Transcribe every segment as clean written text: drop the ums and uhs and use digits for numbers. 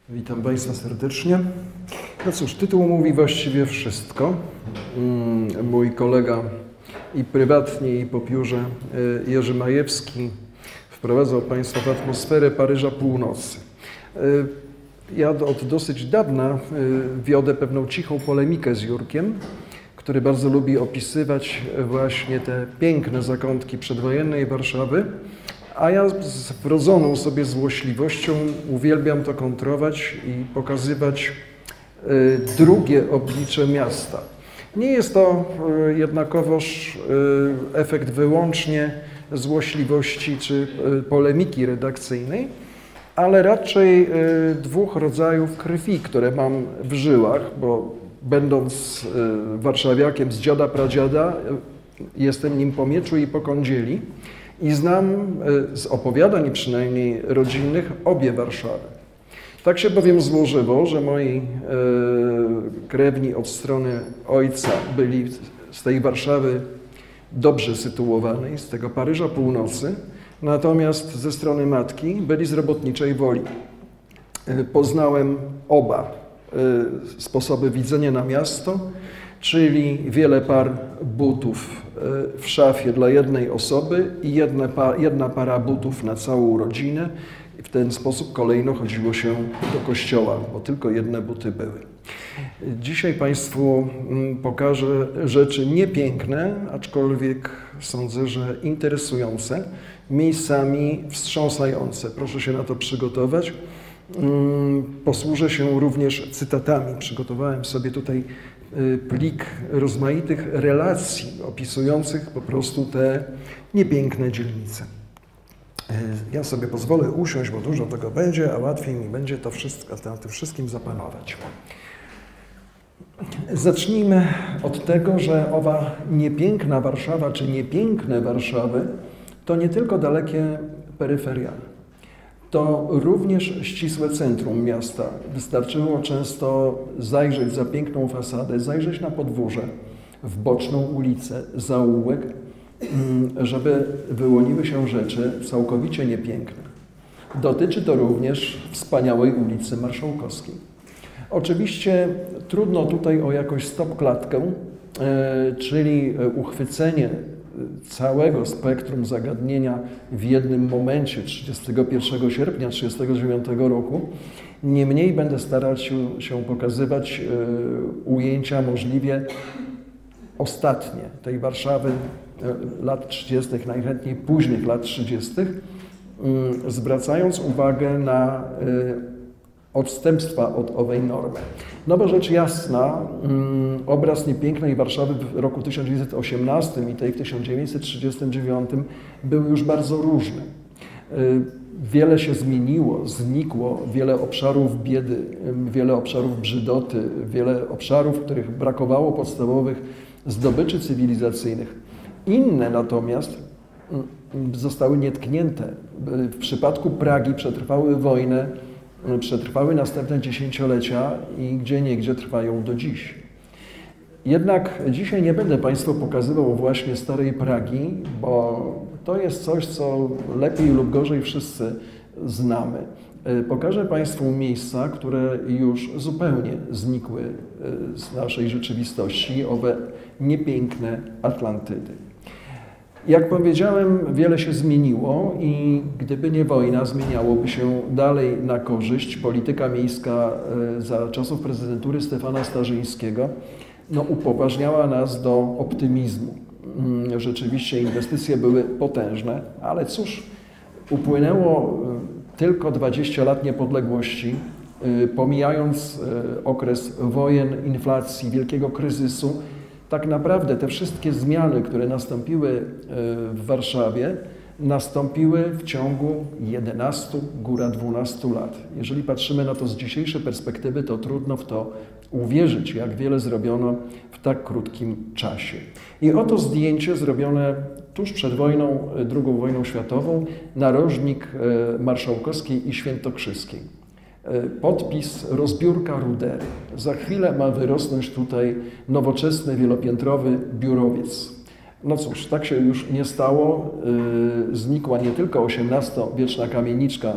Witam Państwa serdecznie. No cóż, tytuł mówi właściwie wszystko. Mój kolega i prywatnie, i po piórze Jerzy Majewski wprowadzał Państwa w atmosferę Paryża północy. Ja od dosyć dawna wiodę pewną cichą polemikę z Jurkiem, który bardzo lubi opisywać właśnie te piękne zakątki przedwojennej Warszawy, a ja z wrodzoną sobie złośliwością uwielbiam to kontrować i pokazywać drugie oblicze miasta. Nie jest to jednakowoż efekt wyłącznie złośliwości czy polemiki redakcyjnej, ale raczej dwóch rodzajów krwi, które mam w żyłach, bo będąc warszawiakiem z dziada pradziada, jestem nim po mieczu i po kądzieli i znam z opowiadań przynajmniej rodzinnych obie Warszawy. Tak się bowiem złożyło, że moi krewni od strony ojca byli z tej Warszawy dobrze sytuowanej, z tego Paryża północy, natomiast ze strony matki byli z Robotniczej Woli. Poznałem oba sposoby widzenia na miasto, czyli wiele par butów w szafie dla jednej osoby i jedna para butów na całą rodzinę. W ten sposób kolejno chodziło się do kościoła, bo tylko jedne buty były. Dzisiaj Państwu pokażę rzeczy niepiękne, aczkolwiek sądzę, że interesujące, miejscami wstrząsające. Proszę się na to przygotować. Posłużę się również cytatami. Przygotowałem sobie tutaj plik rozmaitych relacji opisujących po prostu te niepiękne dzielnice. Ja sobie pozwolę usiąść, bo dużo tego będzie, a łatwiej mi będzie to wszystko, na tym wszystkim zapanować. Zacznijmy od tego, że owa niepiękna Warszawa, czy niepiękne Warszawy, to nie tylko dalekie peryferia. To również ścisłe centrum miasta. Wystarczyło często zajrzeć za piękną fasadę, zajrzeć na podwórze, w boczną ulicę, zaułek, żeby wyłoniły się rzeczy całkowicie niepiękne. Dotyczy to również wspaniałej ulicy Marszałkowskiej. Oczywiście trudno tutaj o jakąś stopklatkę, czyli uchwycenie całego spektrum zagadnienia w jednym momencie 31 sierpnia 1939 roku. Niemniej będę starać się pokazywać ujęcia możliwie ostatnie tej Warszawy lat 30., najchętniej późnych lat 30., zwracając uwagę na odstępstwa od owej normy. No bo rzecz jasna, obraz niepięknej Warszawy w roku 1918 i tej w 1939 był już bardzo różny. Wiele się zmieniło, znikło, wiele obszarów biedy, wiele obszarów brzydoty, wiele obszarów, w których brakowało podstawowych zdobyczy cywilizacyjnych. Inne natomiast zostały nietknięte. W przypadku Pragi przetrwały wojnę, przetrwały następne dziesięciolecia i gdzieniegdzie trwają do dziś. Jednak dzisiaj nie będę Państwu pokazywał właśnie starej Pragi, bo to jest coś, co lepiej lub gorzej wszyscy znamy. Pokażę Państwu miejsca, które już zupełnie znikły z naszej rzeczywistości, owe niepiękne Atlantydy. Jak powiedziałem, wiele się zmieniło i gdyby nie wojna, zmieniałoby się dalej na korzyść. Polityka miejska za czasów prezydentury Stefana Starzyńskiego upoważniała nas do optymizmu. Rzeczywiście inwestycje były potężne, ale cóż, upłynęło tylko 20 lat niepodległości, pomijając okres wojen, inflacji, wielkiego kryzysu. Tak naprawdę te wszystkie zmiany, które nastąpiły w Warszawie, nastąpiły w ciągu 11, góra 12 lat. Jeżeli patrzymy na to z dzisiejszej perspektywy, to trudno w to uwierzyć, jak wiele zrobiono w tak krótkim czasie. I oto zdjęcie zrobione tuż przed wojną, II wojną światową, narożnik Marszałkowskiej i Świętokrzyskiej. Podpis rozbiórka rudery. Za chwilę ma wyrosnąć tutaj nowoczesny, wielopiętrowy biurowiec. No cóż, tak się już nie stało. Znikła nie tylko XVIII-wieczna kamieniczka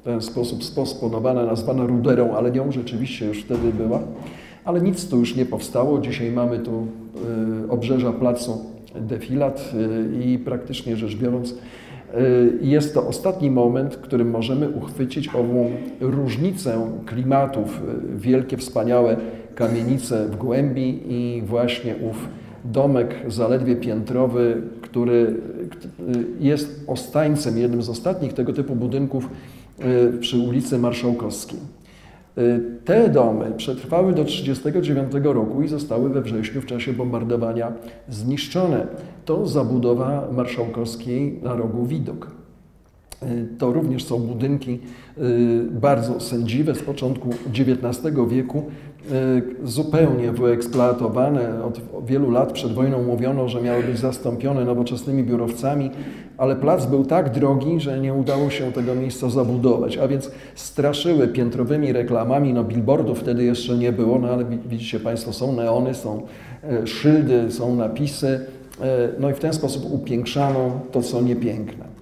w ten sposób sposponowana, nazwana ruderą, ale nią rzeczywiście już wtedy była. Ale nic tu już nie powstało. Dzisiaj mamy tu obrzeża placu Defilat i praktycznie rzecz biorąc jest to ostatni moment, w którym możemy uchwycić ową różnicę klimatów, wielkie, wspaniałe kamienice w głębi i właśnie ów domek zaledwie piętrowy, który jest ostańcem, jednym z ostatnich tego typu budynków przy ulicy Marszałkowskiej. Te domy przetrwały do 1939 roku i zostały we wrześniu w czasie bombardowania zniszczone. To zabudowa Marszałkowskiej na rogu Widok. To również są budynki bardzo sędziwe z początku XIX wieku, zupełnie wyeksploatowane. Od wielu lat przed wojną mówiono, że miały być zastąpione nowoczesnymi biurowcami, ale plac był tak drogi, że nie udało się tego miejsca zabudować, a więc straszyły piętrowymi reklamami. No, billboardów wtedy jeszcze nie było, no ale widzicie Państwo, są neony, są szyldy, są napisy, no i w ten sposób upiększano to, co niepiękne.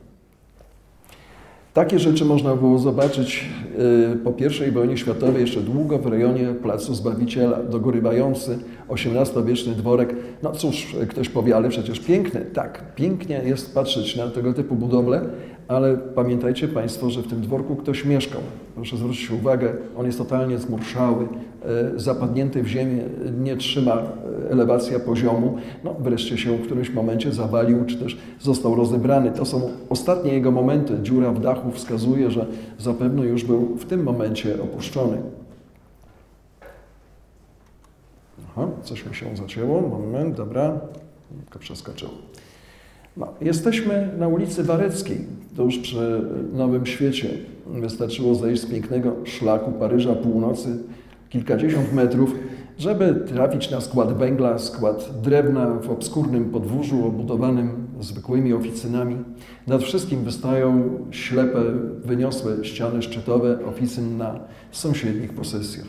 Takie rzeczy można było zobaczyć po I wojnie światowej jeszcze długo w rejonie Placu Zbawiciela, dogorywający XVIII-wieczny dworek. No cóż, ktoś powie, ale przecież piękny. Tak, pięknie jest patrzeć na tego typu budowle, ale pamiętajcie Państwo, że w tym dworku ktoś mieszkał. Proszę zwrócić uwagę, on jest totalnie zmurszały, zapadnięty w ziemię, nie trzyma elewacja poziomu. No, wreszcie się w którymś momencie zawalił, czy też został rozebrany. To są ostatnie jego momenty. Dziura w dachu wskazuje, że zapewne już był w tym momencie opuszczony. Aha, coś mi się zacięło. Moment, dobra. Tylko przeskoczyło. No, jesteśmy na ulicy Wareckiej, to już przy Nowym Świecie. Wystarczyło zejść z pięknego szlaku Paryża Północy kilkadziesiąt metrów, żeby trafić na skład węgla, skład drewna w obskurnym podwórzu obudowanym zwykłymi oficynami. Nad wszystkim wystają ślepe, wyniosłe ściany szczytowe oficyn na sąsiednich posesjach.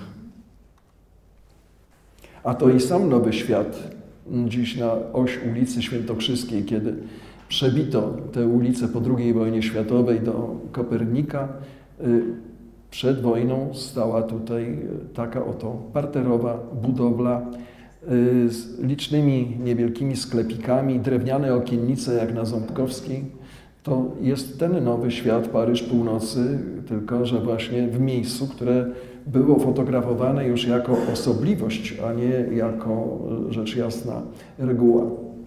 A to i sam Nowy Świat, dziś na oś ulicy Świętokrzyskiej, kiedy przebito tę ulicę po II wojnie światowej do Kopernika, przed wojną stała tutaj taka oto parterowa budowla z licznymi niewielkimi sklepikami, drewniane okiennice jak na Ząbkowskiej. To jest ten Nowy Świat, Paryż Północy, tylko że właśnie w miejscu, które było fotografowane już jako osobliwość, a nie jako, rzecz jasna, reguła.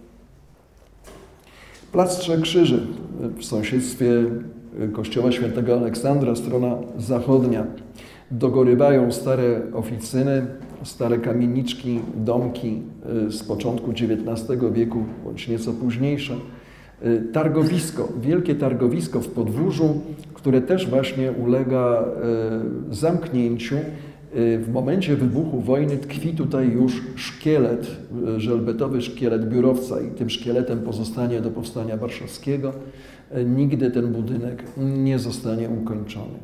Plac Trzech Krzyży w sąsiedztwie kościoła Świętego Aleksandra, strona zachodnia. Dogorywają stare oficyny, stare kamieniczki, domki z początku XIX wieku, bądź nieco późniejsze. Targowisko, wielkie targowisko w podwórzu, które też właśnie ulega zamknięciu. W momencie wybuchu wojny tkwi tutaj już szkielet, żelbetowy szkielet biurowca i tym szkieletem pozostanie do powstania warszawskiego. Nigdy ten budynek nie zostanie ukończony.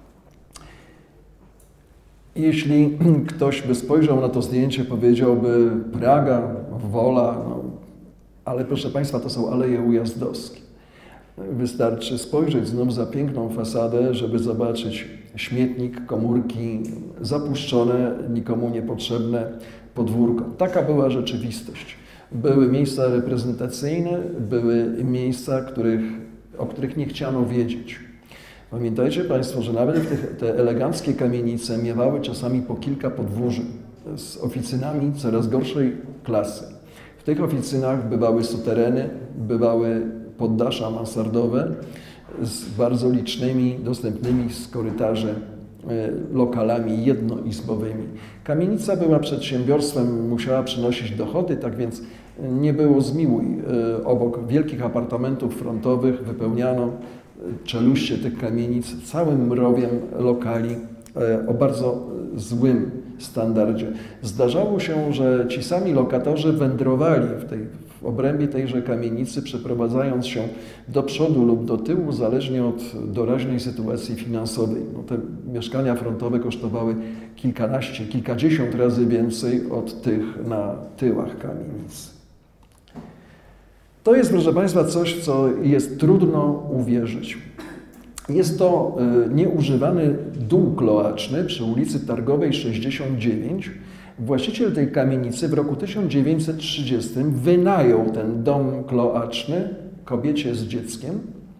Jeśli ktoś by spojrzał na to zdjęcie, powiedziałby Praga, Wola, no, ale proszę Państwa, to są Aleje Ujazdowskie. Wystarczy spojrzeć znów za piękną fasadę, żeby zobaczyć śmietnik, komórki, zapuszczone, nikomu niepotrzebne podwórko. Taka była rzeczywistość. Były miejsca reprezentacyjne, były miejsca, o których nie chciano wiedzieć. Pamiętajcie Państwo, że nawet te eleganckie kamienice miewały czasami po kilka podwórzy z oficynami coraz gorszej klasy. W tych oficynach bywały sutereny, bywały poddasza mansardowe z bardzo licznymi, dostępnymi z korytarzy lokalami jednoizbowymi. Kamienica była przedsiębiorstwem, musiała przynosić dochody, tak więc nie było zmiłuj. Obok wielkich apartamentów frontowych wypełniano czeluście tych kamienic całym mrowiem lokali o bardzo złym standardzie. Zdarzało się, że ci sami lokatorzy wędrowali w obrębie tejże kamienicy, przeprowadzając się do przodu lub do tyłu, zależnie od doraźnej sytuacji finansowej. No, te mieszkania frontowe kosztowały kilkanaście, kilkadziesiąt razy więcej od tych na tyłach kamienic. To jest, proszę Państwa, coś, co jest trudno uwierzyć. Jest to nieużywany dół kloaczny przy ulicy Targowej 69. Właściciel tej kamienicy w roku 1930 wynajął ten dom kloaczny kobiecie z dzieckiem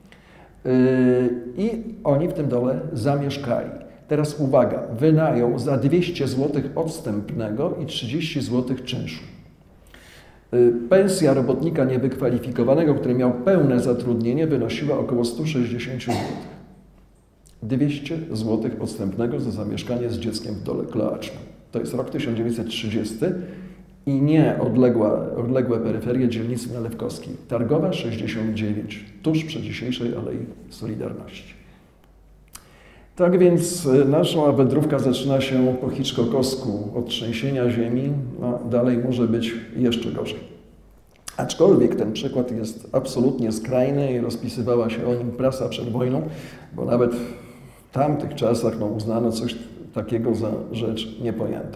i oni w tym dole zamieszkali. Teraz uwaga, wynajął za 200 zł odstępnego i 30 zł czynszu. Pensja robotnika niewykwalifikowanego, który miał pełne zatrudnienie, wynosiła około 160 zł. 200 zł odstępnego za zamieszkanie z dzieckiem w dole kloacznym. To jest rok 1930 i nie odległe peryferie dzielnicy Nalewkowskiej. Targowa 69, tuż przy dzisiejszej Alei Solidarności. Tak więc nasza wędrówka zaczyna się po hitchcockowsku od trzęsienia ziemi, a dalej może być jeszcze gorzej. Aczkolwiek ten przykład jest absolutnie skrajny i rozpisywała się o nim prasa przed wojną, bo nawet w tamtych czasach uznano coś takiego za rzecz niepojętą.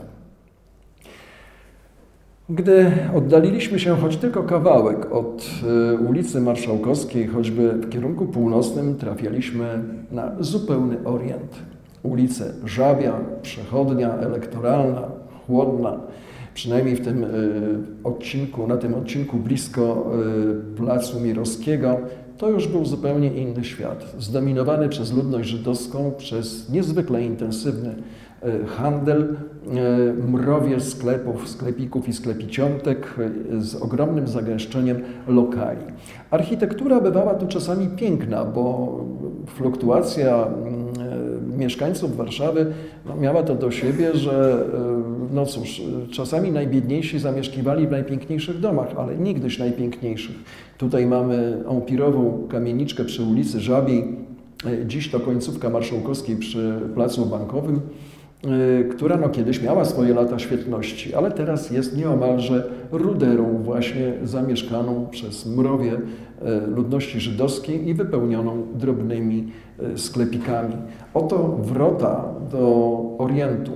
Gdy oddaliliśmy się choć tylko kawałek od ulicy Marszałkowskiej, choćby w kierunku północnym, trafialiśmy na zupełny orient. Ulice Żabia, Przechodnia, Elektoralna, Chłodna, przynajmniej w tym odcinku, na tym odcinku blisko Placu Mirowskiego, to już był zupełnie inny świat, zdominowany przez ludność żydowską, przez niezwykle intensywny handel, mrowie sklepów, sklepików i sklepiciątek z ogromnym zagęszczeniem lokali. Architektura bywała tu czasami piękna, bo fluktuacja mieszkańców Warszawy miała to do siebie, że no cóż, czasami najbiedniejsi zamieszkiwali w najpiękniejszych domach, ale nigdyś najpiękniejszych. Tutaj mamy empirową kamieniczkę przy ulicy Żabiej, dziś to końcówka Marszałkowskiej przy Placu Bankowym, która no kiedyś miała swoje lata świetności, ale teraz jest nieomalże ruderą właśnie zamieszkaną przez mrowie ludności żydowskiej i wypełnioną drobnymi sklepikami. Oto wrota do Orientu.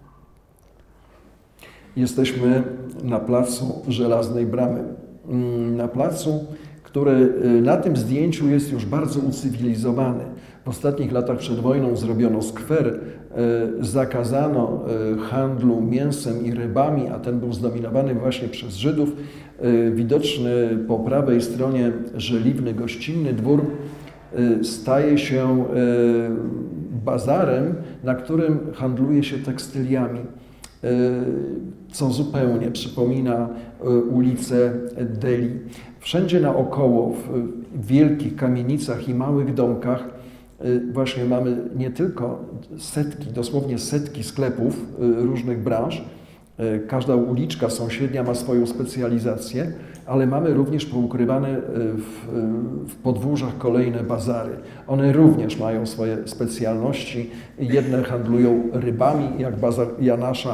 Jesteśmy na placu Żelaznej Bramy. Na placu, który na tym zdjęciu jest już bardzo ucywilizowany. W ostatnich latach przed wojną zrobiono skwer, zakazano handlu mięsem i rybami, a ten był zdominowany właśnie przez Żydów. Widoczny po prawej stronie żeliwny gościnny dwór staje się bazarem, na którym handluje się tekstyliami, co zupełnie przypomina ulicę Deli. Wszędzie naokoło, w wielkich kamienicach i małych domkach właśnie mamy nie tylko setki, dosłownie setki sklepów różnych branż. Każda uliczka sąsiednia ma swoją specjalizację, ale mamy również poukrywane w podwórzach kolejne bazary. One również mają swoje specjalności. Jedne handlują rybami, jak bazar Janasza,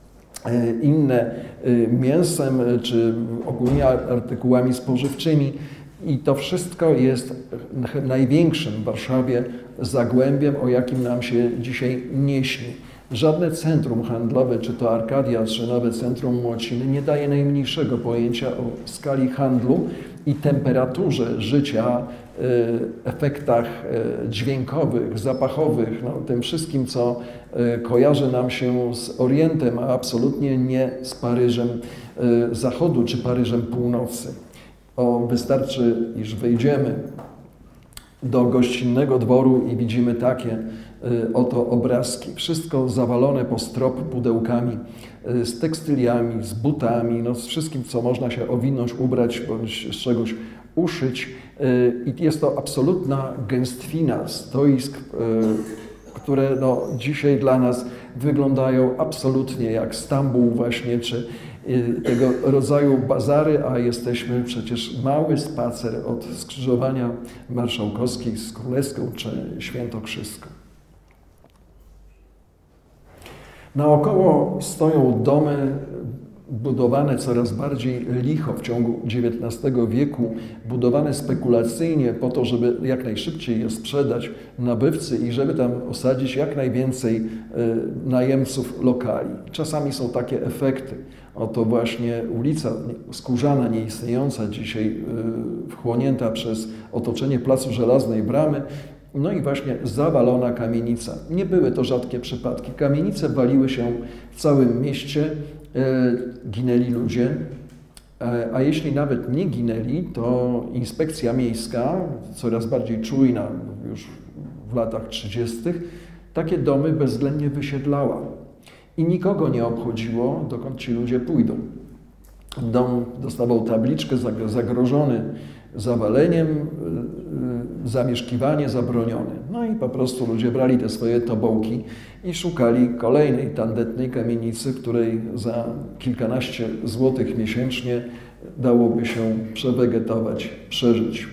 inne mięsem, czy ogólnie artykułami spożywczymi. I to wszystko jest największym w Warszawie zagłębiem, o jakim nam się dzisiaj nie śni. Żadne centrum handlowe, czy to Arkadia, czy nowe centrum Młociny, nie daje najmniejszego pojęcia o skali handlu i temperaturze życia, efektach dźwiękowych, zapachowych, no, tym wszystkim, co kojarzy nam się z Orientem, a absolutnie nie z Paryżem Zachodu czy Paryżem Północy. Wystarczy, iż wejdziemy do gościnnego dworu i widzimy takie oto obrazki. Wszystko zawalone po strop pudełkami, z tekstyliami, z butami, no, z wszystkim, co można się owinąć, ubrać, bądź z czegoś uszyć. I jest to absolutna gęstwina stoisk, które no, dzisiaj dla nas wyglądają absolutnie jak Stambuł właśnie, czy tego rodzaju bazary, a jesteśmy przecież mały spacer od skrzyżowania Marszałkowskiej z Królewską czy Świętokrzyską. Naokoło stoją domy budowane coraz bardziej licho w ciągu XIX wieku, budowane spekulacyjnie po to, żeby jak najszybciej je sprzedać nabywcy i żeby tam osadzić jak najwięcej najemców lokali. Czasami są takie efekty. Oto właśnie ulica Skórzana, nieistniejąca dzisiaj, wchłonięta przez otoczenie Placu Żelaznej Bramy, No i właśnie zawalona kamienica. Nie były to rzadkie przypadki. Kamienice waliły się w całym mieście, ginęli ludzie, a jeśli nawet nie ginęli, to inspekcja miejska, coraz bardziej czujna już w latach 30., takie domy bezwzględnie wysiedlała. I nikogo nie obchodziło, dokąd ci ludzie pójdą. Dom dostawał tabliczkę zagrożony zawaleniem, zamieszkiwanie zabronione. No i po prostu ludzie brali te swoje tobołki i szukali kolejnej tandetnej kamienicy, w której za kilkanaście złotych miesięcznie dałoby się przewegetować, przeżyć.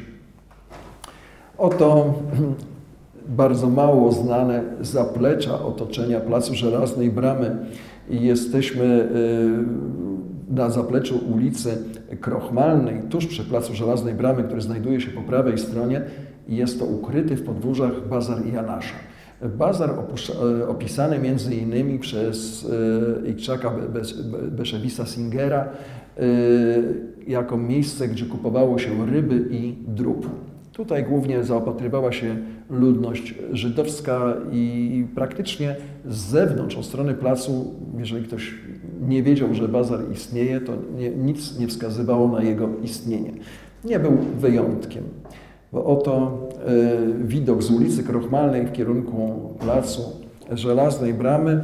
Oto bardzo mało znane zaplecza otoczenia Placu Żelaznej Bramy. Jesteśmy na zapleczu ulicy Krochmalnej, tuż przy Placu Żelaznej Bramy, który znajduje się po prawej stronie i jest to ukryty w podwórzach bazar Janasza. Bazar opisany między innymi przez Icaka Beszewisa Singera jako miejsce, gdzie kupowało się ryby i drób. Tutaj głównie zaopatrywała się ludność żydowska i praktycznie z zewnątrz, od strony placu, jeżeli ktoś nie wiedział, że bazar istnieje, to nic nie wskazywało na jego istnienie. Nie był wyjątkiem, bo oto widok z ulicy Krochmalnej w kierunku Placu Żelaznej Bramy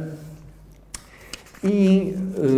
i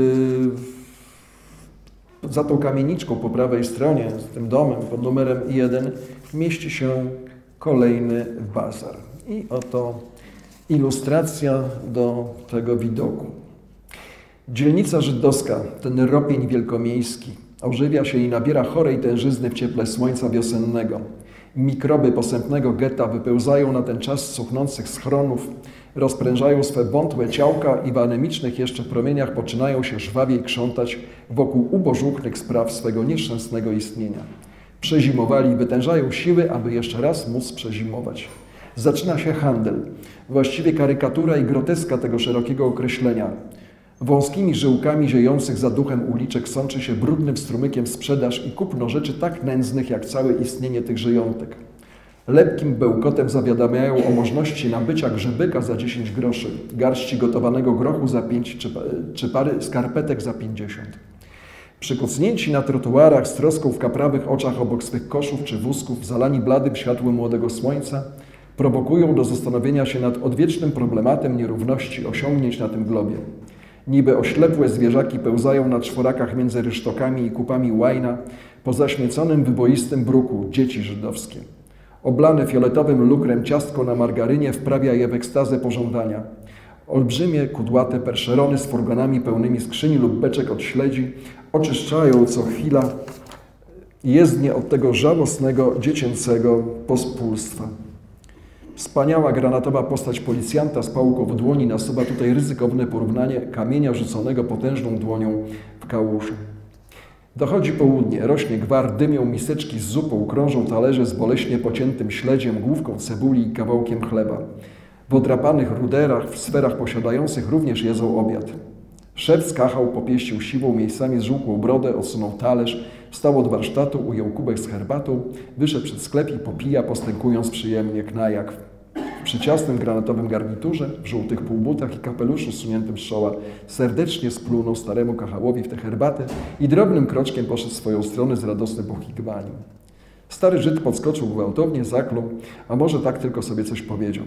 za tą kamieniczką po prawej stronie, z tym domem pod numerem 1, mieści się kolejny bazar. I oto ilustracja do tego widoku. Dzielnica żydowska, ten ropień wielkomiejski, ożywia się i nabiera chorej tężyzny w cieple słońca wiosennego. Mikroby posępnego getta wypełzają na ten czas z cuchnących schronów, rozprężają swe wątłe ciałka i w anemicznych jeszcze promieniach poczynają się żwawiej krzątać wokół ubożuchnych spraw swego nieszczęsnego istnienia. Przezimowali i wytężają siły, aby jeszcze raz móc przezimować. Zaczyna się handel, właściwie karykatura i groteska tego szerokiego określenia. Wąskimi żyłkami ziejących za duchem uliczek sączy się brudnym strumykiem sprzedaż i kupno rzeczy tak nędznych, jak całe istnienie tych żyjątek. Lepkim bełkotem zawiadamiają o możliwości nabycia grzebyka za 10 groszy, garści gotowanego grochu za 5 czy pary skarpetek za 50. Przykucnięci na trotuarach z troską w kaprawych oczach obok swych koszów czy wózków, zalani bladym światłem młodego słońca, prowokują do zastanowienia się nad odwiecznym problematem nierówności osiągnięć na tym globie. Niby oślepłe zwierzaki pełzają na czworakach między rysztokami i kupami łajna po zaśmieconym wyboistym bruku dzieci żydowskie. Oblane fioletowym lukrem ciastko na margarynie wprawia je w ekstazę pożądania. Olbrzymie, kudłate perszerony z furgonami pełnymi skrzyni lub beczek od śledzi oczyszczają co chwila jezdnie od tego żałosnego, dziecięcego pospólstwa. Wspaniała granatowa postać policjanta z pałką w dłoni nasuwa tutaj ryzykowne porównanie kamienia rzuconego potężną dłonią w kałużu. Dochodzi południe, rośnie gwar, dymią miseczki z zupą, krążą talerze z boleśnie pociętym śledziem, główką cebuli i kawałkiem chleba. W odrapanych ruderach, w sferach posiadających również jedzą obiad. Szef skachał, popieścił siwą, miejscami zżółkłą brodę, odsunął talerz, wstał od warsztatu, ujął kubek z herbatą, wyszedł przed sklep i popija, postękując przyjemnie knajak. W przyciasnym granatowym garniturze, w żółtych półbutach i kapeluszu zsuniętym z czoła, serdecznie splunął staremu kachałowi w tę herbatę i drobnym kroczkiem poszedł w swoją stronę z radosnym pochikiwaniem. Stary Żyd podskoczył gwałtownie, zaklął, a może tak tylko sobie coś powiedział.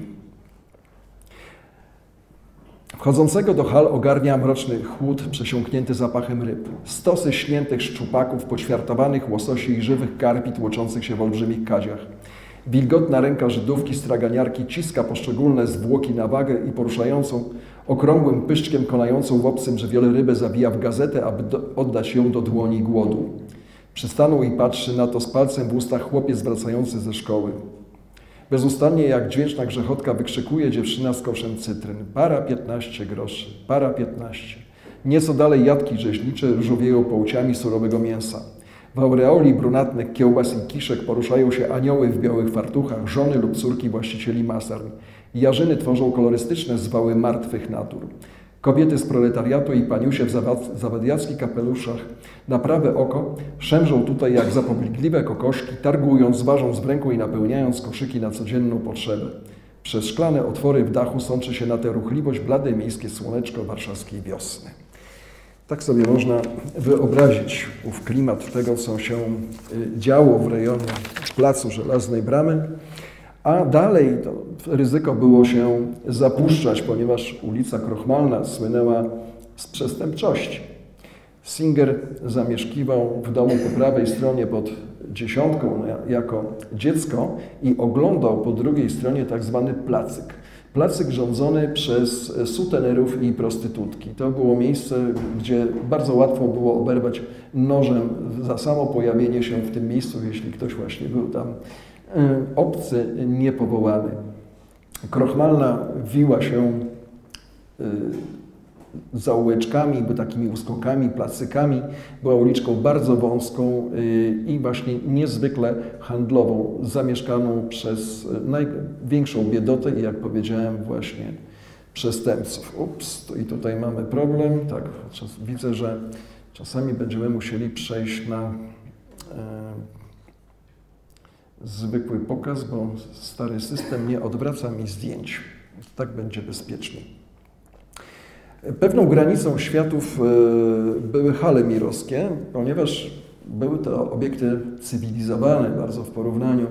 Wchodzącego do hal ogarnia mroczny chłód przesiąknięty zapachem ryb. Stosy śniętych szczupaków, poćwiartowanych łososi i żywych karpi tłoczących się w olbrzymich kaziach. Wilgotna ręka Żydówki straganiarki ciska poszczególne zwłoki na wagę i poruszającą, okrągłym pyszczkiem konającą w obcym żywiole rybę zabija w gazetę, aby oddać ją do dłoni głodu. Przystanął i patrzy na to z palcem w ustach chłopiec wracający ze szkoły. Bezustannie jak dźwięczna grzechotka wykrzykuje dziewczyna z koszem cytryn. Para 15 groszy, para 15. Nieco dalej jatki rzeźnicze różowieją połciami surowego mięsa. W aureoli brunatnych kiełbas i kiszek poruszają się anioły w białych fartuchach, żony lub córki właścicieli masarni. Jarzyny tworzą kolorystyczne zwały martwych natur. Kobiety z proletariatu i paniusie w zawadiackich kapeluszach na prawe oko szemrzą tutaj jak zapobligliwe kokoszki, targując, ważąc w ręku i napełniając koszyki na codzienną potrzebę. Przez szklane otwory w dachu sączy się na tę ruchliwość blade miejskie słoneczko warszawskiej wiosny. Tak sobie można wyobrazić ów klimat tego, co się działo w rejonie Placu Żelaznej Bramy, a dalej to ryzyko było się zapuszczać, ponieważ ulica Krochmalna słynęła z przestępczości. Singer zamieszkiwał w domu po prawej stronie pod Dziesiątką jako dziecko i oglądał po drugiej stronie tak zwany placyk. Placyk rządzony przez sutenerów i prostytutki. To było miejsce, gdzie bardzo łatwo było oberwać nożem za samo pojawienie się w tym miejscu, jeśli ktoś właśnie był tam obcy, niepowołany. Krochmalna wiła się zaułeczkami, takimi uskokami, placykami. Była uliczką bardzo wąską i właśnie niezwykle handlową, zamieszkaną przez największą biedotę i, jak powiedziałem, właśnie przestępców. Ups, i tutaj mamy problem. Tak, widzę, że czasami będziemy musieli przejść na zwykły pokaz, bo stary system nie odwraca mi zdjęć. Tak będzie bezpieczniej. Pewną granicą światów były hale mirowskie, ponieważ były to obiekty cywilizowane bardzo w porównaniu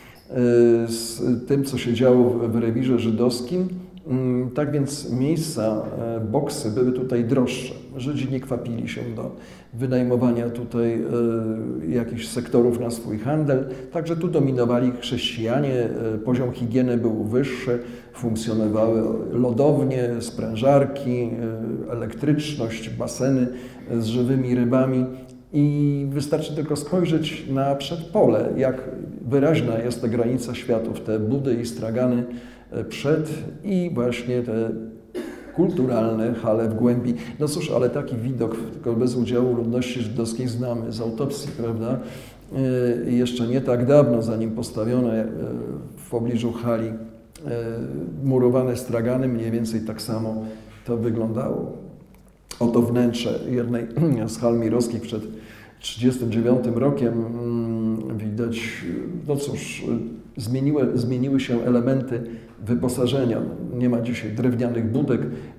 z tym, co się działo w rewirze żydowskim. Tak więc miejsca, boksy były tutaj droższe. Żydzi nie kwapili się do wynajmowania tutaj jakichś sektorów na swój handel. Także tu dominowali chrześcijanie, poziom higieny był wyższy, funkcjonowały lodownie, sprężarki, elektryczność, baseny z żywymi rybami. I wystarczy tylko spojrzeć na przedpole, jak wyraźna jest ta granica światów, te budy i stragany przed i właśnie te kulturalne hale w głębi. No cóż, ale taki widok, tylko bez udziału ludności żydowskiej znamy z autopsji, prawda? Jeszcze nie tak dawno, zanim postawiono w pobliżu hali murowane stragany, mniej więcej tak samo to wyglądało. Oto wnętrze jednej z hal mirowskich przed 1939 rokiem. Widać, no cóż, zmieniły się elementy wyposażenia. Nie ma dzisiaj drewnianych budek,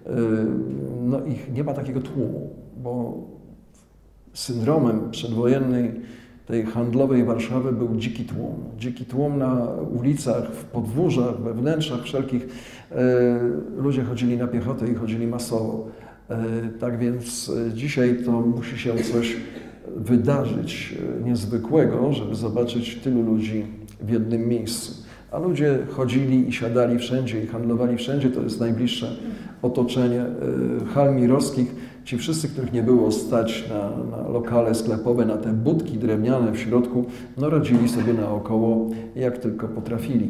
no i nie ma takiego tłumu, bo syndromem przedwojennej tej handlowej Warszawy był dziki tłum. Dziki tłum na ulicach, w podwórzach, we wnętrzach wszelkich. Ludzie chodzili na piechotę i chodzili masowo. Tak więc dzisiaj to musi się coś wydarzyć niezwykłego, żeby zobaczyć tylu ludzi w jednym miejscu. A ludzie chodzili i siadali wszędzie i handlowali wszędzie. To jest najbliższe otoczenie hal mirowskich. Ci wszyscy, których nie było stać na lokale sklepowe, na te budki drewniane w środku, no radzili sobie naokoło jak tylko potrafili.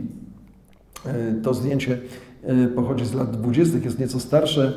To zdjęcie pochodzi z lat 20., jest nieco starsze.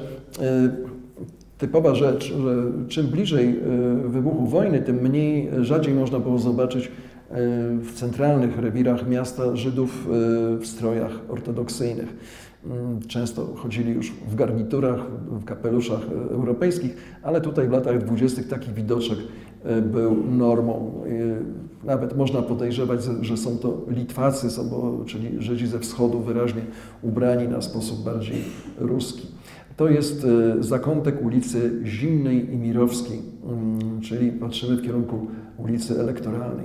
Typowa rzecz, że czym bliżej wybuchu wojny, tym rzadziej można było zobaczyć w centralnych rewirach miasta Żydów w strojach ortodoksyjnych. Często chodzili już w garniturach, w kapeluszach europejskich, ale tutaj w latach 20. taki widoczek był normą. Nawet można podejrzewać, że są to Litwacy, czyli Żydzi ze wschodu, wyraźnie ubrani na sposób bardziej ruski. To jest zakątek ulicy Zimnej i Mirowskiej, czyli patrzymy w kierunku ulicy Elektoralnej.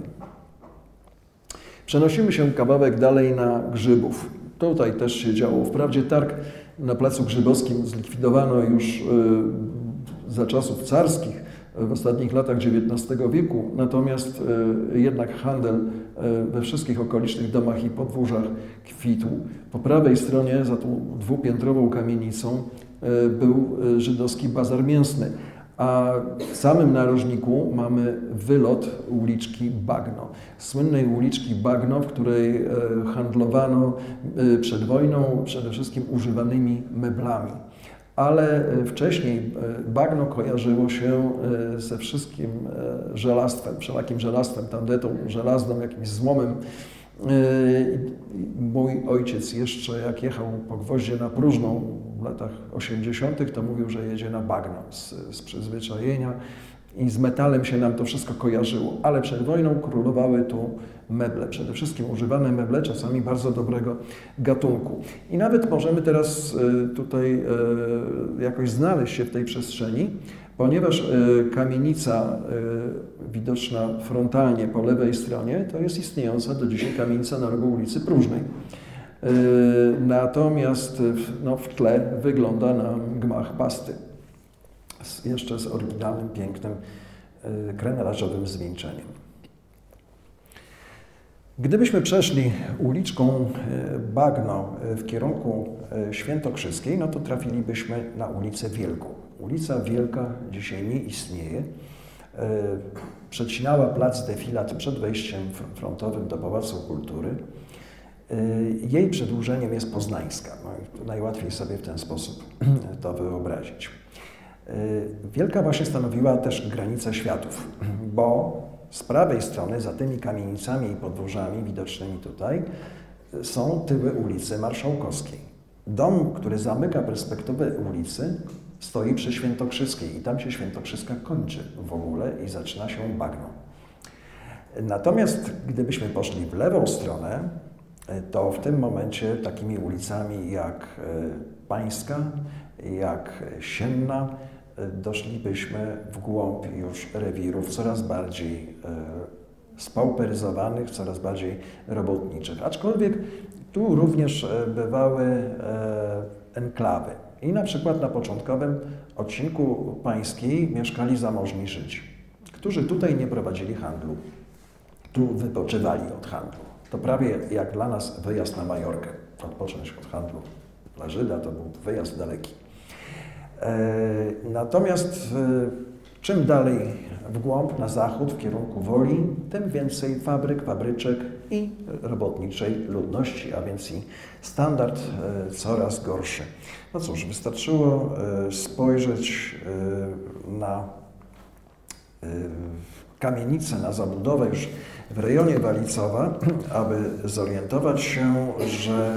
Przenosimy się kawałek dalej na Grzybów. Tutaj też się działo. Wprawdzie targ na Placu Grzybowskim zlikwidowano już za czasów carskich, w ostatnich latach XIX wieku, natomiast jednak handel we wszystkich okolicznych domach i podwórzach kwitł. Po prawej stronie, za tą dwupiętrową kamienicą, był żydowski bazar mięsny, a w samym narożniku mamy wylot uliczki Bagno. Słynnej uliczki Bagno, w której handlowano przed wojną przede wszystkim używanymi meblami. Ale wcześniej bagno kojarzyło się ze wszystkim żelastwem, wszelakim żelastwem, tandetą żelazną, jakimś złomem. Mój ojciec jeszcze jak jechał po gwoździe na próżną w latach 80. to mówił, że jedzie na bagno z przyzwyczajenia i z metalem się nam to wszystko kojarzyło, ale przed wojną królowały tu meble, przede wszystkim używane meble, czasami bardzo dobrego gatunku. I nawet możemy teraz tutaj jakoś znaleźć się w tej przestrzeni, ponieważ kamienica widoczna frontalnie po lewej stronie to jest istniejąca do dzisiaj kamienica na rogu ulicy Próżnej. Natomiast w tle wygląda na gmach Basty. Jeszcze z oryginalnym, pięknym, krenelażowym zwieńczeniem. Gdybyśmy przeszli uliczką Bagno w kierunku Świętokrzyskiej, no to trafilibyśmy na ulicę Wielką. Ulica Wielka dzisiaj nie istnieje. Przecinała plac Defilat przed wejściem frontowym do Pałacu Kultury. Jej przedłużeniem jest Poznańska. No, najłatwiej sobie w ten sposób to wyobrazić. Wielka właśnie stanowiła też granicę światów, bo z prawej strony, za tymi kamienicami i podwórzami widocznymi tutaj, są tyły ulicy Marszałkowskiej. Dom, który zamyka perspektywę ulicy, stoi przy Świętokrzyskiej i tam się Świętokrzyska kończy w ogóle i zaczyna się Bagno. Natomiast gdybyśmy poszli w lewą stronę, to w tym momencie takimi ulicami jak Pańska, jak Sienna, doszlibyśmy w głąb już rewirów coraz bardziej spauperyzowanych, coraz bardziej robotniczych. Aczkolwiek tu również bywały enklawy. I na przykład na początkowym odcinku Pańskiej mieszkali zamożni Żydzi, którzy tutaj nie prowadzili handlu. Tu wypoczywali od handlu. To prawie jak dla nas wyjazd na Majorkę. Odpocząć od handlu. Dla Żyda to był wyjazd daleki. Natomiast czym dalej w głąb, na zachód, w kierunku Woli, tym więcej fabryk, fabryczek i robotniczej ludności, a więc i standard coraz gorszy. No cóż, wystarczyło spojrzeć na kamienicę, na zabudowę już w rejonie Walicowa, aby zorientować się, że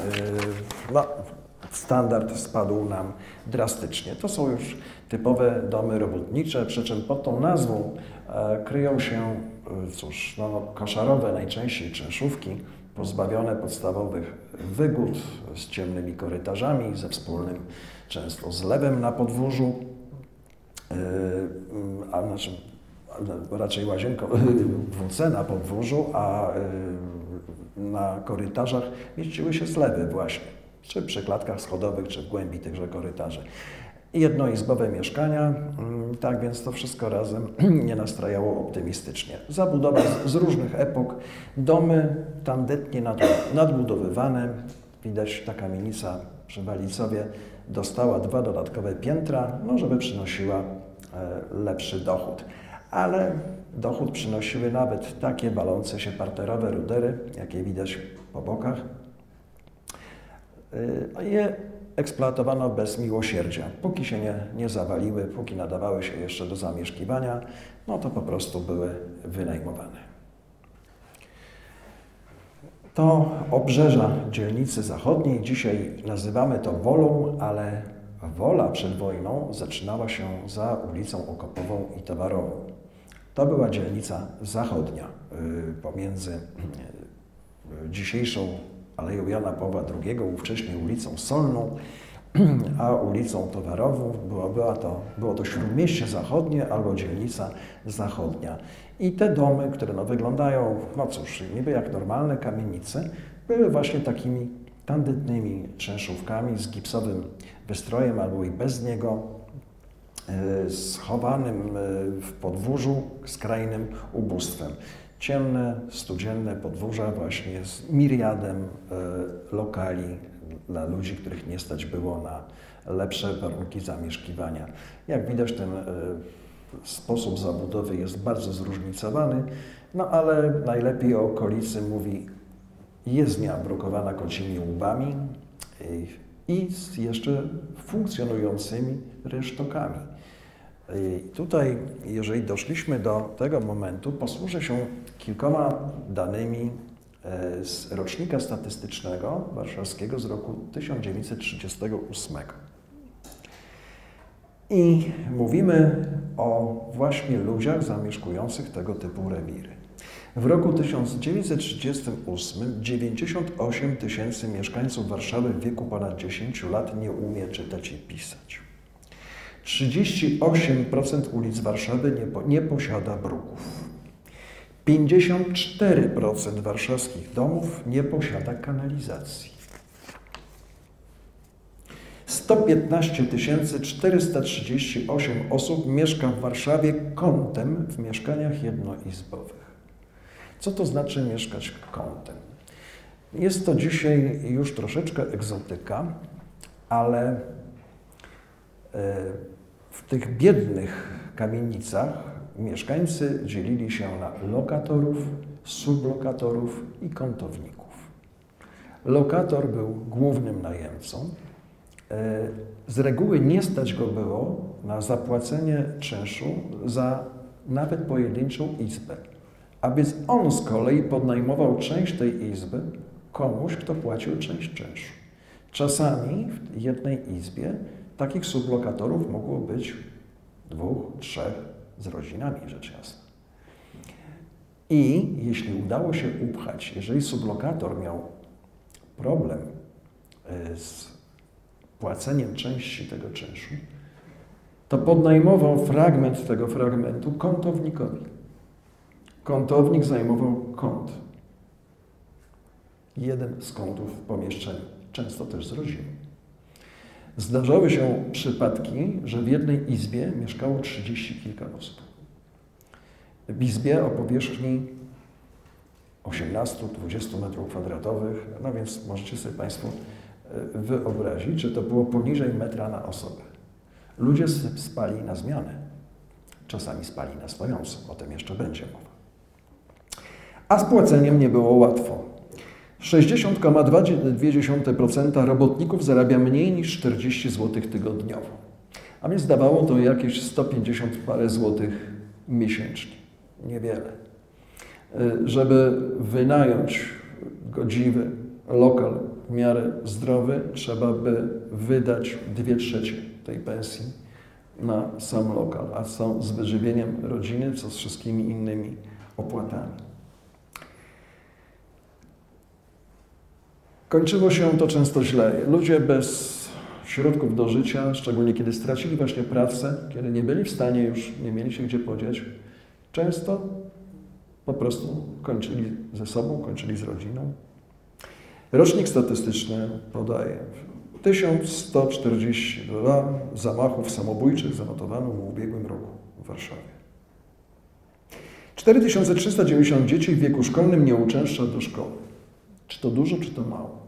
standard spadł nam drastycznie. To są już typowe domy robotnicze, przy czym pod tą nazwą kryją się koszarowe najczęściej czynszówki, pozbawione podstawowych wygód, z ciemnymi korytarzami, ze wspólnym często zlewem na podwórzu, raczej łazienką WC na podwórzu, a na korytarzach mieściły się zlewy właśnie, czy przy klatkach schodowych, czy w głębi tychże korytarzy. Jednoizbowe mieszkania, tak więc to wszystko razem nie nastrajało optymistycznie. Zabudowa z różnych epok, domy tandetnie nadbudowywane. Widać, ta kamienica przy Walicowie dostała 2 dodatkowe piętra, żeby przynosiła lepszy dochód. Ale dochód przynosiły nawet takie walące się parterowe rudery, jakie widać po bokach. Je eksploatowano bez miłosierdzia. Póki się nie zawaliły, póki nadawały się jeszcze do zamieszkiwania, no to po prostu były wynajmowane. To obrzeża dzielnicy zachodniej. Dzisiaj nazywamy to Wolą, ale Wola przed wojną zaczynała się za ulicą Okopową i Towarową. To była dzielnica zachodnia pomiędzy dzisiejszą Aleją Jana Pawła II, ówcześnie ulicą Solną, a ulicą Towarową. Było to Śródmieście Zachodnie albo dzielnica zachodnia. I te domy, które wyglądają, niby jak normalne kamienice, były właśnie takimi tandetnymi czynszówkami z gipsowym wystrojem albo i bez niego, schowanym w podwórzu skrajnym ubóstwem. Ciemne, studzienne podwórza właśnie z miriadem lokali dla ludzi, których nie stać było na lepsze warunki zamieszkiwania. Jak widać, ten sposób zabudowy jest bardzo zróżnicowany, ale najlepiej o okolicy mówi jezdnia brukowana kocimi łbami i z jeszcze funkcjonującymi rynsztokami. Tutaj, jeżeli doszliśmy do tego momentu, posłużę się kilkoma danymi z rocznika statystycznego warszawskiego z roku 1938. I mówimy o właśnie ludziach zamieszkujących tego typu rewiry. W roku 1938 98 000 mieszkańców Warszawy w wieku ponad 10 lat nie umie czytać i pisać. 38% ulic Warszawy nie posiada bruków. 54% warszawskich domów nie posiada kanalizacji. 115 438 osób mieszka w Warszawie kątem w mieszkaniach jednoizbowych. Co to znaczy mieszkać kątem? Jest to dzisiaj już troszeczkę egzotyka, ale w tych biednych kamienicach mieszkańcy dzielili się na lokatorów, sublokatorów i kątowników. Lokator był głównym najemcą. Z reguły nie stać go było na zapłacenie czynszu za nawet pojedynczą izbę, a więc on z kolei podnajmował część tej izby komuś, kto płacił część czynszu. Czasami w jednej izbie takich sublokatorów mogło być 2, 3 z rodzinami, rzecz jasna. I jeśli udało się upchać, jeżeli sublokator miał problem z płaceniem części tego czynszu, to podnajmował fragment tego fragmentu kątownikowi. Kątownik zajmował kąt. Jeden z kątów w pomieszczeniu, często też z rodziną. Zdarzały się przypadki, że w jednej izbie mieszkało 30 kilka osób. W izbie o powierzchni 18-20 m², no więc możecie sobie Państwo wyobrazić, że to było poniżej metra na osobę. Ludzie spali na zmianę. Czasami spali na stojąco, o tym jeszcze będzie mowa. A z płaceniem nie było łatwo. 60,2% robotników zarabia mniej niż 40 zł tygodniowo. A więc dawało to jakieś 150 parę złotych miesięcznie. Niewiele. Żeby wynająć godziwy lokal w miarę zdrowy, trzeba by wydać 2/3 tej pensji na sam lokal, a co z wyżywieniem rodziny, co z wszystkimi innymi opłatami. Kończyło się to często źle. Ludzie bez środków do życia, szczególnie kiedy stracili właśnie pracę, kiedy nie byli w stanie już, nie mieli się gdzie podziać, często po prostu kończyli ze sobą, kończyli z rodziną. Rocznik statystyczny podaje 1142 zamachów samobójczych zanotowano w ubiegłym roku w Warszawie. 4390 dzieci w wieku szkolnym nie uczęszcza do szkoły. Czy to dużo, czy to mało?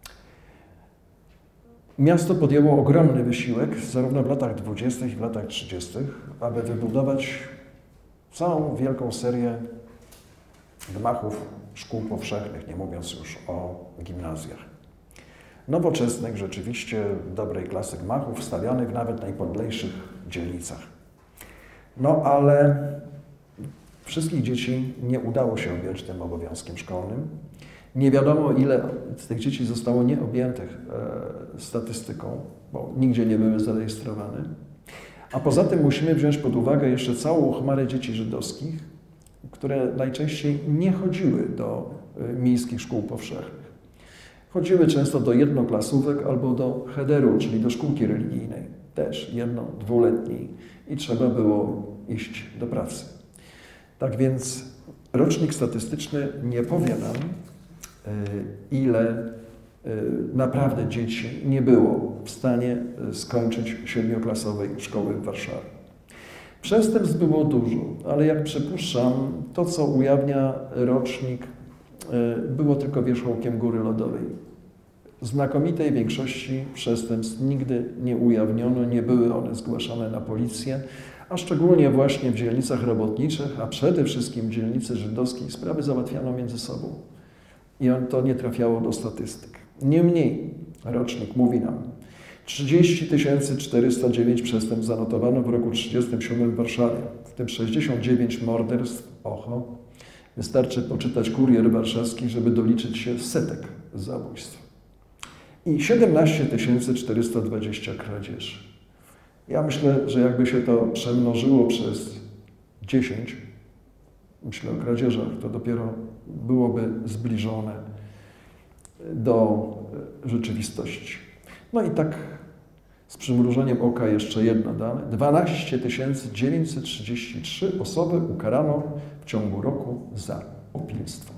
Miasto podjęło ogromny wysiłek, zarówno w latach 20. jak i w latach 30., aby wybudować całą wielką serię gmachów szkół powszechnych, nie mówiąc już o gimnazjach. Nowoczesnych, rzeczywiście dobrej klasy gmachów, stawianych w nawet najpodlejszych dzielnicach. No ale wszystkich dzieci nie udało się objąć tym obowiązkiem szkolnym. Nie wiadomo, ile z tych dzieci zostało nieobjętych statystyką, bo nigdzie nie były zarejestrowane. A poza tym musimy wziąć pod uwagę jeszcze całą chmarę dzieci żydowskich, które najczęściej nie chodziły do miejskich szkół powszechnych. Chodziły często do jednoklasówek albo do cheder-u, czyli do szkółki religijnej, też 1-, 2-letniej, i trzeba było iść do pracy. Tak więc rocznik statystyczny nie powie nam, ile naprawdę dzieci nie było w stanie skończyć 7-klasowej szkoły w Warszawie. Przestępstw było dużo, ale jak przypuszczam, to co ujawnia rocznik było tylko wierzchołkiem góry lodowej. Znakomitej większości przestępstw nigdy nie ujawniono, nie były one zgłaszane na policję, a szczególnie właśnie w dzielnicach robotniczych, a przede wszystkim w dzielnicy żydowskiej sprawy załatwiano między sobą. I to nie trafiało do statystyk. Niemniej rocznik mówi nam, 30 409 przestępstw zanotowano w roku 1937 w Warszawie, w tym 69 morderstw, Wystarczy poczytać Kurier Warszawski, żeby doliczyć się setek zabójstw. I 17 420 kradzieży. Ja myślę, że jakby się to przemnożyło przez 10, myślę o kradzieżach, to dopiero byłoby zbliżone do rzeczywistości. No i tak z przymrużeniem oka jeszcze jedno dane. 12 933 osoby ukarano w ciągu roku za opilstwo.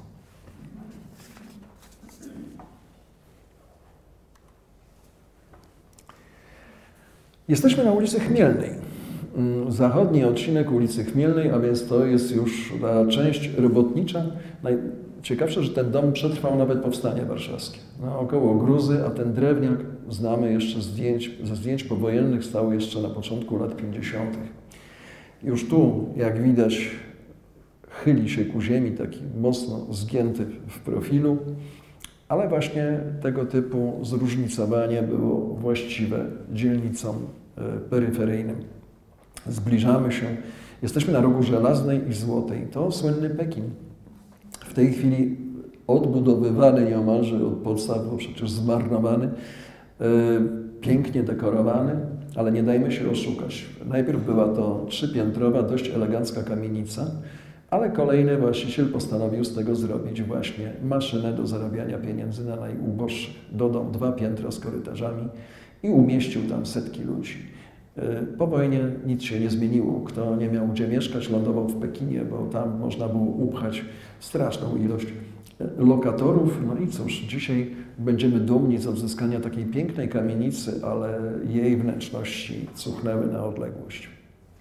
Jesteśmy na ulicy Chmielnej. Zachodni odcinek ulicy Chmielnej, a więc to jest już ta część robotnicza. Ciekawsze, że ten dom przetrwał nawet powstanie warszawskie. Około Gruzy, a ten drewniak znamy jeszcze ze zdjęć powojennych, stał jeszcze na początku lat 50. Już tu, jak widać, chyli się ku ziemi, taki mocno zgięty w profilu, ale właśnie tego typu zróżnicowanie było właściwe dzielnicom peryferyjnym. Zbliżamy się. Jesteśmy na rogu Żelaznej i Złotej. To słynny Pekin. W tej chwili odbudowywany nieomalże od podstaw, bo przecież zmarnowany, pięknie dekorowany, ale nie dajmy się oszukać. Najpierw była to 3-piętrowa, dość elegancka kamienica, ale kolejny właściciel postanowił z tego zrobić właśnie maszynę do zarabiania pieniędzy na najuboższych. Dodał 2 piętra z korytarzami i umieścił tam setki ludzi. Po wojnie nic się nie zmieniło. Kto nie miał gdzie mieszkać, lądował w Pekinie, bo tam można było upchać straszną ilość lokatorów. No i cóż, dzisiaj będziemy dumni z odzyskania takiej pięknej kamienicy, ale jej wnętrzności cuchnęły na odległość.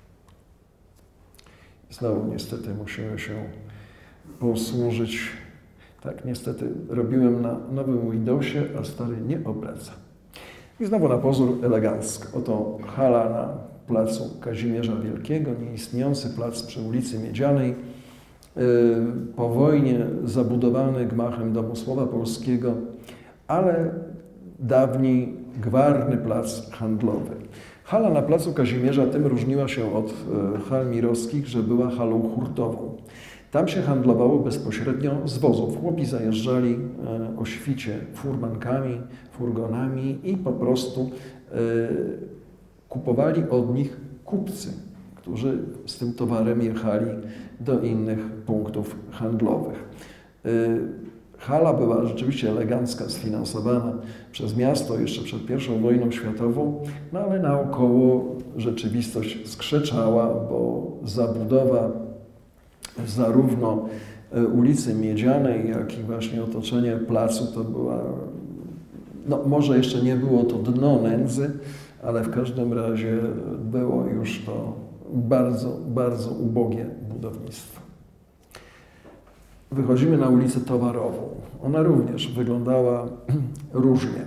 Znowu niestety musimy się posłużyć. Tak, niestety robiłem na nowym Windowsie, a stary nie obraca. I znowu na pozór elegancko. Oto hala na placu Kazimierza Wielkiego, nieistniejący plac przy ulicy Miedzianej. Po wojnie zabudowany gmachem Domu Słowa Polskiego, ale dawniej gwarny plac handlowy. Hala na placu Kazimierza tym różniła się od hal mirowskich, że była halą hurtową. Tam się handlowało bezpośrednio z wozów. Chłopi zajeżdżali o świcie furmankami, furgonami i po prostu kupowali od nich kupcy, którzy z tym towarem jechali do innych punktów handlowych. Hala była rzeczywiście elegancka, sfinansowana przez miasto jeszcze przed I wojną światową, no ale naokoło rzeczywistość skrzeczała, bo zabudowa zarówno ulicy Miedzianej, jak i właśnie otoczenie placu to była, no może jeszcze nie było to dno nędzy, ale w każdym razie było już to bardzo, bardzo ubogie budownictwo. Wychodzimy na ulicę Towarową. Ona również wyglądała różnie.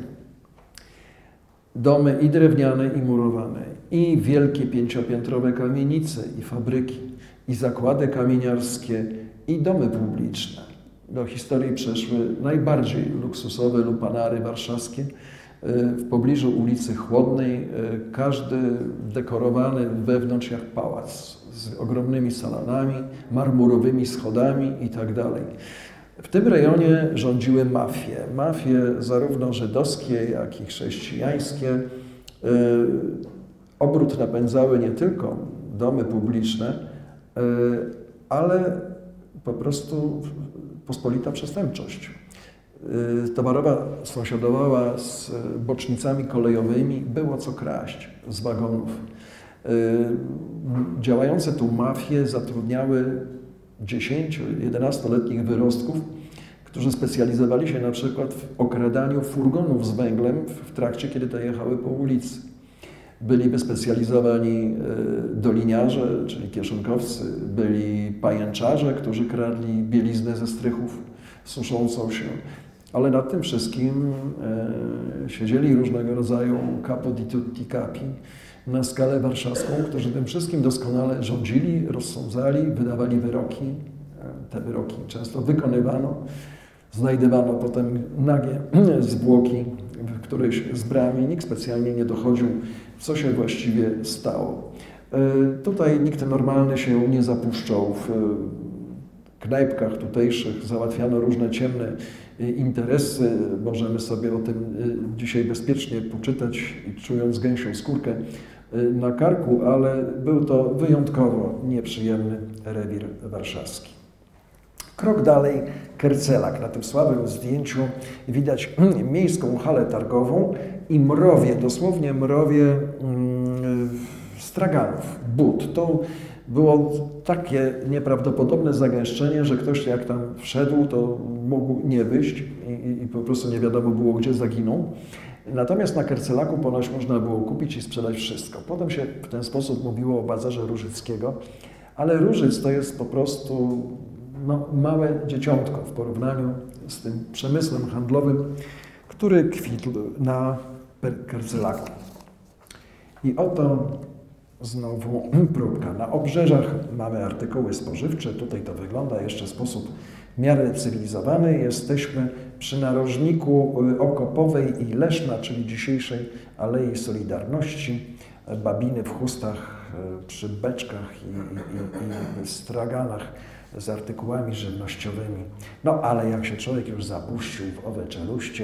Domy i drewniane, i murowane, i wielkie 5-piętrowe kamienice, i fabryki, i zakłady kamieniarskie, i domy publiczne. Do historii przeszły najbardziej luksusowe lupanary warszawskie. W pobliżu ulicy Chłodnej, każdy dekorowany wewnątrz jak pałac, z ogromnymi salonami, marmurowymi schodami itd. W tym rejonie rządziły mafie. Mafie zarówno żydowskie, jak i chrześcijańskie. Obrót napędzały nie tylko domy publiczne, ale po prostu pospolita przestępczość. Towarowa sąsiadowała z bocznicami kolejowymi, było co kraść z wagonów. Działające tu mafie zatrudniały 10-11-letnich wyrostków, którzy specjalizowali się na przykład w okradaniu furgonów z węglem w trakcie, kiedy te jechały po ulicy. Byli wyspecjalizowani doliniarze, czyli kieszonkowcy, byli pajęczarze, którzy kradli bieliznę ze strychów suszącą się. Ale nad tym wszystkim siedzieli różnego rodzaju capo di tutti capi na skalę warszawską, którzy tym wszystkim doskonale rządzili, rozsądzali, wydawali wyroki. Te wyroki często wykonywano. Znajdywano potem nagie zwłoki w którejś z bram i nikt specjalnie nie dochodził, co się właściwie stało. Tutaj nikt normalny się nie zapuszczał w knajpkach tutejszych załatwiano różne ciemne interesy. Możemy sobie o tym dzisiaj bezpiecznie poczytać, czując gęsią skórkę na karku, ale był to wyjątkowo nieprzyjemny rewir warszawski. Krok dalej, Kercelak. Na tym słabym zdjęciu widać miejską halę targową i mrowie, dosłownie mrowie straganów, but. To było takie nieprawdopodobne zagęszczenie, że ktoś jak tam wszedł, to mógł nie wyjść i po prostu nie wiadomo było, gdzie zaginął. Natomiast na Kercelaku ponoć można było kupić i sprzedać wszystko. Potem się w ten sposób mówiło o bazarze Różyckiego, ale Różyc to jest po prostu małe dzieciątko w porównaniu z tym przemysłem handlowym, który kwitł na Kercelaku. I oto znowu próbka. Na obrzeżach mamy artykuły spożywcze. Tutaj to wygląda jeszcze w sposób w miarę cywilizowany. Jesteśmy przy narożniku Okopowej i Leszna, czyli dzisiejszej Alei Solidarności. Babiny w chustach, przy beczkach i straganach z artykułami żywnościowymi. No ale jak się człowiek już zapuścił w owe czeluście,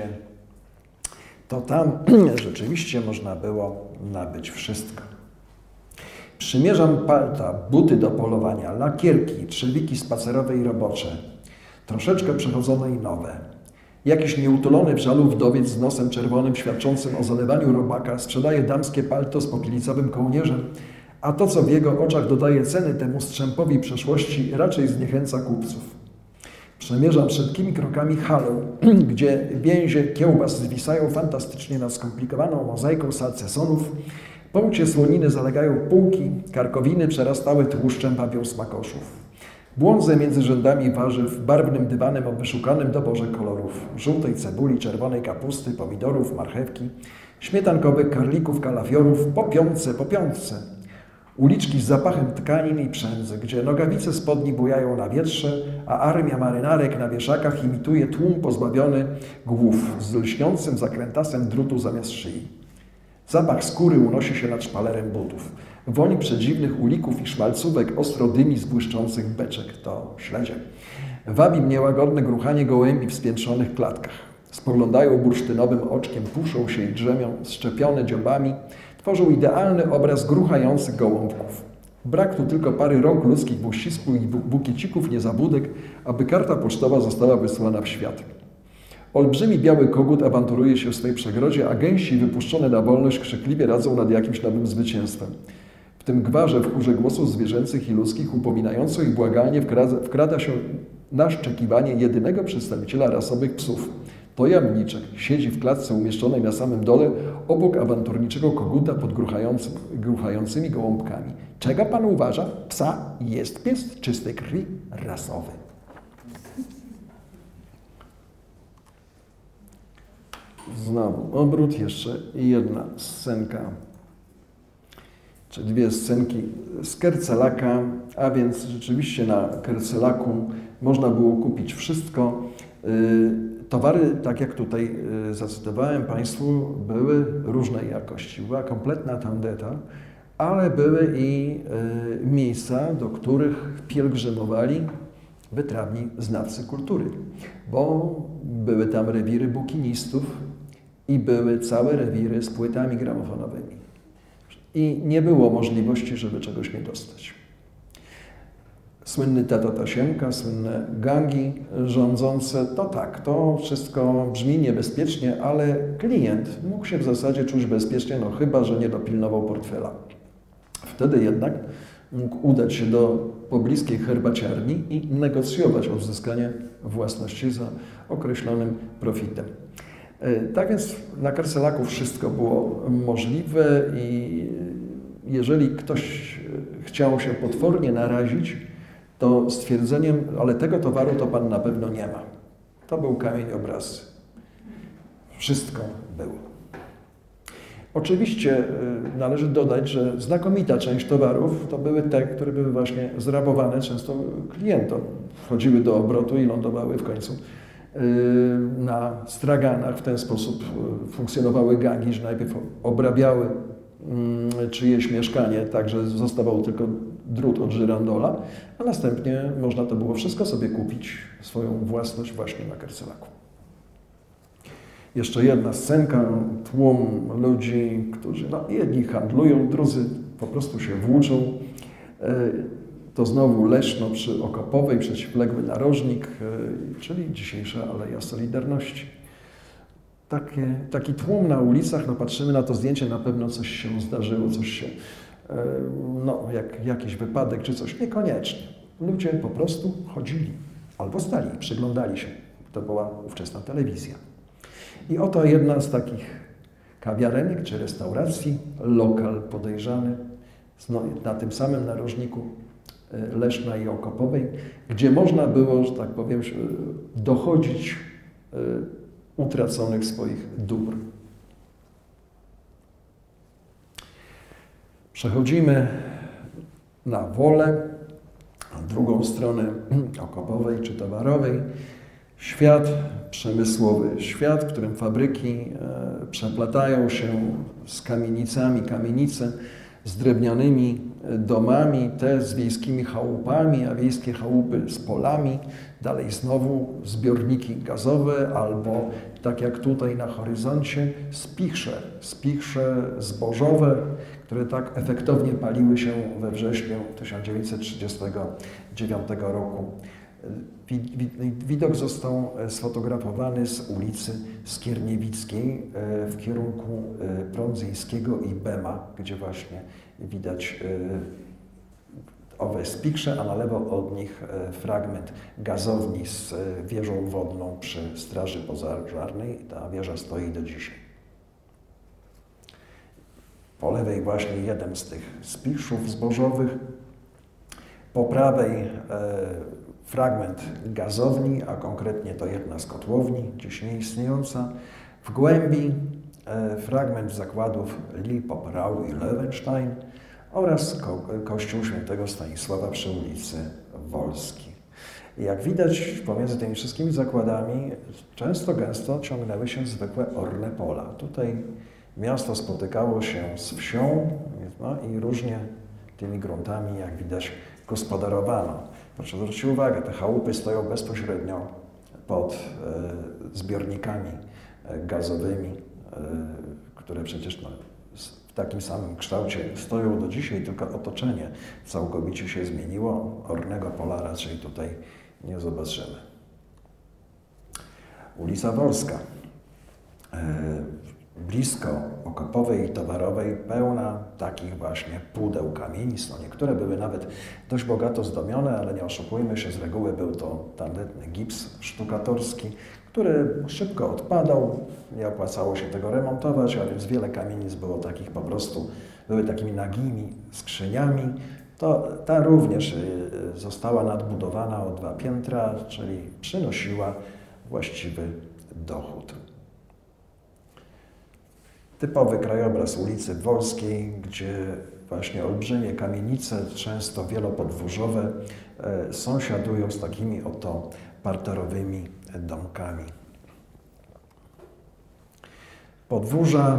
to tam rzeczywiście można było nabyć wszystko. Przymierzam palta, buty do polowania, lakierki, trzewiki spacerowe i robocze, troszeczkę przechodzone i nowe. Jakiś nieutulony w żalu wdowiec z nosem czerwonym świadczącym o zalewaniu robaka sprzedaje damskie palto z pokielicowym kołnierzem, a to, co w jego oczach dodaje ceny temu strzępowi przeszłości, raczej zniechęca kupców. Przemierzam szybkimi krokami halę, gdzie więzie kiełbas zwisają fantastycznie nad skomplikowaną mozaiką salcesonów, połcie słoniny zalegają półki, karkowiny przerastały tłuszczem bawią smakoszów. Błądzę między rzędami warzyw, barwnym dywanem o wyszukanym doborze kolorów, żółtej cebuli, czerwonej kapusty, pomidorów, marchewki, śmietankowych karlików, kalafiorów, po piątce. Uliczki z zapachem tkanin i przędzy, gdzie nogawice spodni bujają na wietrze, a armia marynarek na wieszakach imituje tłum pozbawiony głów z lśniącym zakrętasem drutu zamiast szyi. Zapach skóry unosi się nad szpalerem butów. Woń przedziwnych ulików i szmalcówek ostro dymi z błyszczących beczek. To śledzie. Wabi mnie łagodne gruchanie gołębi w spiętrzonych klatkach. Spoglądają bursztynowym oczkiem, puszą się i drzemią, szczepione dziobami, tworzą idealny obraz gruchających gołąbków. Brak tu tylko pary rąk ludzkich w uścisku i bukiecików niezabudek, aby karta pocztowa została wysłana w świat. Olbrzymi biały kogut awanturuje się w swej przegrodzie, a gęsi wypuszczone na wolność krzykliwie radzą nad jakimś nowym zwycięstwem. W tym gwarze w chórze głosów zwierzęcych i ludzkich upominająco i błagalnie wkrada się naszczekiwanie jedynego przedstawiciela rasowych psów. To jamniczek siedzi w klatce umieszczonej na samym dole obok awanturniczego koguta pod gruchającymi gołąbkami. Czego pan uważa? Psa jest pies czystej krwi rasowy. Znowu obrót, jeszcze jedna scenka, czy dwie scenki z Kercelaka, a więc rzeczywiście na Kercelaku można było kupić wszystko. Towary, tak jak tutaj zacytowałem Państwu, były różnej jakości. Była kompletna tandeta, ale były i miejsca, do których pielgrzymowali wytrawni znawcy kultury, bo były tam rewiry bukinistów i były całe rewiry z płytami gramofonowymi. I nie było możliwości, żeby czegoś nie dostać. Słynny Tato Tasiemka, słynne gangi rządzące, to tak, to wszystko brzmi niebezpiecznie, ale klient mógł się w zasadzie czuć bezpiecznie, no chyba że nie dopilnował portfela. Wtedy jednak mógł udać się do pobliskiej herbaciarni i negocjować odzyskanie własności za określonym profitem. Tak więc na Kercelaku wszystko było możliwe i jeżeli ktoś chciał się potwornie narazić, to stwierdzeniem, ale tego towaru to pan na pewno nie ma. To był kamień obrazy. Wszystko było. Oczywiście należy dodać, że znakomita część towarów to były te, które były właśnie zrabowane często klientom. Wchodziły do obrotu i lądowały w końcu na straganach. W ten sposób funkcjonowały gangi, że najpierw obrabiały czyjeś mieszkanie, tak że zostawał tylko drut od żyrandola, a następnie można to było wszystko sobie kupić, swoją własność właśnie na Kercelaku. Jeszcze jedna scenka, tłum ludzi, którzy jedni handlują, drudzy po prostu się włóczą. To znowu Leszno przy Okopowej, przeciwległy narożnik, czyli dzisiejsza Aleja Solidarności. Taki tłum na ulicach, patrzymy na to zdjęcie, na pewno coś się zdarzyło, coś się, jakiś wypadek czy coś. Niekoniecznie. Ludzie po prostu chodzili albo stali, przyglądali się. To była ówczesna telewizja. I oto jedna z takich kawiarenek czy restauracji, lokal podejrzany, na tym samym narożniku Leszna i Okopowej, gdzie można było, że tak powiem, dochodzić utraconych swoich dóbr. Przechodzimy na Wolę, na drugą stronę Okopowej czy Towarowej. Świat przemysłowy, świat, w którym fabryki przeplatają się z kamienicami, kamienice z drewnianymi domami, te z wiejskimi chałupami, a wiejskie chałupy z polami, dalej znowu zbiorniki gazowe albo, tak jak tutaj na horyzoncie, spichrze zbożowe, które tak efektownie paliły się we wrześniu 1939 roku. Widok został sfotografowany z ulicy Skierniewickiej w kierunku Prądzyńskiego i Bema, gdzie właśnie widać owe spichrze, a na lewo od nich fragment gazowni z wieżą wodną przy Straży Pożarnej. Ta wieża stoi do dzisiaj. Po lewej właśnie jeden z tych spichrów zbożowych. Po prawej fragment gazowni, a konkretnie to jedna z kotłowni, dziś nieistniejąca. W głębi fragment zakładów Lipop-Rau i Löwenstein oraz kościół świętego Stanisława przy ulicy Wolskiej. Jak widać, pomiędzy tymi wszystkimi zakładami często, gęsto ciągnęły się zwykłe orne pola. Tutaj miasto spotykało się z wsią i różnie tymi gruntami, jak widać, gospodarowano. Proszę zwrócić uwagę, te chałupy stoją bezpośrednio pod zbiornikami gazowymi, które przecież w takim samym kształcie stoją do dzisiaj, tylko otoczenie całkowicie się zmieniło. Ornego pola raczej tutaj nie zobaczymy. Ulica Wolska. Blisko Okopowej i Towarowej, pełna takich właśnie pudeł kamienic. Niektóre były nawet dość bogato zdobione, ale nie oszukujmy się, z reguły był to tandetny gips sztukatorski, który szybko odpadał, nie opłacało się tego remontować, a więc wiele kamienic było takich po prostu, były takimi nagimi skrzyniami. Ta również została nadbudowana o 2 piętra, czyli przynosiła właściwy dochód. Typowy krajobraz ulicy Wolskiej, gdzie właśnie olbrzymie kamienice, często wielopodwórzowe, sąsiadują z takimi oto parterowymi domkami. Podwórza,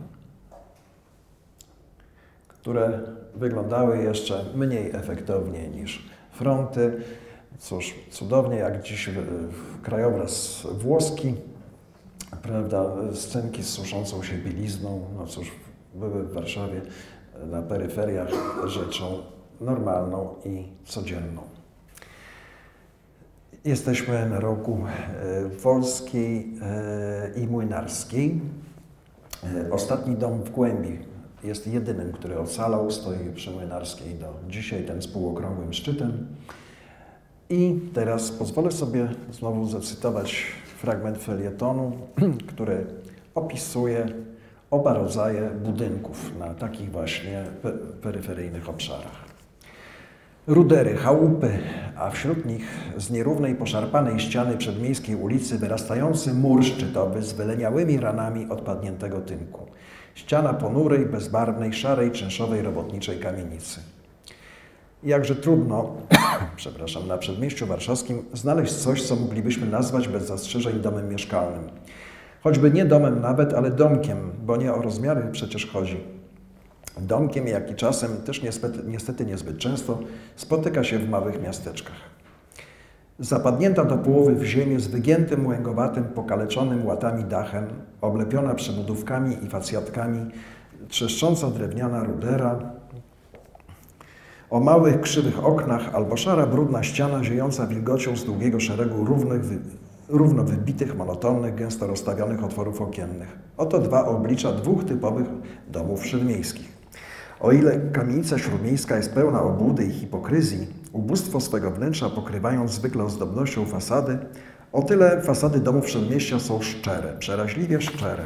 które wyglądały jeszcze mniej efektownie niż fronty. Cóż, cudownie jak dziś krajobraz włoski, prawda, scenki z suszącą się bielizną, cóż, były w Warszawie na peryferiach rzeczą normalną i codzienną. Jesteśmy na rogu Wolskiej i Młynarskiej. Ostatni dom w głębi jest jedynym, który ocalał, stoi przy Młynarskiej do dzisiaj, ten z półokrągłym szczytem. I teraz pozwolę sobie znowu zacytować fragment felietonu, który opisuje oba rodzaje budynków na takich właśnie peryferyjnych obszarach. Rudery, chałupy, a wśród nich z nierównej, poszarpanej ściany przedmiejskiej ulicy wyrastający mur szczytowy z wyleniałymi ranami odpadniętego tynku. Ściana ponurej, bezbarwnej, szarej, czynszowej, robotniczej kamienicy. Jakże trudno, przepraszam, na przedmieściu warszawskim znaleźć coś, co moglibyśmy nazwać bez zastrzeżeń domem mieszkalnym. Choćby nie domem nawet, ale domkiem, bo nie o rozmiary przecież chodzi. domkiem, jaki czasem też niestety niezbyt często spotyka się w małych miasteczkach. Zapadnięta do połowy w ziemię z wygiętym, łęgowatym, pokaleczonym łatami dachem, oblepiona przybudówkami i facjatkami, trzeszcząca drewniana rudera, o małych, krzywych oknach albo szara, brudna ściana ziejąca wilgocią z długiego szeregu równo wybitych, monotonnych, gęsto rozstawionych otworów okiennych. Oto dwa oblicza dwóch typowych domów śródmiejskich. O ile kamienica śródmiejska jest pełna obłudy i hipokryzji, ubóstwo swego wnętrza pokrywając zwykle ozdobnością fasady, o tyle fasady domów śródmieścia są szczere, przeraźliwie szczere.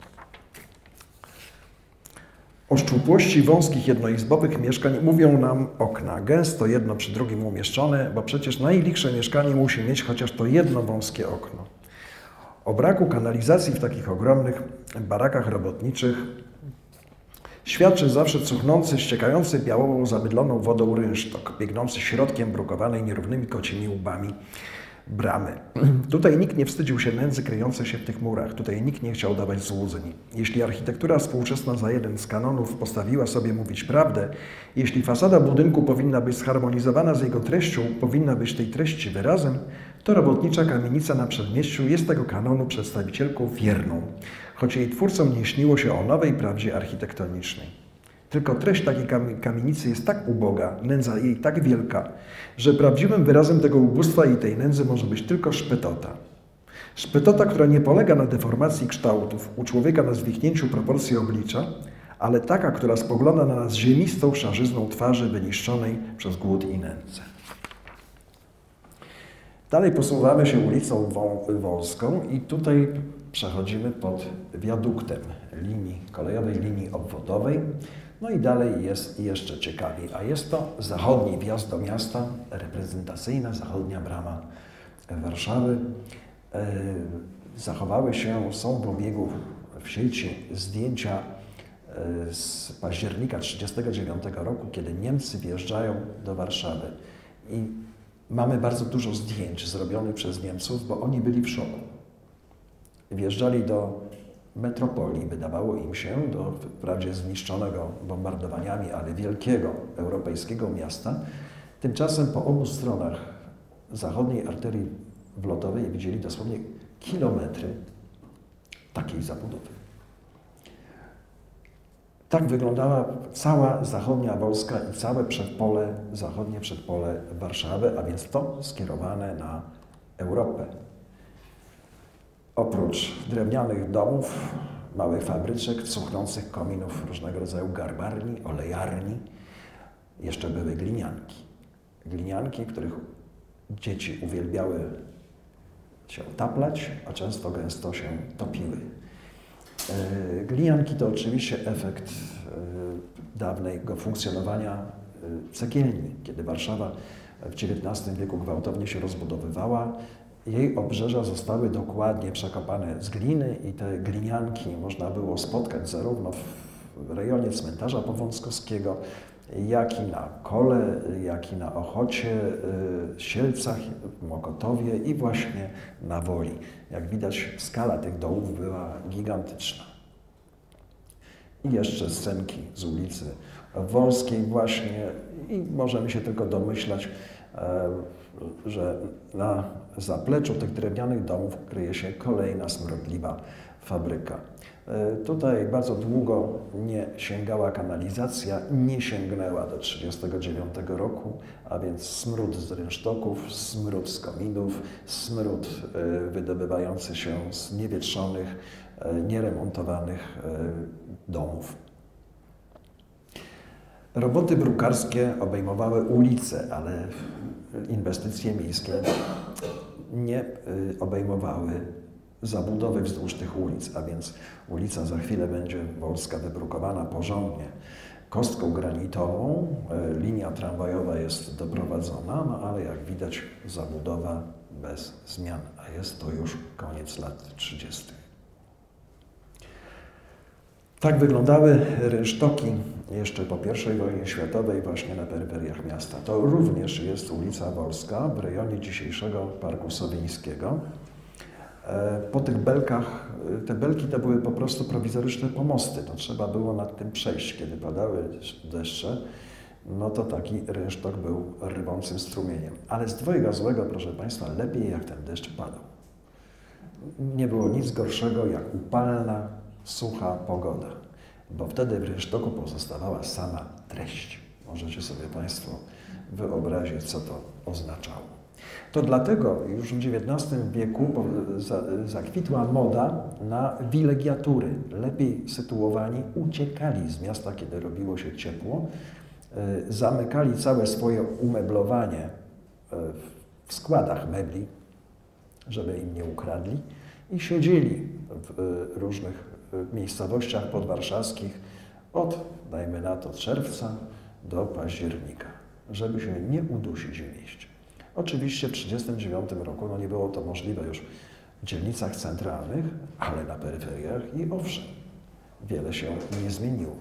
O szczupłości wąskich jednoizbowych mieszkań mówią nam okna, gęsto jedno przy drugim umieszczone, bo przecież najlichsze mieszkanie musi mieć chociaż to jedno wąskie okno. O braku kanalizacji w takich ogromnych barakach robotniczych świadczy zawsze cuchnący, ściekający białową, zabydloną wodą rynsztok, biegnący środkiem brukowanej nierównymi kocimi łbami bramy. Tutaj nikt nie wstydził się nędzy kryjącej się w tych murach. Tutaj nikt nie chciał dawać złudzeń. Jeśli architektura współczesna za jeden z kanonów postawiła sobie mówić prawdę, jeśli fasada budynku powinna być zharmonizowana z jego treścią, powinna być tej treści wyrazem, to robotnicza kamienica na Przedmieściu jest tego kanonu przedstawicielką wierną, choć jej twórcom nie śniło się o nowej prawdzie architektonicznej. Tylko treść takiej kamienicy jest tak uboga, nędza jej tak wielka, że prawdziwym wyrazem tego ubóstwa i tej nędzy może być tylko szpetota. Szpetota, która nie polega na deformacji kształtów, u człowieka na zwichnięciu proporcji oblicza, ale taka, która spogląda na nas ziemistą szarzyzną twarzy wyniszczonej przez głód i nędzę. Dalej posuwamy się ulicą Wolską i tutaj przechodzimy pod wiaduktem kolejowej linii obwodowej. No i dalej jest jeszcze ciekawiej, a jest to zachodni wjazd do miasta, reprezentacyjna zachodnia brama Warszawy. Zachowały się, są w obiegu w sieci zdjęcia z października 1939 roku, kiedy Niemcy wjeżdżają do Warszawy. I mamy bardzo dużo zdjęć zrobionych przez Niemców, bo oni byli w szoku. Wjeżdżali do metropolii, wydawało im się, do wprawdzie zniszczonego bombardowaniami, ale wielkiego europejskiego miasta. Tymczasem po obu stronach zachodniej arterii wlotowej widzieli dosłownie kilometry takiej zabudowy. Tak wyglądała cała zachodnia Wolska i całe przedpole, zachodnie przedpole Warszawy, a więc to skierowane na Europę. Oprócz drewnianych domów, małych fabryczek, cuchnących kominów, różnego rodzaju garbarni, olejarni, jeszcze były glinianki. Glinianki, których dzieci uwielbiały się taplać, a często gęsto się topiły. Glinianki to oczywiście efekt dawnego funkcjonowania cegielni. Kiedy Warszawa w XIX wieku gwałtownie się rozbudowywała, jej obrzeża zostały dokładnie przekopane z gliny i te glinianki można było spotkać zarówno w rejonie cmentarza Powązkowskiego, jak i na Kole, jak i na Ochocie, Sielcach, Mokotowie i właśnie na Woli. Jak widać, skala tych dołów była gigantyczna. I jeszcze scenki z ulicy Wolskiej właśnie i możemy się tylko domyślać, że na zapleczu tych drewnianych domów kryje się kolejna smrodliwa fabryka. Tutaj bardzo długo nie sięgała kanalizacja, nie sięgnęła do 1939 roku, a więc smród z rynsztoków, smród z kominów, smród wydobywający się z niewietrzonych, nieremontowanych domów. Roboty brukarskie obejmowały ulice, ale inwestycje miejskie nie obejmowały zabudowy wzdłuż tych ulic, a więc ulica za chwilę będzie Wolska wybrukowana porządnie kostką granitową, linia tramwajowa jest doprowadzona, no ale jak widać zabudowa bez zmian, a jest to już koniec lat 30. Tak wyglądały rynsztoki jeszcze po I wojnie światowej właśnie na peryferiach miasta. To również jest ulica Wolska w rejonie dzisiejszego Parku Sowińskiego. Po tych belkach, te belki to były po prostu prowizoryczne pomosty. To trzeba było nad tym przejść. Kiedy padały deszcze, no to taki rynsztok był rwącym strumieniem. Ale z dwojga złego, proszę Państwa, lepiej jak ten deszcz padał. Nie było nic gorszego jak upalna, sucha pogoda, bo wtedy w rynsztoku pozostawała sama treść. Możecie sobie Państwo wyobrazić, co to oznaczało. To dlatego już w XIX wieku zakwitła moda na wilegiatury. Lepiej sytuowani uciekali z miasta, kiedy robiło się ciepło, zamykali całe swoje umeblowanie w składach mebli, żeby im nie ukradli, i siedzieli w różnych miejscowościach podwarszawskich od, dajmy na to, czerwca do października, żeby się nie udusić w mieście. Oczywiście w 1939 roku nie było to możliwe już w dzielnicach centralnych, ale na peryferiach i owszem, wiele się nie zmieniło.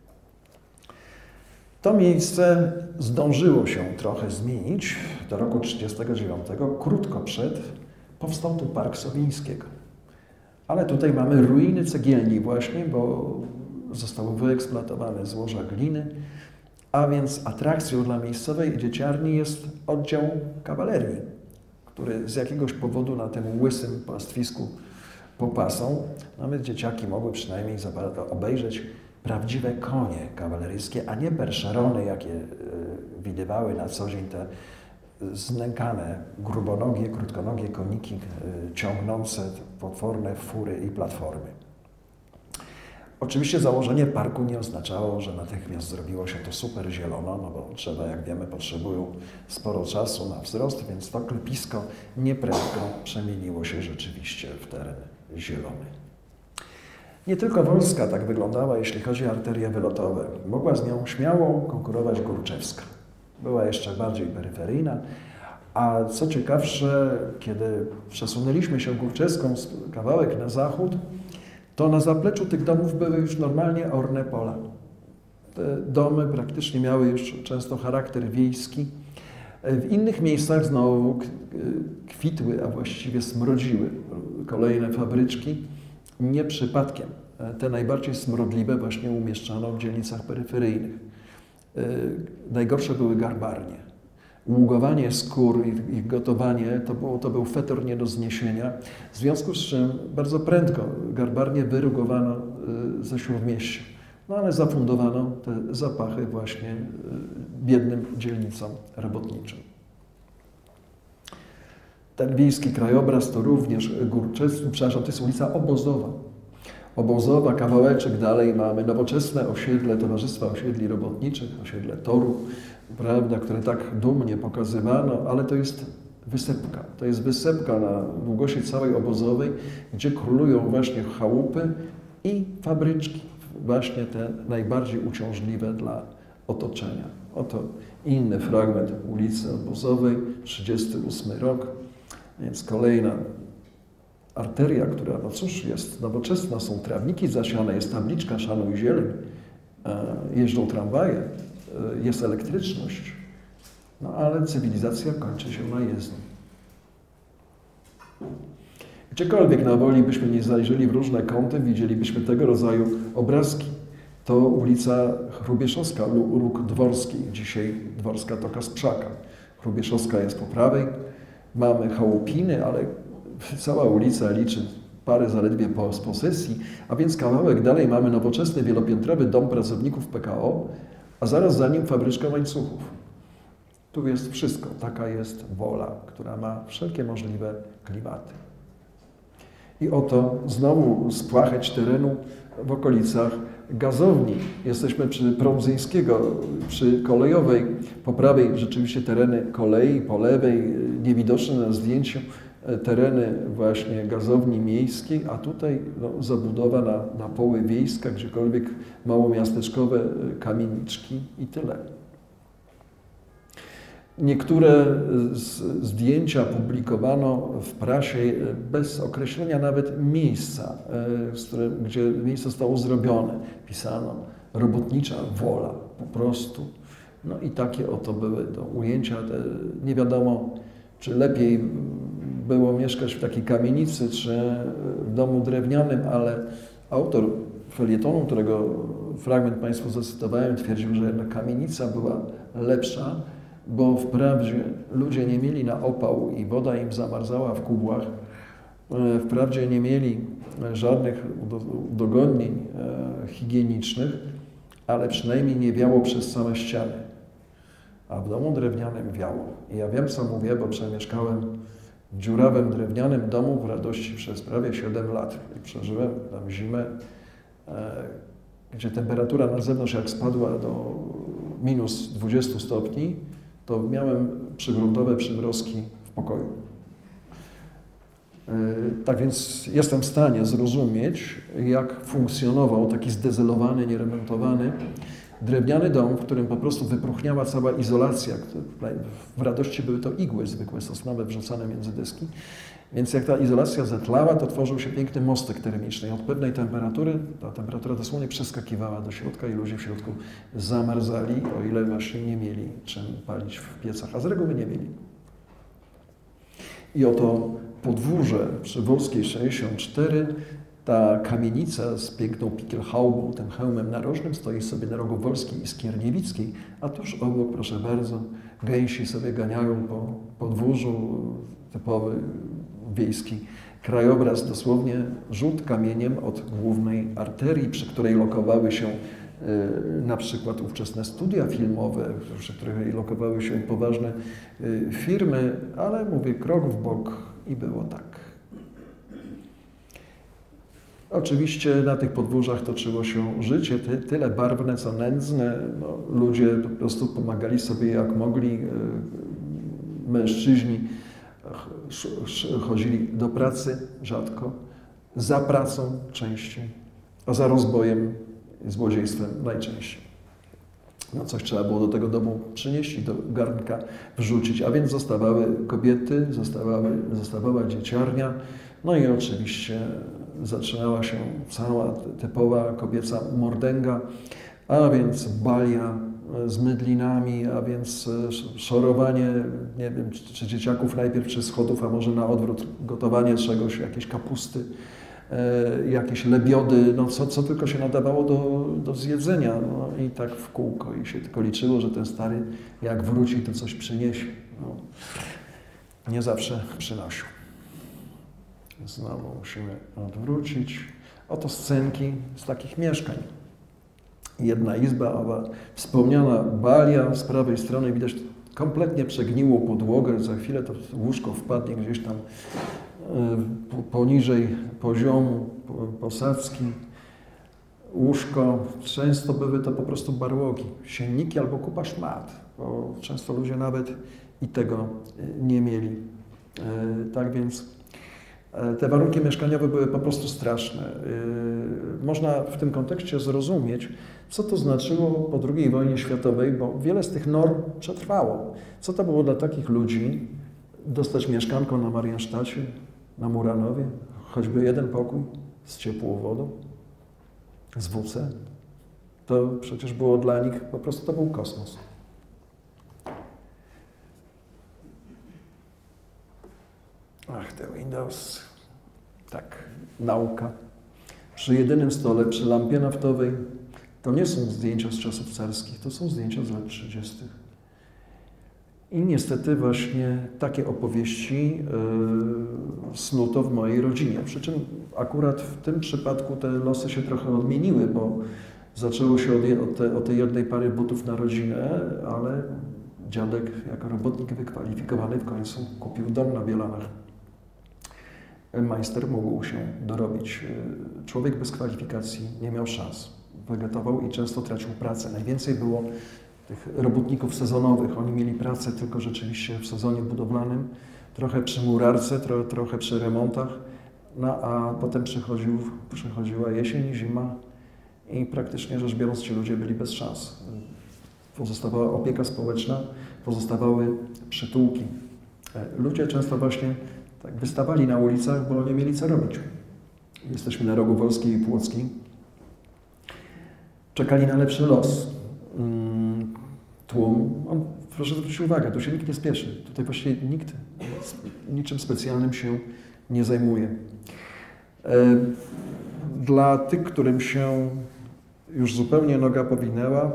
To miejsce zdążyło się trochę zmienić do roku 1939. Krótko przed powstał tu Park Sowińskiego. Ale tutaj mamy ruiny cegielni właśnie, bo zostały wyeksploatowane złoża gliny, a więc atrakcją dla miejscowej dzieciarni jest oddział kawalerii, który z jakiegoś powodu na tym łysym pastwisku popasą, nawet dzieciaki mogły przynajmniej obejrzeć prawdziwe konie kawaleryjskie, a nie perszerony, jakie widywały na co dzień te znękane, grubonogie, krótkonogie koniki ciągnące potworne fury i platformy. Oczywiście założenie parku nie oznaczało, że natychmiast zrobiło się to super zielono, no bo drzewa, jak wiemy, potrzebują sporo czasu na wzrost, więc to klepisko nieprędko przemieniło się rzeczywiście w teren zielony. Nie tylko Wolska tak wyglądała, jeśli chodzi o arterie wylotowe. Mogła z nią śmiało konkurować Górczewska. Była jeszcze bardziej peryferyjna, a co ciekawsze, kiedy przesunęliśmy się Górczewską kawałek na zachód, to na zapleczu tych domów były już normalnie orne pola. Te domy praktycznie miały już często charakter wiejski. W innych miejscach znowu kwitły, a właściwie smrodziły kolejne fabryczki. Nie przypadkiem. Te najbardziej smrodliwe właśnie umieszczano w dzielnicach peryferyjnych. Najgorsze były garbarnie. Ługowanie skór, ich gotowanie to był fetor nie do zniesienia, w związku z czym bardzo prędko garbarnie wyrugowano ze śródmieścia. No ale zafundowano te zapachy właśnie biednym dzielnicom robotniczym. Ten wiejski krajobraz to również Górczewski, przepraszam, to jest ulica Obozowa. Obozowa, kawałeczek dalej mamy nowoczesne osiedle Towarzystwa Osiedli Robotniczych, osiedle Toru, prawda, które tak dumnie pokazywano, ale to jest wysepka. To jest wysepka na długości całej Obozowej, gdzie królują właśnie chałupy i fabryczki, właśnie te najbardziej uciążliwe dla otoczenia. Oto inny fragment ulicy Obozowej, 1938 rok, więc kolejna arteria, która, no cóż, jest nowoczesna, są trawniki zasiane, jest tabliczka szanuj zieleń, jeżdżą tramwaje, jest elektryczność, no ale cywilizacja kończy się na jezdni. Gdziekolwiek na Woli byśmy nie zajrzeli w różne kąty, widzielibyśmy tego rodzaju obrazki. To ulica Hrubieszowska, róg Dworski, dzisiaj Dworska to Kasprzaka. Hrubieszowska jest po prawej, mamy chałupiny, ale cała ulica liczy parę zaledwie z posesji, a więc kawałek dalej mamy nowoczesny, wielopiętrowy dom pracowników PKO, a zaraz za nim fabryczka łańcuchów. Tu jest wszystko. Taka jest Wola, która ma wszelkie możliwe klimaty. I oto znowu spłacheć terenu w okolicach gazowni. Jesteśmy przy Promzyńskiego, przy Kolejowej. Po prawej rzeczywiście tereny kolei, po lewej niewidoczne na zdjęciu tereny właśnie gazowni miejskiej, a tutaj no, zabudowa na poły wiejska, gdziekolwiek małomiasteczkowe kamieniczki i tyle. Niektóre zdjęcia publikowano w prasie bez określenia nawet miejsca, gdzie miejsce zostało zrobione. Pisano robotnicza Wola, po prostu. No i takie oto były to ujęcia. Nie wiadomo, czy lepiej było mieszkać w takiej kamienicy czy w domu drewnianym, ale autor felietonu, którego fragment Państwu zacytowałem, twierdził, że jednak kamienica była lepsza, bo wprawdzie ludzie nie mieli na opał i woda im zamarzała w kubłach, wprawdzie nie mieli żadnych udogodnień higienicznych, ale przynajmniej nie wiało przez same ściany. A w domu drewnianym wiało. I ja wiem, co mówię, bo przemieszkałem w dziurawym drewnianym domu w Radości przez prawie 7 lat. I przeżyłem tam zimę, gdzie temperatura na zewnątrz jak spadła do minus 20 stopni, to miałem przygruntowe przymrozki w pokoju. Tak więc jestem w stanie zrozumieć, jak funkcjonował taki zdezelowany, nieremontowany, drewniany dom, w którym po prostu wypróchniała cała izolacja. W Radości były to igły zwykłe, sosnowe, wrzucane między deski. Więc jak ta izolacja zatlała, to tworzył się piękny mostek termiczny. I od pewnej temperatury, ta temperatura dosłownie przeskakiwała do środka i ludzie w środku zamarzali, o ile właśnie nie mieli czym palić w piecach, a z reguły nie mieli. I oto podwórze przy Wolskiej 64, ta kamienica z piękną Pickelhaubą, tym hełmem narożnym, stoi sobie na rogu Wolskiej i Skierniewickiej, a tuż obok, proszę bardzo, gęsi sobie ganiają po podwórzu, typowy wiejski krajobraz, dosłownie rzut kamieniem od głównej arterii, przy której lokowały się na przykład ówczesne studia filmowe, przy których lokowały się poważne firmy, ale mówię, krok w bok i było tak. Oczywiście na tych podwórzach toczyło się życie tyle barwne, co nędzne. No, ludzie po prostu pomagali sobie jak mogli. Mężczyźni chodzili do pracy rzadko, za pracą częściej, a za rozbojem i złodziejstwem najczęściej. No coś trzeba było do tego domu przynieść i do garnka wrzucić, a więc zostawały kobiety, zostawała dzieciarnia, no i oczywiście zaczynała się cała typowa kobieca mordęga, a więc balia z mydlinami, a więc szorowanie, nie wiem, czy dzieciaków najpierw, czy schodów, a może na odwrót, gotowanie czegoś, jakieś kapusty, jakieś lebiody, no co tylko się nadawało do zjedzenia. No i tak w kółko. I się tylko liczyło, że ten stary jak wróci, to coś przyniesie. No, nie zawsze przynosił. Znowu musimy odwrócić. Oto scenki z takich mieszkań. Jedna izba, owa wspomniana balia, z prawej strony widać kompletnie przegniłą podłogę, za chwilę to łóżko wpadnie gdzieś tam poniżej poziomu posadzki. Łóżko, często były to po prostu barłogi, sienniki albo kupa szmat, bo często ludzie nawet i tego nie mieli. Tak więc te warunki mieszkaniowe były po prostu straszne. Można w tym kontekście zrozumieć, co to znaczyło po II wojnie światowej, bo wiele z tych norm przetrwało. Co to było dla takich ludzi dostać mieszkanko na Mariensztacie, na Muranowie, choćby jeden pokój z ciepłą wodą, z WC. To przecież było dla nich, po prostu to był kosmos. Ach, te Windows. Tak, nauka. Przy jedynym stole, przy lampie naftowej, to nie są zdjęcia z czasów carskich, to są zdjęcia z lat 30. I niestety właśnie takie opowieści snuto w mojej rodzinie. Przy czym akurat w tym przypadku te losy się trochę odmieniły, bo zaczęło się od tej jednej pary butów na rodzinę, ale dziadek jako robotnik wykwalifikowany w końcu kupił dom na Bielanach. Majster mógł się dorobić. Człowiek bez kwalifikacji nie miał szans. Wegetował i często tracił pracę. Najwięcej było tych robotników sezonowych. Oni mieli pracę tylko rzeczywiście w sezonie budowlanym, trochę przy murarce, trochę przy remontach, no a potem przychodziła jesień i zima i praktycznie rzecz biorąc ci ludzie byli bez szans. Pozostawała opieka społeczna, pozostawały przytułki. Ludzie często właśnie tak wystawali na ulicach, bo nie mieli co robić. Jesteśmy na rogu Wolskiej i Płockiej. Czekali na lepszy los. Tłum, proszę zwrócić uwagę, tu się nikt nie spieszy. Tutaj właściwie nikt niczym specjalnym się nie zajmuje. Dla tych, którym się już zupełnie noga powinęła,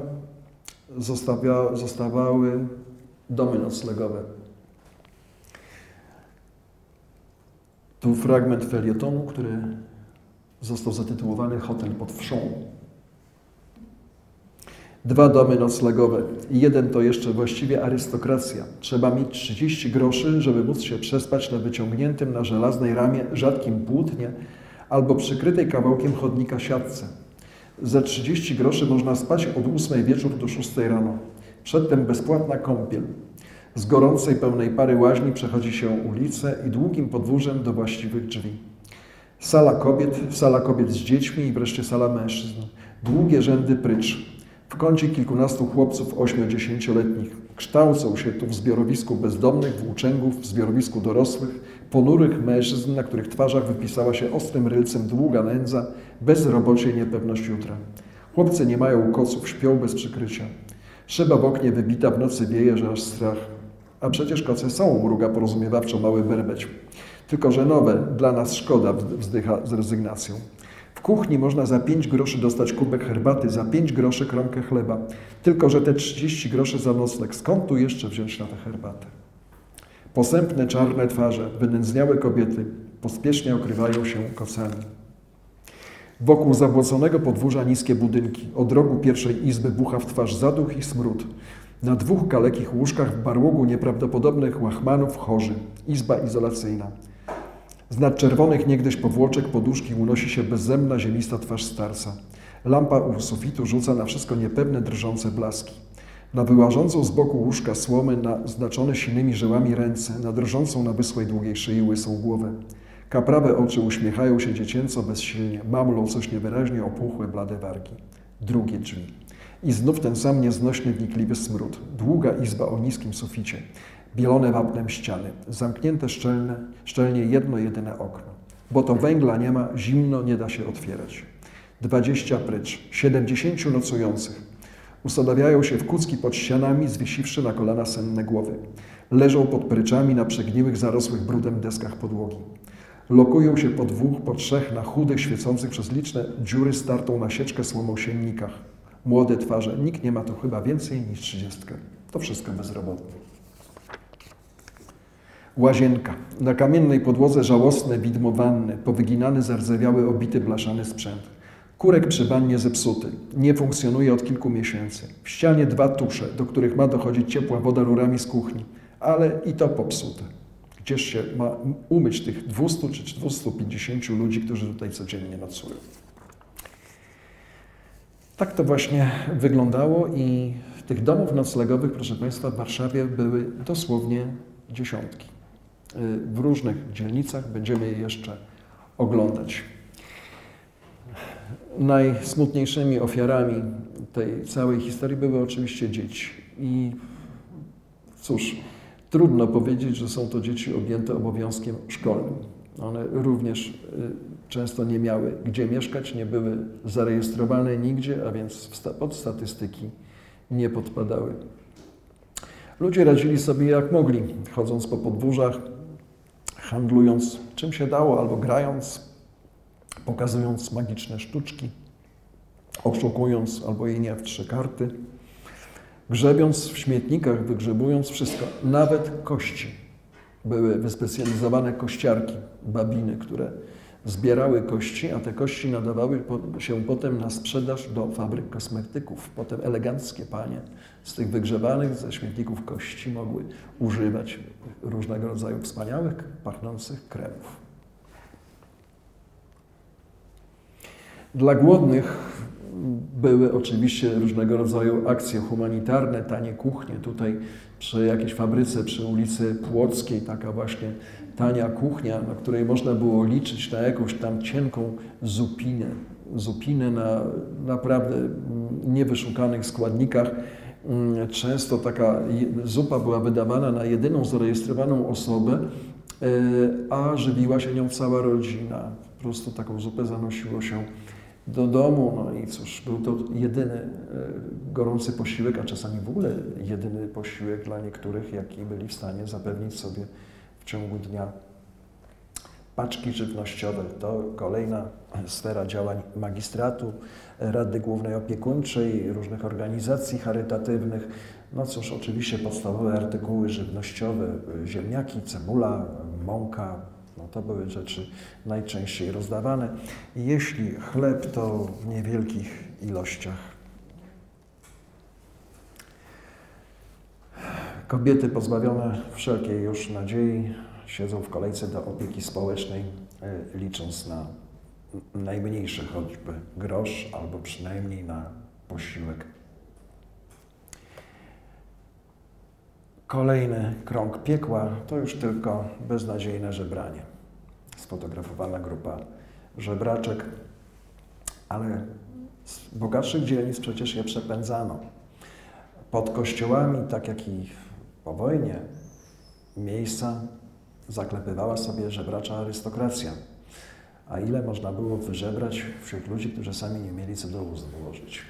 zostawały domy noclegowe. Tu fragment felietonu, który został zatytułowany Hotel pod Wszą. 2 domy noclegowe. Jeden to jeszcze właściwie arystokracja. Trzeba mieć 30 groszy, żeby móc się przespać na wyciągniętym na żelaznej ramie rzadkim płótnie albo przykrytej kawałkiem chodnika siatce. Za 30 groszy można spać od 8 wieczór do 6 rano. Przedtem bezpłatna kąpiel. Z gorącej, pełnej pary łaźni przechodzi się ulicę i długim podwórzem do właściwych drzwi. Sala kobiet z dziećmi i wreszcie sala mężczyzn. Długie rzędy prycz. W kącie kilkunastu chłopców 8-10-letnich. Kształcą się tu w zbiorowisku bezdomnych, włóczęgów, w zbiorowisku dorosłych, ponurych mężczyzn, na których twarzach wypisała się ostrym rylcem długa nędza, bezrobocie i niepewność jutra. Chłopcy nie mają koców, śpią bez przykrycia. Szyba w oknie wybita w nocy wieje, że aż strach. A przecież koce są, mruga porozumiewawczo mały berbeć. Tylko że nowe, dla nas szkoda, wzdycha z rezygnacją. W kuchni można za 5 groszy dostać kubek herbaty, za 5 groszy kromkę chleba. Tylko że te 30 groszy za nocleg, skąd tu jeszcze wziąć na tę herbatę? Posępne, czarne twarze, wynędzniałe kobiety pospiesznie okrywają się kocami. Wokół zabłoconego podwórza niskie budynki. Od rogu pierwszej izby bucha w twarz zaduch i smród. Na 2 kalekich łóżkach w barłogu nieprawdopodobnych łachmanów chorzy. Izba izolacyjna. Z nadczerwonych niegdyś powłoczek poduszki unosi się bezzemna, ziemista twarz starca. Lampa u sufitu rzuca na wszystko niepewne, drżące blaski. Na wyłażącą z boku łóżka słomy, na znaczone sinymi żyłami ręce, na drżącą na wysłej długiej szyi łysą głowę. Kaprawe oczy uśmiechają się dziecięco, bezsilnie, mamlą coś niewyraźnie opuchłe, blade wargi. Drugie drzwi. I znów ten sam nieznośny, wnikliwy smród. Długa izba o niskim suficie. Bielone wapnem ściany. Zamknięte szczelnie jedno jedyne okno. Bo to węgla nie ma, zimno, nie da się otwierać. 20 prycz, 70 nocujących. Usadawiają się w kucki pod ścianami, zwiesiwszy na kolana senne głowy. Leżą pod pryczami na przegniłych, zarosłych brudem deskach podłogi. Lokują się po 2, po 3 na chudych, świecących przez liczne dziury startą na sieczkę słomą siennikach. Młode twarze. Nikt nie ma tu chyba więcej niż 30. To wszystko bezrobotne. Łazienka. Na kamiennej podłodze żałosne widmo wanny, powyginany, zardzewiały, obity, blaszany sprzęt. Kurek przy wannie zepsuty. Nie funkcjonuje od kilku miesięcy. W ścianie 2 tusze, do których ma dochodzić ciepła woda rurami z kuchni. Ale i to popsute. Gdzież się ma umyć tych 200 czy 250 ludzi, którzy tutaj codziennie nocują. Tak to właśnie wyglądało i tych domów noclegowych, proszę Państwa, w Warszawie były dosłownie dziesiątki. W różnych dzielnicach będziemy je jeszcze oglądać. Najsmutniejszymi ofiarami tej całej historii były oczywiście dzieci. I cóż, trudno powiedzieć, że są to dzieci objęte obowiązkiem szkolnym. One również często nie miały gdzie mieszkać, nie były zarejestrowane nigdzie, a więc pod statystyki nie podpadały. Ludzie radzili sobie jak mogli, chodząc po podwórzach, handlując czym się dało, albo grając, pokazując magiczne sztuczki, oszukując albo i nie w 3 karty, grzebiąc w śmietnikach, wygrzebując wszystko, nawet kości. Były wyspecjalizowane kościarki, babiny, które zbierały kości, a te kości nadawały się potem na sprzedaż do fabryk kosmetyków. Potem eleganckie panie z tych wygrzebanych ze śmietników kości mogły używać różnego rodzaju wspaniałych, pachnących kremów. Dla głodnych były oczywiście różnego rodzaju akcje humanitarne, tanie kuchnie. Tutaj przy jakiejś fabryce przy ulicy Płockiej taka właśnie tania kuchnia, na której można było liczyć na jakąś tam cienką zupinę na naprawdę niewyszukanych składnikach. Często taka zupa była wydawana na jedyną zarejestrowaną osobę, a żywiła się nią cała rodzina. Po prostu taką zupę zanosiło się do domu, no i cóż, był to jedyny gorący posiłek, a czasami w ogóle jedyny posiłek dla niektórych, jaki byli w stanie zapewnić sobie w ciągu dnia. Paczki żywnościowe to kolejna sfera działań magistratu, Rady Głównej Opiekuńczej, różnych organizacji charytatywnych. No cóż, oczywiście podstawowe artykuły żywnościowe, ziemniaki, cebula, mąka, no to były rzeczy najczęściej rozdawane. Jeśli chleb, to w niewielkich ilościach. Kobiety pozbawione wszelkiej już nadziei siedzą w kolejce do opieki społecznej, licząc na najmniejszy choćby grosz, albo przynajmniej na posiłek. Kolejny krąg piekła to już tylko beznadziejne żebranie. Sfotografowana grupa żebraczek, ale z bogatszych dzielnic przecież je przepędzano. Pod kościołami, tak jak i po wojnie, miejsca zaklepywała sobie żebracza arystokracja. A ile można było wyżebrać wśród ludzi, którzy sami nie mieli co do ust włożyć.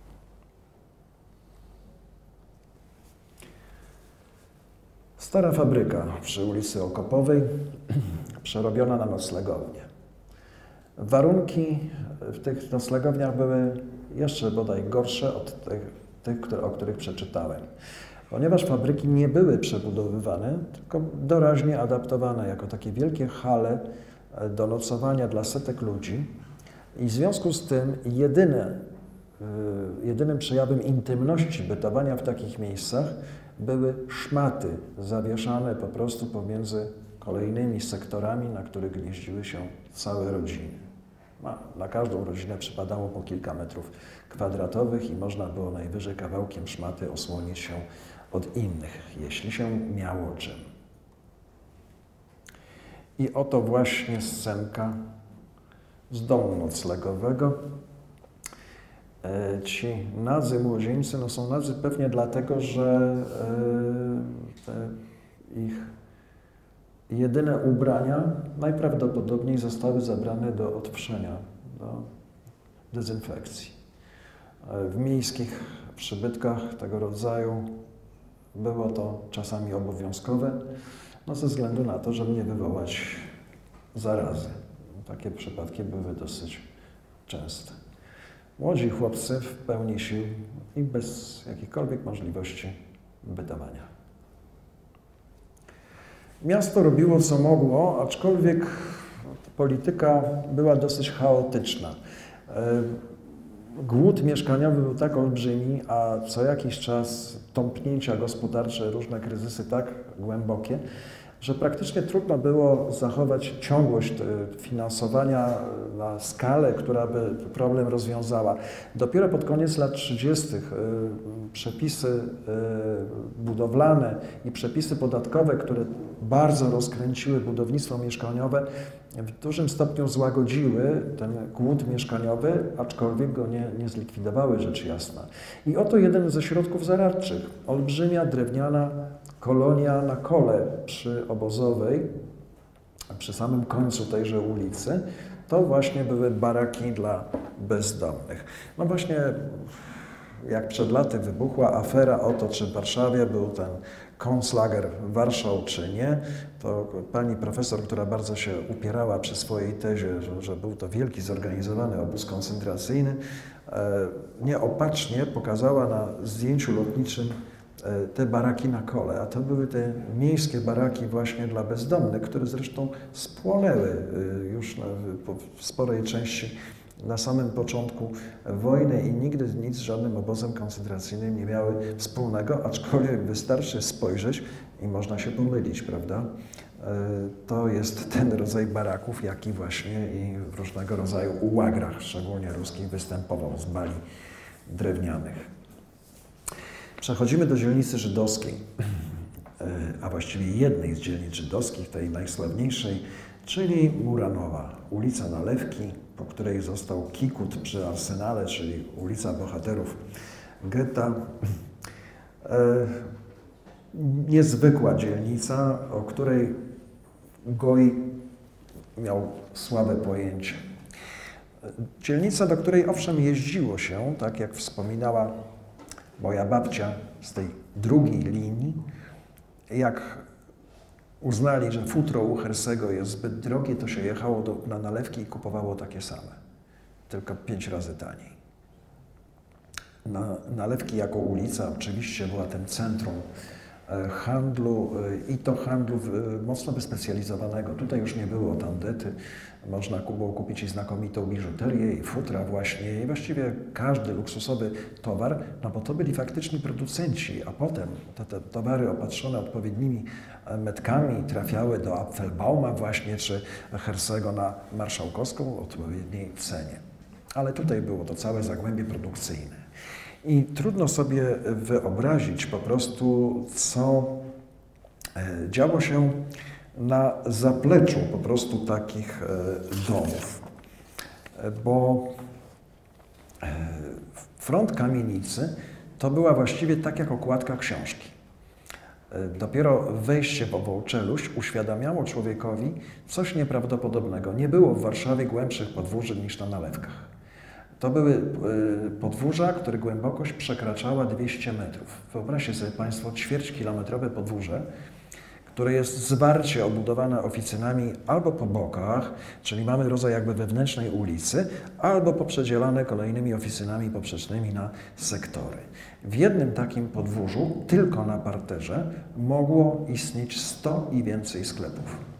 Stara fabryka przy ulicy Okopowej, przerobiona na noclegownię. Warunki w tych noclegowniach były jeszcze bodaj gorsze od tych, o których przeczytałem. Ponieważ fabryki nie były przebudowywane, tylko doraźnie adaptowane jako takie wielkie hale do nocowania dla setek ludzi i w związku z tym jedynym przejawem intymności bytowania w takich miejscach były szmaty zawieszane po prostu pomiędzy kolejnymi sektorami, na których gnieździły się całe rodziny. Na każdą rodzinę przypadało po kilka metrów kwadratowych i można było najwyżej kawałkiem szmaty osłonić się od innych, jeśli się miało czym. I oto właśnie scenka z domu noclegowego. Ci nadzy młodzieńcy są nadzy pewnie dlatego, że ich jedyne ubrania najprawdopodobniej zostały zabrane do odprzenia, do dezynfekcji. W miejskich przybytkach tego rodzaju było to czasami obowiązkowe, no ze względu na to, żeby nie wywołać zarazy. Takie przypadki były dosyć częste. Młodzi chłopcy w pełni sił i bez jakichkolwiek możliwości bytowania. Miasto robiło co mogło, aczkolwiek polityka była dosyć chaotyczna. Głód mieszkaniowy był tak olbrzymi, a co jakiś czas tąpnięcia gospodarcze, różne kryzysy tak głębokie, że praktycznie trudno było zachować ciągłość finansowania na skalę, która by problem rozwiązała. Dopiero pod koniec lat 30. przepisy budowlane i przepisy podatkowe, które bardzo rozkręciły budownictwo mieszkaniowe, w dużym stopniu złagodziły ten głód mieszkaniowy, aczkolwiek go nie zlikwidowały, rzecz jasna. I oto jeden ze środków zaradczych. Olbrzymia drewniana kolonia na kole przy Obozowej, przy samym końcu tejże ulicy, to właśnie były baraki dla bezdomnych. No właśnie, jak przed laty wybuchła afera o to, czy w Warszawie był ten Konzlager Warszał, czy nie, to pani profesor, która bardzo się upierała przy swojej tezie, że był to wielki zorganizowany obóz koncentracyjny, nieopatrznie pokazała na zdjęciu lotniczym te baraki na kole, a to były te miejskie baraki właśnie dla bezdomnych, które zresztą spłonęły już w sporej części na samym początku wojny i nigdy nic z żadnym obozem koncentracyjnym nie miały wspólnego, aczkolwiek wystarczy spojrzeć i można się pomylić, prawda? To jest ten rodzaj baraków, jaki właśnie i w różnego rodzaju łagrach, szczególnie ruskich, występował z bali drewnianych. Przechodzimy do dzielnicy żydowskiej, a właściwie jednej z dzielnic żydowskich, tej najsławniejszej, czyli Muranowa, ulica Nalewki, po której został Kikut przy Arsenale, czyli ulica bohaterów getta. Niezwykła dzielnica, o której Goj miał słabe pojęcie. Dzielnica, do której owszem jeździło się, tak jak wspominała moja babcia z tej drugiej linii, jak uznali, że futro u Hersego jest zbyt drogie, to się jechało na nalewki i kupowało takie same, tylko 5 razy taniej. Nalewki jako ulica oczywiście była tym centrum handlu i to handlu mocno wyspecjalizowanego. Tutaj już nie było tandety, można było kupić i znakomitą biżuterię i futra właśnie i właściwie każdy luksusowy towar, no bo to byli faktyczni producenci, a potem te towary opatrzone odpowiednimi metkami trafiały do Apfelbauma właśnie czy Hersego na Marszałkowską w odpowiedniej cenie. Ale tutaj było to całe zagłębie produkcyjne. I trudno sobie wyobrazić po prostu, co działo się na zapleczu po prostu takich domów, bo front kamienicy to była właściwie tak jak okładka książki. Dopiero wejście w ową czeluść uświadamiało człowiekowi coś nieprawdopodobnego. Nie było w Warszawie głębszych podwórzy niż na nalewkach. To były podwórza, których głębokość przekraczała 200 metrów. Wyobraźcie sobie Państwo ćwierćkilometrowe podwórze, które jest zwarcie obudowane oficynami albo po bokach, czyli mamy rodzaj jakby wewnętrznej ulicy, albo poprzedzielane kolejnymi oficynami poprzecznymi na sektory. W jednym takim podwórzu, tylko na parterze, mogło istnieć 100 i więcej sklepów.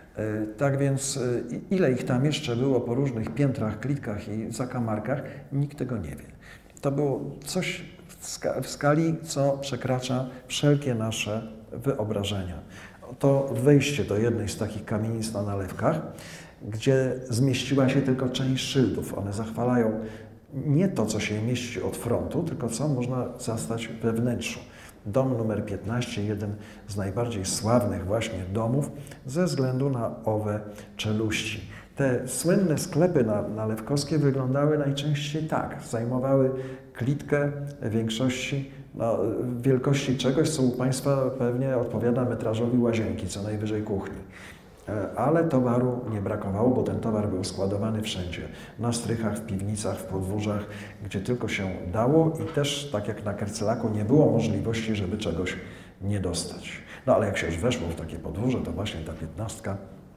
Tak więc ile ich tam jeszcze było po różnych piętrach, klitkach i zakamarkach, nikt tego nie wie. To było coś w skali, co przekracza wszelkie nasze wyobrażenia. To wejście do jednej z takich kamienic na nalewkach, gdzie zmieściła się tylko część szyldów. One zachwalają nie to, co się mieści od frontu, tylko co można zastać we wnętrzu. Dom numer 15, jeden z najbardziej sławnych właśnie domów ze względu na owe czeluści. Te słynne sklepy nalewkowskie wyglądały najczęściej tak. Zajmowały klitkę większości, wielkości czegoś, co u Państwa pewnie odpowiada metrażowi łazienki, co najwyżej kuchni. Ale towaru nie brakowało, bo ten towar był składowany wszędzie. Na strychach, w piwnicach, w podwórzach, gdzie tylko się dało i też, tak jak na Kercelaku, nie było możliwości, żeby czegoś nie dostać. No ale jak się już weszło w takie podwórze, to właśnie ta 15.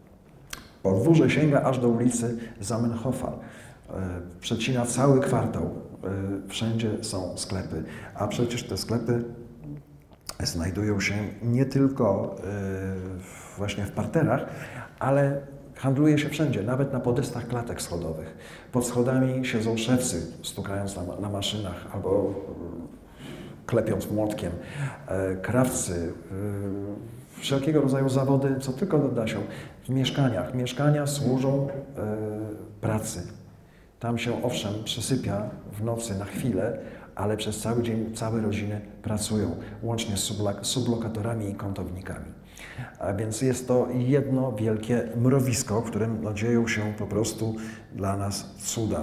Podwórze sięga aż do ulicy Zamenhofa. Przecina cały kwartał. Wszędzie są sklepy, a przecież te sklepy znajdują się nie tylko właśnie w parterach, ale handluje się wszędzie, nawet na podestach klatek schodowych. Pod schodami siedzą szewcy, stukając na maszynach albo klepiąc młotkiem, krawcy, wszelkiego rodzaju zawody, co tylko da się w mieszkaniach. Mieszkania służą pracy. Tam się owszem przysypia w nocy na chwilę, ale przez cały dzień całe rodziny pracują, łącznie z sublokatorami i kątownikami. A więc jest to jedno wielkie mrowisko, w którym dzieją się po prostu dla nas cuda.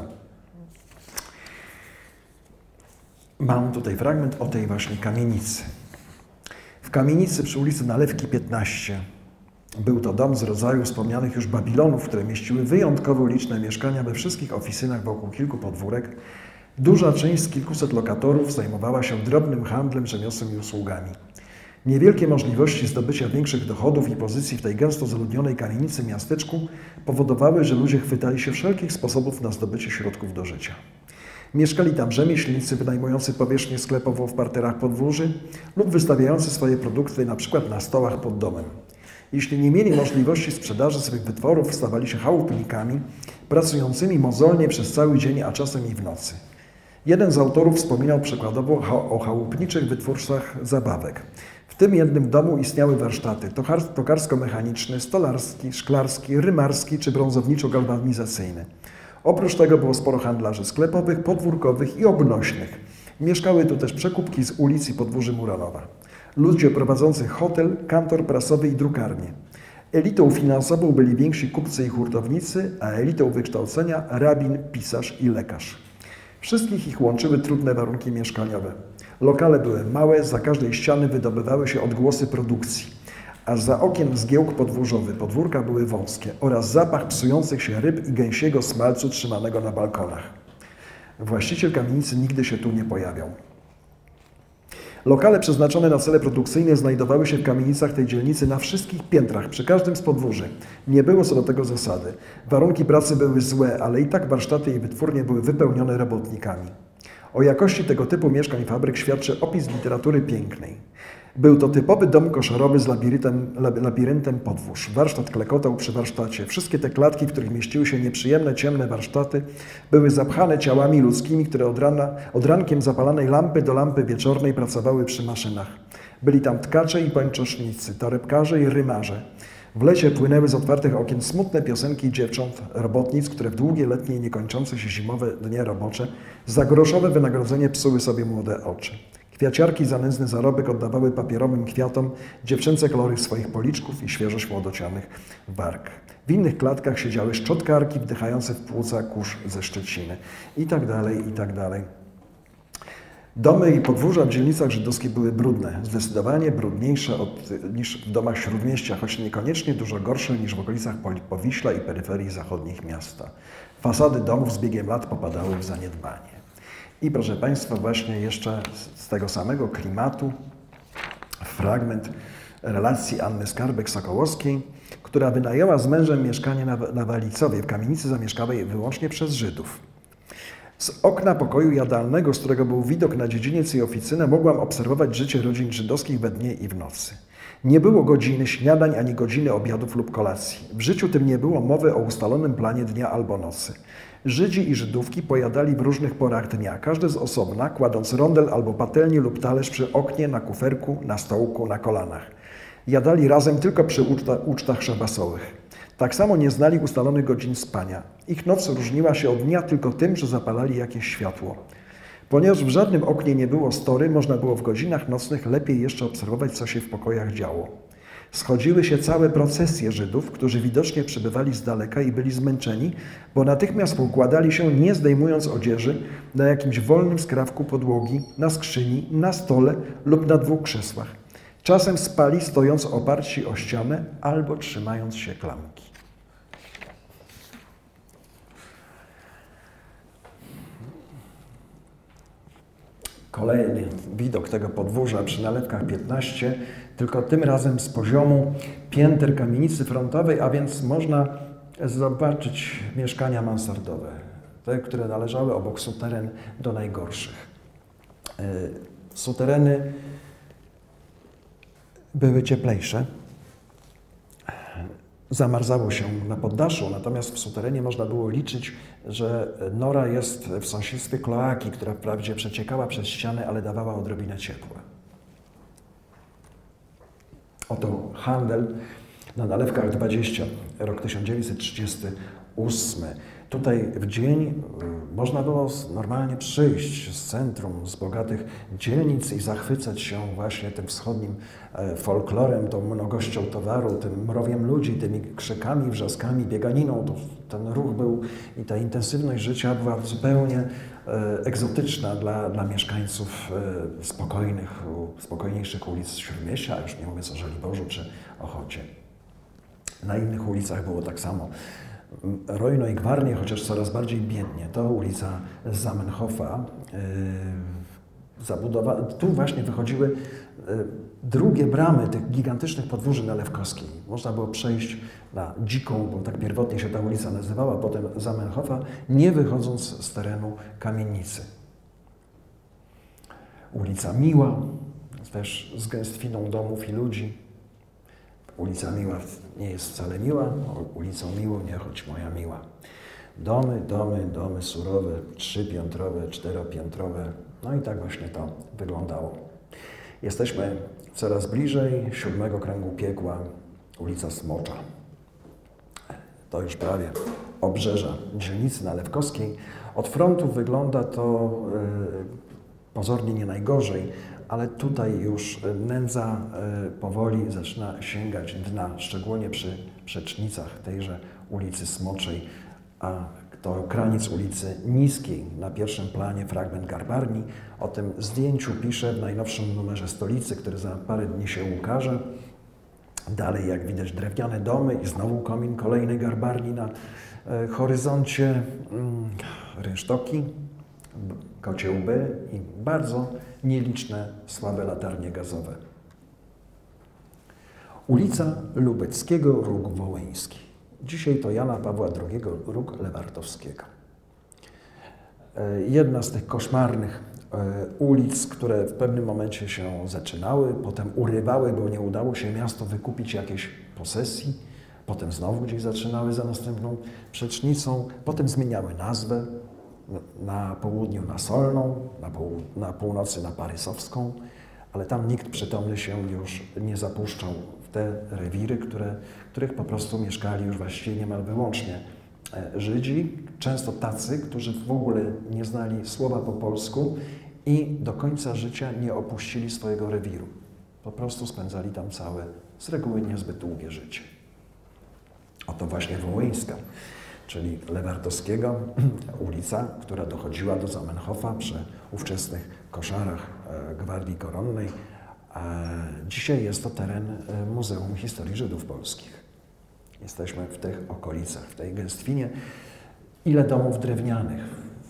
Mam tutaj fragment o tej właśnie kamienicy. W kamienicy przy ulicy Nalewki 15 był to dom z rodzaju wspomnianych już Babilonów, które mieściły wyjątkowo liczne mieszkania we wszystkich oficynach wokół kilku podwórek. Duża część z kilkuset lokatorów zajmowała się drobnym handlem, rzemiosłem i usługami. Niewielkie możliwości zdobycia większych dochodów i pozycji w tej gęsto zaludnionej kamienicy miasteczku powodowały, że ludzie chwytali się wszelkich sposobów na zdobycie środków do życia. Mieszkali tam rzemieślnicy wynajmujący powierzchnię sklepową w parterach podwórzy lub wystawiający swoje produkty np. na stołach pod domem. Jeśli nie mieli możliwości sprzedaży swych wytworów, stawali się chałupnikami, pracującymi mozolnie przez cały dzień, a czasem i w nocy. Jeden z autorów wspominał przykładowo o chałupniczych wytwórstwach zabawek. W tym jednym domu istniały warsztaty tokarsko-mechaniczny, stolarski, szklarski, rymarski czy brązowniczo-galwanizacyjny. Oprócz tego było sporo handlarzy sklepowych, podwórkowych i obnośnych. Mieszkały tu też przekupki z ulic i podwórzy Muranowa. Ludzie prowadzący hotel, kantor prasowy i drukarnię. Elitą finansową byli więksi kupcy i hurtownicy, a elitą wykształcenia rabin, pisarz i lekarz. Wszystkich ich łączyły trudne warunki mieszkaniowe. Lokale były małe, za każdej ściany wydobywały się odgłosy produkcji, a za okien zgiełk podwórzowy, podwórka były wąskie oraz zapach psujących się ryb i gęsiego smalcu trzymanego na balkonach. Właściciel kamienicy nigdy się tu nie pojawiał. Lokale przeznaczone na cele produkcyjne znajdowały się w kamienicach tej dzielnicy na wszystkich piętrach, przy każdym z podwórzy. Nie było co do tego zasady. Warunki pracy były złe, ale i tak warsztaty i wytwórnie były wypełnione robotnikami. O jakości tego typu mieszkań fabryk świadczy opis literatury pięknej. Był to typowy dom koszarowy z labiryntem podwórz. Warsztat klekotał przy warsztacie. Wszystkie te klatki, w których mieściły się nieprzyjemne, ciemne warsztaty, były zapchane ciałami ludzkimi, które od rankiem zapalanej lampy do lampy wieczornej pracowały przy maszynach. Byli tam tkacze i pończosznicy, torebkarze i rymarze. W lecie płynęły z otwartych okien smutne piosenki dziewcząt, robotnic, które w długie letnie, niekończące się zimowe dnie robocze za groszowe wynagrodzenie psuły sobie młode oczy. Kwiaciarki za nędzny zarobek oddawały papierowym kwiatom dziewczęce kolory swoich policzków i świeżość młodocianych warg. W innych klatkach siedziały szczotkarki wdychające w płuca kurz ze Szczeciny. I tak dalej, i tak dalej. Domy i podwórza w dzielnicach żydowskich były brudne, zdecydowanie brudniejsze niż w domach śródmieścia, choć niekoniecznie dużo gorsze niż w okolicach Powiśla i peryferii zachodnich miasta. Fasady domów z biegiem lat popadały w zaniedbanie. I proszę Państwa, właśnie jeszcze z tego samego klimatu fragment relacji Anny Skarbek-Sokołowskiej, która wynajęła z mężem mieszkanie na Walicowie, w kamienicy zamieszkałej wyłącznie przez Żydów. Z okna pokoju jadalnego, z którego był widok na dziedziniec i oficynę, mogłam obserwować życie rodzin żydowskich we dnie i w nocy. Nie było godziny śniadań ani godziny obiadów lub kolacji. W życiu tym nie było mowy o ustalonym planie dnia albo nocy. Żydzi i Żydówki pojadali w różnych porach dnia, każdy z osobna, kładąc rondel albo patelnię lub talerz przy oknie, na kuferku, na stołku, na kolanach. Jadali razem tylko przy ucztach szabasowych. Tak samo nie znali ustalonych godzin spania. Ich noc różniła się od dnia tylko tym, że zapalali jakieś światło. Ponieważ w żadnym oknie nie było story, można było w godzinach nocnych lepiej jeszcze obserwować, co się w pokojach działo. Schodziły się całe procesje Żydów, którzy widocznie przybywali z daleka i byli zmęczeni, bo natychmiast układali się, nie zdejmując odzieży, na jakimś wolnym skrawku podłogi, na skrzyni, na stole lub na dwóch krzesłach. Czasem spali, stojąc oparci o ścianę albo trzymając się klamki. Kolejny widok tego podwórza przy Nalewkach 15, tylko tym razem z poziomu pięter kamienicy frontowej, a więc można zobaczyć mieszkania mansardowe, te, które należały obok suteren do najgorszych. Sutereny były cieplejsze, zamarzało się na poddaszu, natomiast w suterenie można było liczyć, że nora jest w sąsiedztwie kloaki, która wprawdzie przeciekała przez ścianę, ale dawała odrobinę ciepła. Oto handel na Nalewkach 20, rok 1938. Tutaj w dzień można było normalnie przyjść z centrum, z bogatych dzielnic i zachwycać się właśnie tym wschodnim folklorem, tą mnogością towaru, tym mrowiem ludzi, tymi krzykami, wrzaskami, bieganiną. Ten ruch był i ta intensywność życia była zupełnie egzotyczna dla mieszkańców spokojniejszych ulic Śródmieścia, a już nie mówię o Żoliborzu czy Ochocie. Na innych ulicach było tak samo. Rojno i gwarnie, chociaż coraz bardziej biednie. To ulica Zamenhofa. Tu właśnie wychodziły drugie bramy tych gigantycznych podwórzy nalewkowskich. Można było przejść na Dziką, bo tak pierwotnie się ta ulica nazywała, potem Zamenhofa, nie wychodząc z terenu kamienicy. Ulica Miła, też z gęstwiną domów i ludzi. Ulica Miła nie jest wcale miła, ulicą Miłą nie chodź moja miła. Domy surowe, 3-piętrowe, 4-piętrowe. No i tak właśnie to wyglądało. Jesteśmy coraz bliżej 7 kręgu piekła, ulica Smocza. To już prawie obrzeża dzielnicy nalewkowskiej. Od frontu wygląda to pozornie nie najgorzej, ale tutaj już nędza powoli zaczyna sięgać dna, szczególnie przy przecznicach tejże ulicy Smoczej, a to kraniec ulicy Niskiej. Na pierwszym planie fragment garbarni. O tym zdjęciu piszę w najnowszym numerze Stolicy, który za parę dni się ukaże. Dalej, jak widać, drewniane domy i znowu komin kolejnej garbarni na horyzoncie, rynsztoki, kocie łby i bardzo nieliczne słabe latarnie gazowe. Ulica Lubeckiego, Róg Wołyński. Dzisiaj to Jana Pawła II, Róg Lewartowskiego. Jedna z tych koszmarnych ulic, które w pewnym momencie się zaczynały, potem urywały, bo nie udało się miasto wykupić jakiejś posesji, potem znowu gdzieś zaczynały za następną przecznicą, potem zmieniały nazwę na południu na Solną, na północy na Parysowską, ale tam nikt przytomny się już nie zapuszczał w te rewiry, których po prostu mieszkali już właściwie niemal wyłącznie Żydzi, często tacy, którzy w ogóle nie znali słowa po polsku i do końca życia nie opuścili swojego rewiru. Po prostu spędzali tam całe, z reguły niezbyt długie życie. Oto właśnie Wołyńska, czyli Lewartowskiego, ulica, która dochodziła do Zamenhofa przy ówczesnych koszarach Gwardii Koronnej. Dzisiaj jest to teren Muzeum Historii Żydów Polskich. Jesteśmy w tych okolicach, w tej gęstwinie. Ile domów drewnianych,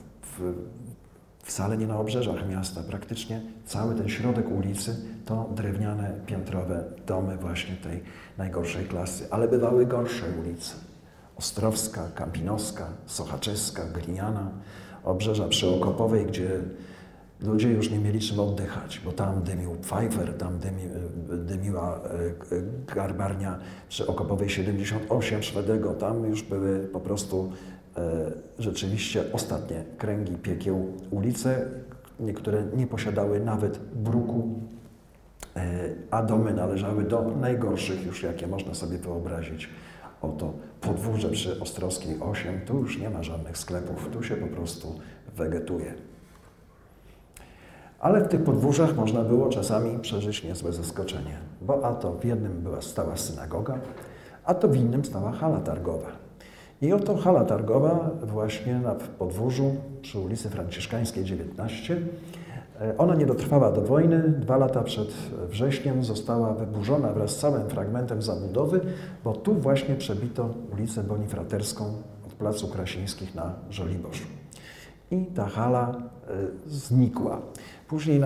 wcale nie na obrzeżach miasta, praktycznie cały ten środek ulicy to drewniane, piętrowe domy właśnie tej najgorszej klasy. Ale bywały gorsze ulice. Ostrowska, Kampinowska, Sochaczeska, Gliniana, obrzeża przyokopowej, gdzie ludzie już nie mieli czym oddychać, bo tam dymił Pfeiffer, tam dymiła garbarnia przy Okopowej 78 Szwedego, tam już były po prostu rzeczywiście ostatnie kręgi piekieł ulice, niektóre nie posiadały nawet bruku, a domy należały do najgorszych już, jakie można sobie wyobrazić. Oto podwórze przy Ostrowskiej 8, tu już nie ma żadnych sklepów, tu się po prostu wegetuje. Ale w tych podwórzach można było czasami przeżyć niezłe zaskoczenie, bo a to w jednym stała synagoga, a to w innym stała hala targowa. I oto hala targowa właśnie na podwórzu przy ulicy Franciszkańskiej 19. Ona nie dotrwała do wojny. 2 lata przed wrześniem została wyburzona wraz z całym fragmentem zabudowy, bo tu właśnie przebito ulicę Bonifraterską od Placu Krasińskich na Żoliborz. I ta hala znikła. Później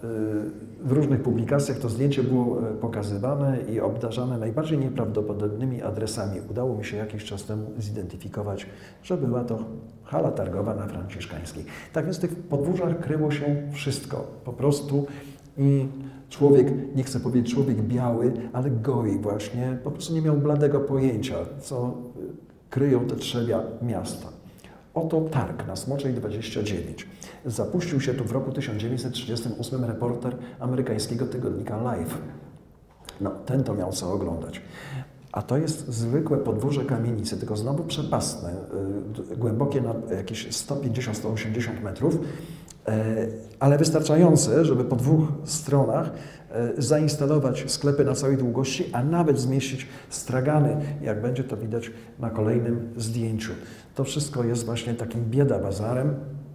w różnych publikacjach to zdjęcie było pokazywane i obdarzane najbardziej nieprawdopodobnymi adresami. Udało mi się jakiś czas temu zidentyfikować, że była to hala targowa na Franciszkańskiej. Tak więc w tych podwórzach kryło się wszystko. Po prostu i człowiek, nie chcę powiedzieć człowiek biały, ale goi właśnie, po prostu nie miał bladego pojęcia, co kryją te trzewia miasta. Oto targ na Smoczej 29. Zapuścił się tu w roku 1938 reporter amerykańskiego tygodnika Life. No, ten to miał co oglądać. A to jest zwykłe podwórze kamienicy, tylko znowu przepastne, głębokie na jakieś 150-180 metrów, ale wystarczające, żeby po 2 stronach zainstalować sklepy na całej długości, a nawet zmieścić stragany, jak będzie to widać na kolejnym zdjęciu. To wszystko jest właśnie takim bieda-bazarem,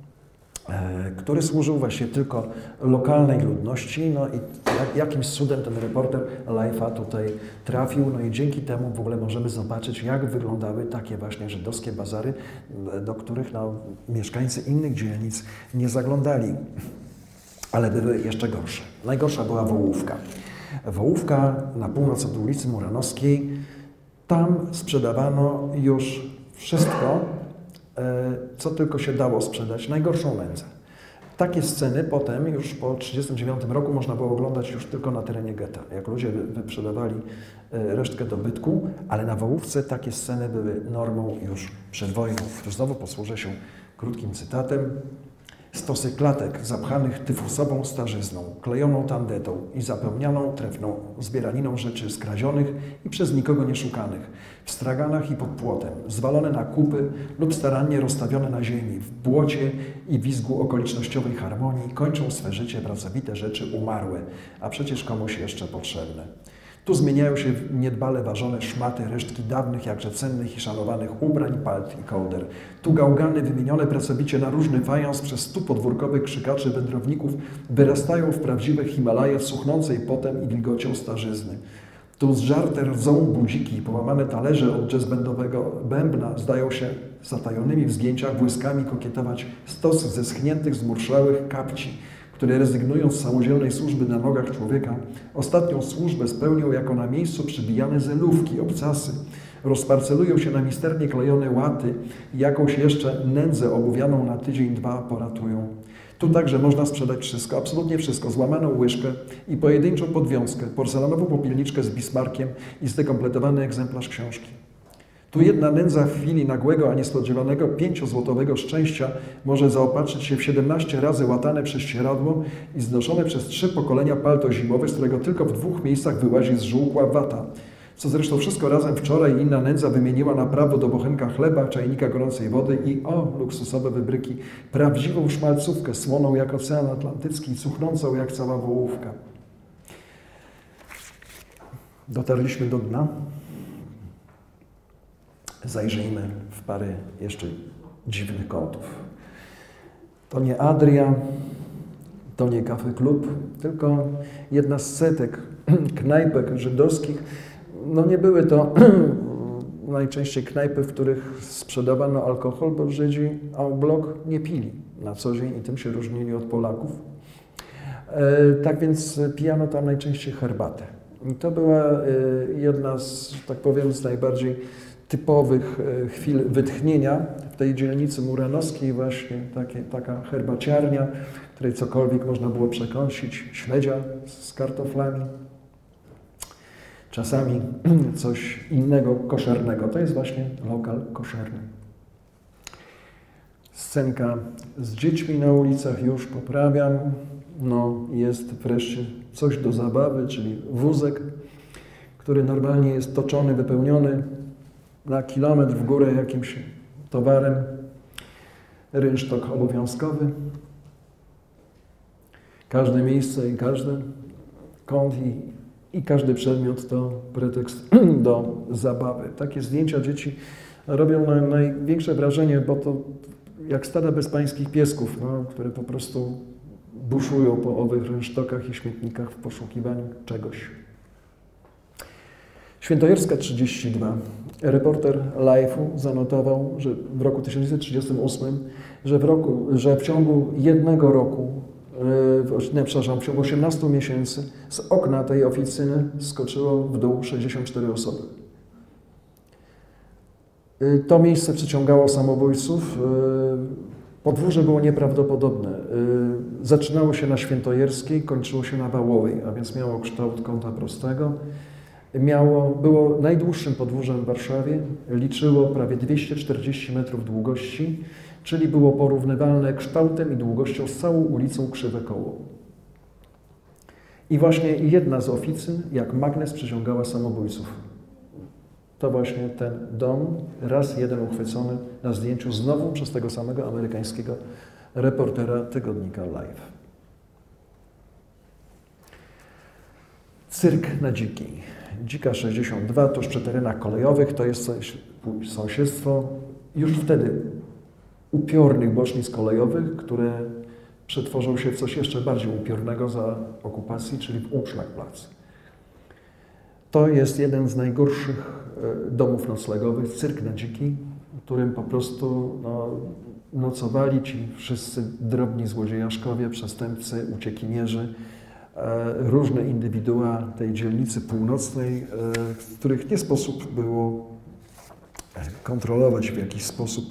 który służył właśnie tylko lokalnej ludności, no i jakimś cudem ten reporter Life'a tutaj trafił, no i dzięki temu w ogóle możemy zobaczyć, jak wyglądały takie właśnie żydowskie bazary, do których no, mieszkańcy innych dzielnic nie zaglądali, ale były jeszcze gorsze. Najgorsza była Wołówka. Wołówka na północ od ulicy Muranowskiej, tam sprzedawano już wszystko, co tylko się dało sprzedać, najgorszą nędzę. Takie sceny potem, już po 1939 roku, można było oglądać już tylko na terenie getta, jak ludzie wyprzedawali resztkę dobytku, ale na Wołówce takie sceny były normą już przed wojną. Tu znowu posłużę się krótkim cytatem. Stosy klatek zapchanych tyfusową starzyzną, klejoną tandetą i zapełnianą trefną zbieraniną rzeczy skradzionych i przez nikogo nieszukanych, w straganach i pod płotem, zwalone na kupy lub starannie rozstawione na ziemi, w błocie i wizgu okolicznościowej harmonii, kończą swe życie pracowite rzeczy umarłe, a przecież komuś jeszcze potrzebne. Tu zmieniają się w niedbale ważone szmaty, resztki dawnych, jakże cennych i szanowanych ubrań, palt i kołder. Tu gałgany wymienione pracowicie na różny fajans przez 100 podwórkowych krzykaczy wędrowników wyrastają w prawdziwe Himalaje cuchnącej potem i wilgocią starzyzny. Tu zżarte rdzą budziki, połamane talerze od jazzbandowego bębna zdają się zatajonymi w zgięciach błyskami kokietować stosy zeschniętych, zmurszałych kapci, które rezygnując z samodzielnej służby na nogach człowieka, ostatnią służbę spełnią jako na miejscu przybijane zelówki, obcasy, rozparcelują się na misternie klejone łaty i jakąś jeszcze nędzę obuwianą na tydzień, dwa poratują. Tu także można sprzedać wszystko, absolutnie wszystko, złamaną łyżkę i pojedynczą podwiązkę, porcelanową popielniczkę z Bismarckiem i zdekompletowany egzemplarz książki. Tu jedna nędza w chwili nagłego, a niespodziewanego 5-złotowego szczęścia może zaopatrzyć się w 17 razy łatane prześcieradło i znoszone przez 3 pokolenia palto zimowe, z którego tylko w 2 miejscach wyłazi zżółkła wata. Co zresztą wszystko razem wczoraj inna nędza wymieniła na prawo do bochenka chleba, czajnika gorącej wody i luksusowe wybryki, prawdziwą szmalcówkę, słoną jak Ocean Atlantycki, cuchnącą jak cała wołówka. Dotarliśmy do dna. Zajrzyjmy w parę jeszcze dziwnych kątów. To nie Adria, to nie Cafe Club, tylko jedna z setek knajpek żydowskich. No nie były to najczęściej knajpy, w których sprzedawano alkohol, bo Żydzi en bloc nie pili na co dzień i tym się różnili od Polaków. Tak więc pijano tam najczęściej herbatę. I to była jedna z, że tak powiem, z najbardziej typowych chwil wytchnienia w tej dzielnicy muranowskiej, właśnie taka herbaciarnia, w której cokolwiek można było przekąsić, śledzia z kartoflami, czasami coś innego koszernego. To jest właśnie lokal koszerny. Scenka z dziećmi na ulicach już poprawiam. No, jest wreszcie coś do zabawy, czyli wózek, który normalnie jest toczony, wypełniony na kilometr w górę jakimś towarem. Rynsztok obowiązkowy. Każde miejsce i każdy kąt i każdy przedmiot to pretekst do zabawy. Takie zdjęcia dzieci robią największe wrażenie, bo to jak stada bezpańskich piesków, no, które po prostu buszują po owych rynsztokach i śmietnikach w poszukiwaniu czegoś. Świętojerska 32. Reporter Life'u zanotował, że w roku 1938, że w ciągu jednego roku, w ciągu 18 miesięcy z okna tej oficyny skoczyło w dół 64 osoby. To miejsce przyciągało samobójców. Podwórze było nieprawdopodobne. Zaczynało się na Świętojerskiej, kończyło się na Wałowej, a więc miało kształt kąta prostego. Było najdłuższym podwórzem w Warszawie, liczyło prawie 240 metrów długości, czyli było porównywalne kształtem i długością z całą ulicą Krzywe Koło. I właśnie jedna z oficyn, jak magnes, przyciągała samobójców. To właśnie ten dom, raz jeden uchwycony na zdjęciu znowu przez tego samego amerykańskiego reportera tygodnika Life. Cyrk na Dziki. Dzika 62, tuż przy terenach kolejowych, to jest sąsiedztwo już wtedy upiornych bocznic kolejowych, które przetworzą się w coś jeszcze bardziej upiornego za okupacji, czyli w Umschlagplatz. To jest jeden z najgorszych domów noclegowych, Cyrk na Dziki, w którym po prostu nocowali ci wszyscy drobni złodziejaszkowie, przestępcy, uciekinierzy, różne indywidua tej dzielnicy północnej, których nie sposób było kontrolować w jakiś sposób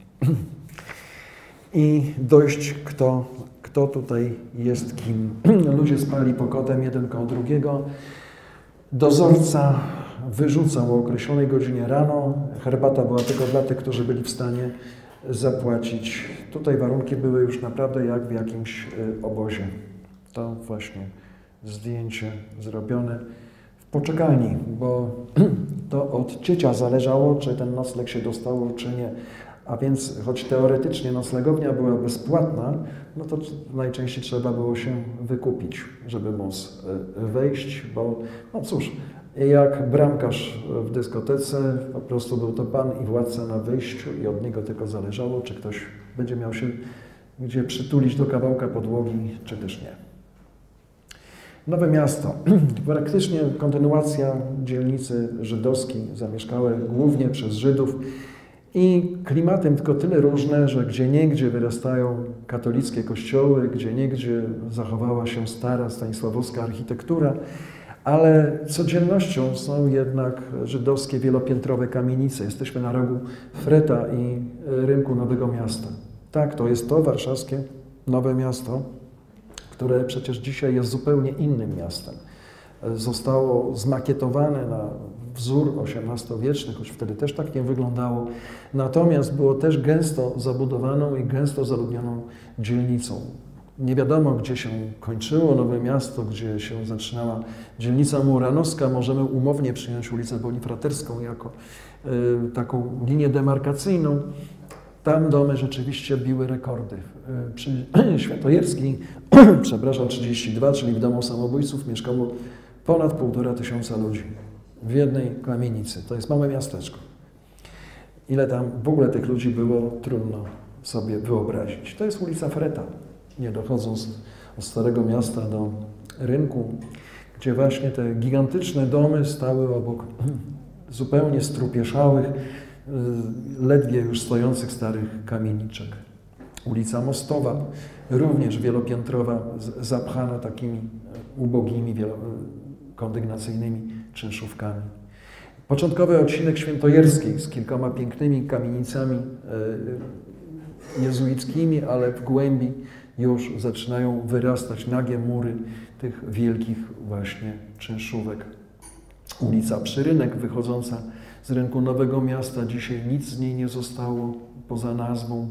i dojść, kto tutaj jest kim. Ludzie spali pokotem jeden koło drugiego. Dozorca wyrzucał o określonej godzinie rano. Herbata była tylko dla tych, którzy byli w stanie zapłacić. Tutaj warunki były już naprawdę jak w jakimś obozie. To właśnie zdjęcie zrobione w poczekalni, bo to od ciecia zależało, czy ten nocleg się dostało, czy nie. A więc, choć teoretycznie noclegownia była bezpłatna, no to najczęściej trzeba było się wykupić, żeby móc wejść, bo no cóż, jak bramkarz w dyskotece, po prostu był to pan i władca na wyjściu i od niego tylko zależało, czy ktoś będzie miał się gdzie przytulić do kawałka podłogi, czy też nie. Nowe Miasto, praktycznie kontynuacja dzielnicy żydowskiej, zamieszkałe głównie przez Żydów i klimatem tylko tyle różne, że gdzieniegdzie wyrastają katolickie kościoły, gdzieniegdzie zachowała się stara stanisławowska architektura, ale codziennością są jednak żydowskie wielopiętrowe kamienice. Jesteśmy na rogu Freta i rynku Nowego Miasta. Tak, to jest to warszawskie Nowe Miasto, które przecież dzisiaj jest zupełnie innym miastem. Zostało zmakietowane na wzór XVIII-wieczny, choć wtedy też tak nie wyglądało. Natomiast było też gęsto zabudowaną i gęsto zaludnioną dzielnicą. Nie wiadomo, gdzie się kończyło Nowe Miasto, gdzie się zaczynała dzielnica Muranowska. Możemy umownie przyjąć ulicę Bonifraterską jako taką linię demarkacyjną. Tam domy rzeczywiście biły rekordy. Przy Świętojerskiej, przepraszam, 32, czyli w domu samobójców mieszkało ponad 1500 ludzi w jednej kamienicy. To jest małe miasteczko. Ile tam w ogóle tych ludzi było, trudno sobie wyobrazić. To jest ulica Freta, nie dochodząc od Starego Miasta do rynku, gdzie właśnie te gigantyczne domy stały obok zupełnie strupieszałych, ledwie już stojących starych kamieniczek. Ulica Mostowa, również wielopiętrowa, zapchana takimi ubogimi, kondygnacyjnymi czynszówkami. Początkowy odcinek Świętojerskiej z kilkoma pięknymi kamienicami jezuickimi, ale w głębi już zaczynają wyrastać nagie mury tych wielkich właśnie czynszówek. Ulica Przyrynek wychodząca z rynku Nowego Miasta. Dzisiaj nic z niej nie zostało poza nazwą.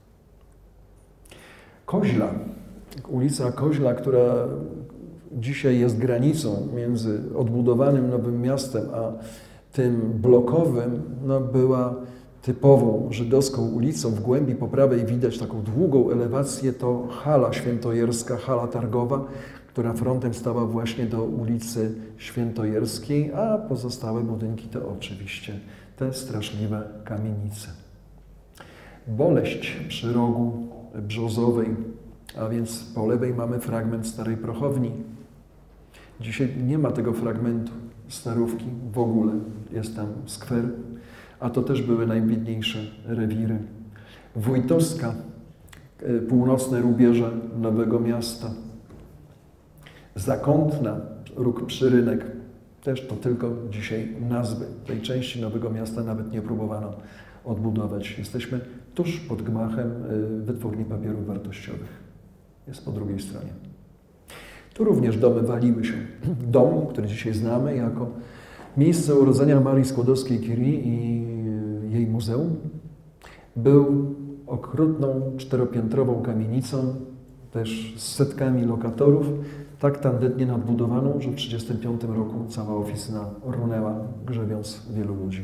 Koźla, ulica Koźla, która dzisiaj jest granicą między odbudowanym Nowym Miastem a tym blokowym, no była typową żydowską ulicą. W głębi po prawej widać taką długą elewację, to hala świętojerska, hala targowa, która frontem stała właśnie do ulicy Świętojerskiej, a pozostałe budynki to oczywiście te straszliwe kamienice. Boleść przy rogu Brzozowej, a więc po lewej mamy fragment starej prochowni. Dzisiaj nie ma tego fragmentu starówki w ogóle, jest tam skwer, a to też były najbiedniejsze rewiry. Wójtowska, północne rubieże Nowego Miasta. Zakątna, róg Przyrynek, też to tylko dzisiaj nazwy. Tej części Nowego Miasta nawet nie próbowano odbudować. Jesteśmy tuż pod gmachem Wytwórni Papierów Wartościowych. Jest po drugiej stronie. Tu również domy waliły się. Dom, który dzisiaj znamy jako miejsce urodzenia Marii Skłodowskiej-Curie i jej muzeum, był okrutną, czteropiętrową kamienicą, też z setkami lokatorów, tak tandetnie nadbudowaną, że w 1935 roku cała oficyna runęła, grzebiąc wielu ludzi.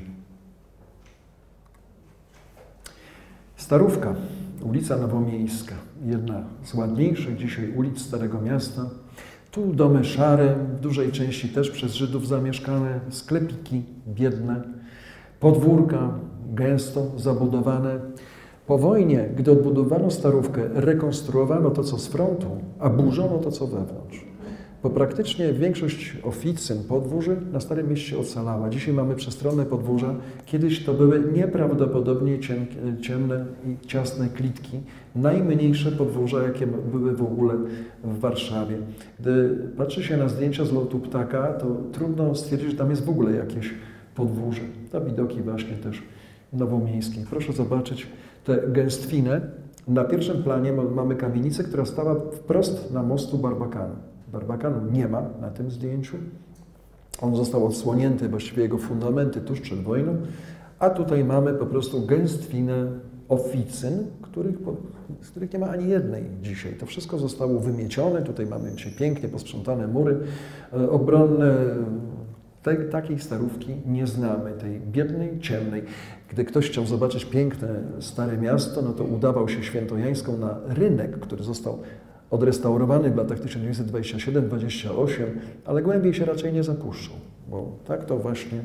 Starówka, ulica Nowomiejska, jedna z ładniejszych dzisiaj ulic Starego Miasta. Tu domy szare, w dużej części też przez Żydów zamieszkane, sklepiki biedne, podwórka gęsto zabudowane. Po wojnie, gdy odbudowano Starówkę, rekonstruowano to, co z frontu, a burzono to, co wewnątrz. Bo praktycznie większość oficyn, podwórzy na Starym Mieście ocalała. Dzisiaj mamy przestronne podwórza. Kiedyś to były nieprawdopodobnie ciemne i ciasne klitki. Najmniejsze podwórza, jakie były w ogóle w Warszawie. Gdy patrzy się na zdjęcia z lotu ptaka, to trudno stwierdzić, że tam jest w ogóle jakieś podwórze. To widoki właśnie też nowomiejskie. Proszę zobaczyć tę gęstwinę. Na pierwszym planie mamy kamienicę, która stała wprost na mostu Barbakanu. Barbakanu nie ma na tym zdjęciu. On został odsłonięty, właściwie jego fundamenty tuż przed wojną, a tutaj mamy po prostu gęstwinę oficyn, z których nie ma ani jednej dzisiaj. To wszystko zostało wymiecione. Tutaj mamy dzisiaj pięknie posprzątane mury obronne. Takiej Starówki nie znamy, tej biednej, ciemnej. Gdy ktoś chciał zobaczyć piękne Stare Miasto, no to udawał się Świętojańską na rynek, który został odrestaurowany w latach 1927-28, ale głębiej się raczej nie zapuszczał, bo tak to właśnie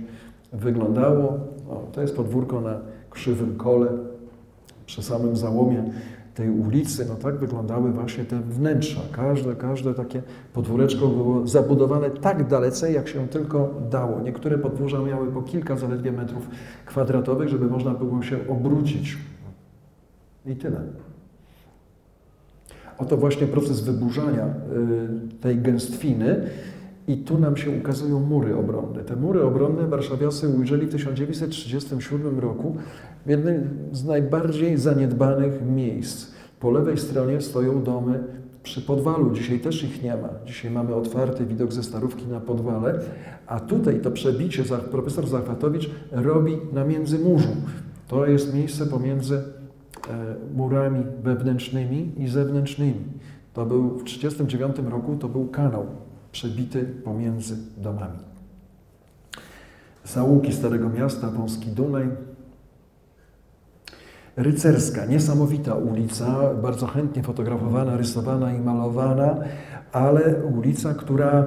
wyglądało. O, to jest podwórko na Krzywym Kole, przy samym załomie tej ulicy, no tak wyglądały właśnie te wnętrza. Każde takie podwóreczko było zabudowane tak dalece, jak się tylko dało. Niektóre podwórza miały po kilka zaledwie metrów kwadratowych, żeby można było się obrócić. I tyle. Oto właśnie proces wyburzania tej gęstwiny i tu nam się ukazują mury obronne. Te mury obronne warszawiacy ujrzeli w 1937 roku w jednym z najbardziej zaniedbanych miejsc. Po lewej stronie stoją domy przy podwalu. Dzisiaj też ich nie ma. Dzisiaj mamy otwarty widok ze Starówki na podwale, a tutaj to przebicie profesor Zachwatowicz robi na międzymurzu. To jest miejsce pomiędzy murami wewnętrznymi i zewnętrznymi. To był w 1939 roku to był kanał przebity pomiędzy domami. Zaułki Starego Miasta, wąski Dunaj. Rycerska, niesamowita ulica, bardzo chętnie fotografowana, rysowana i malowana, ale ulica, która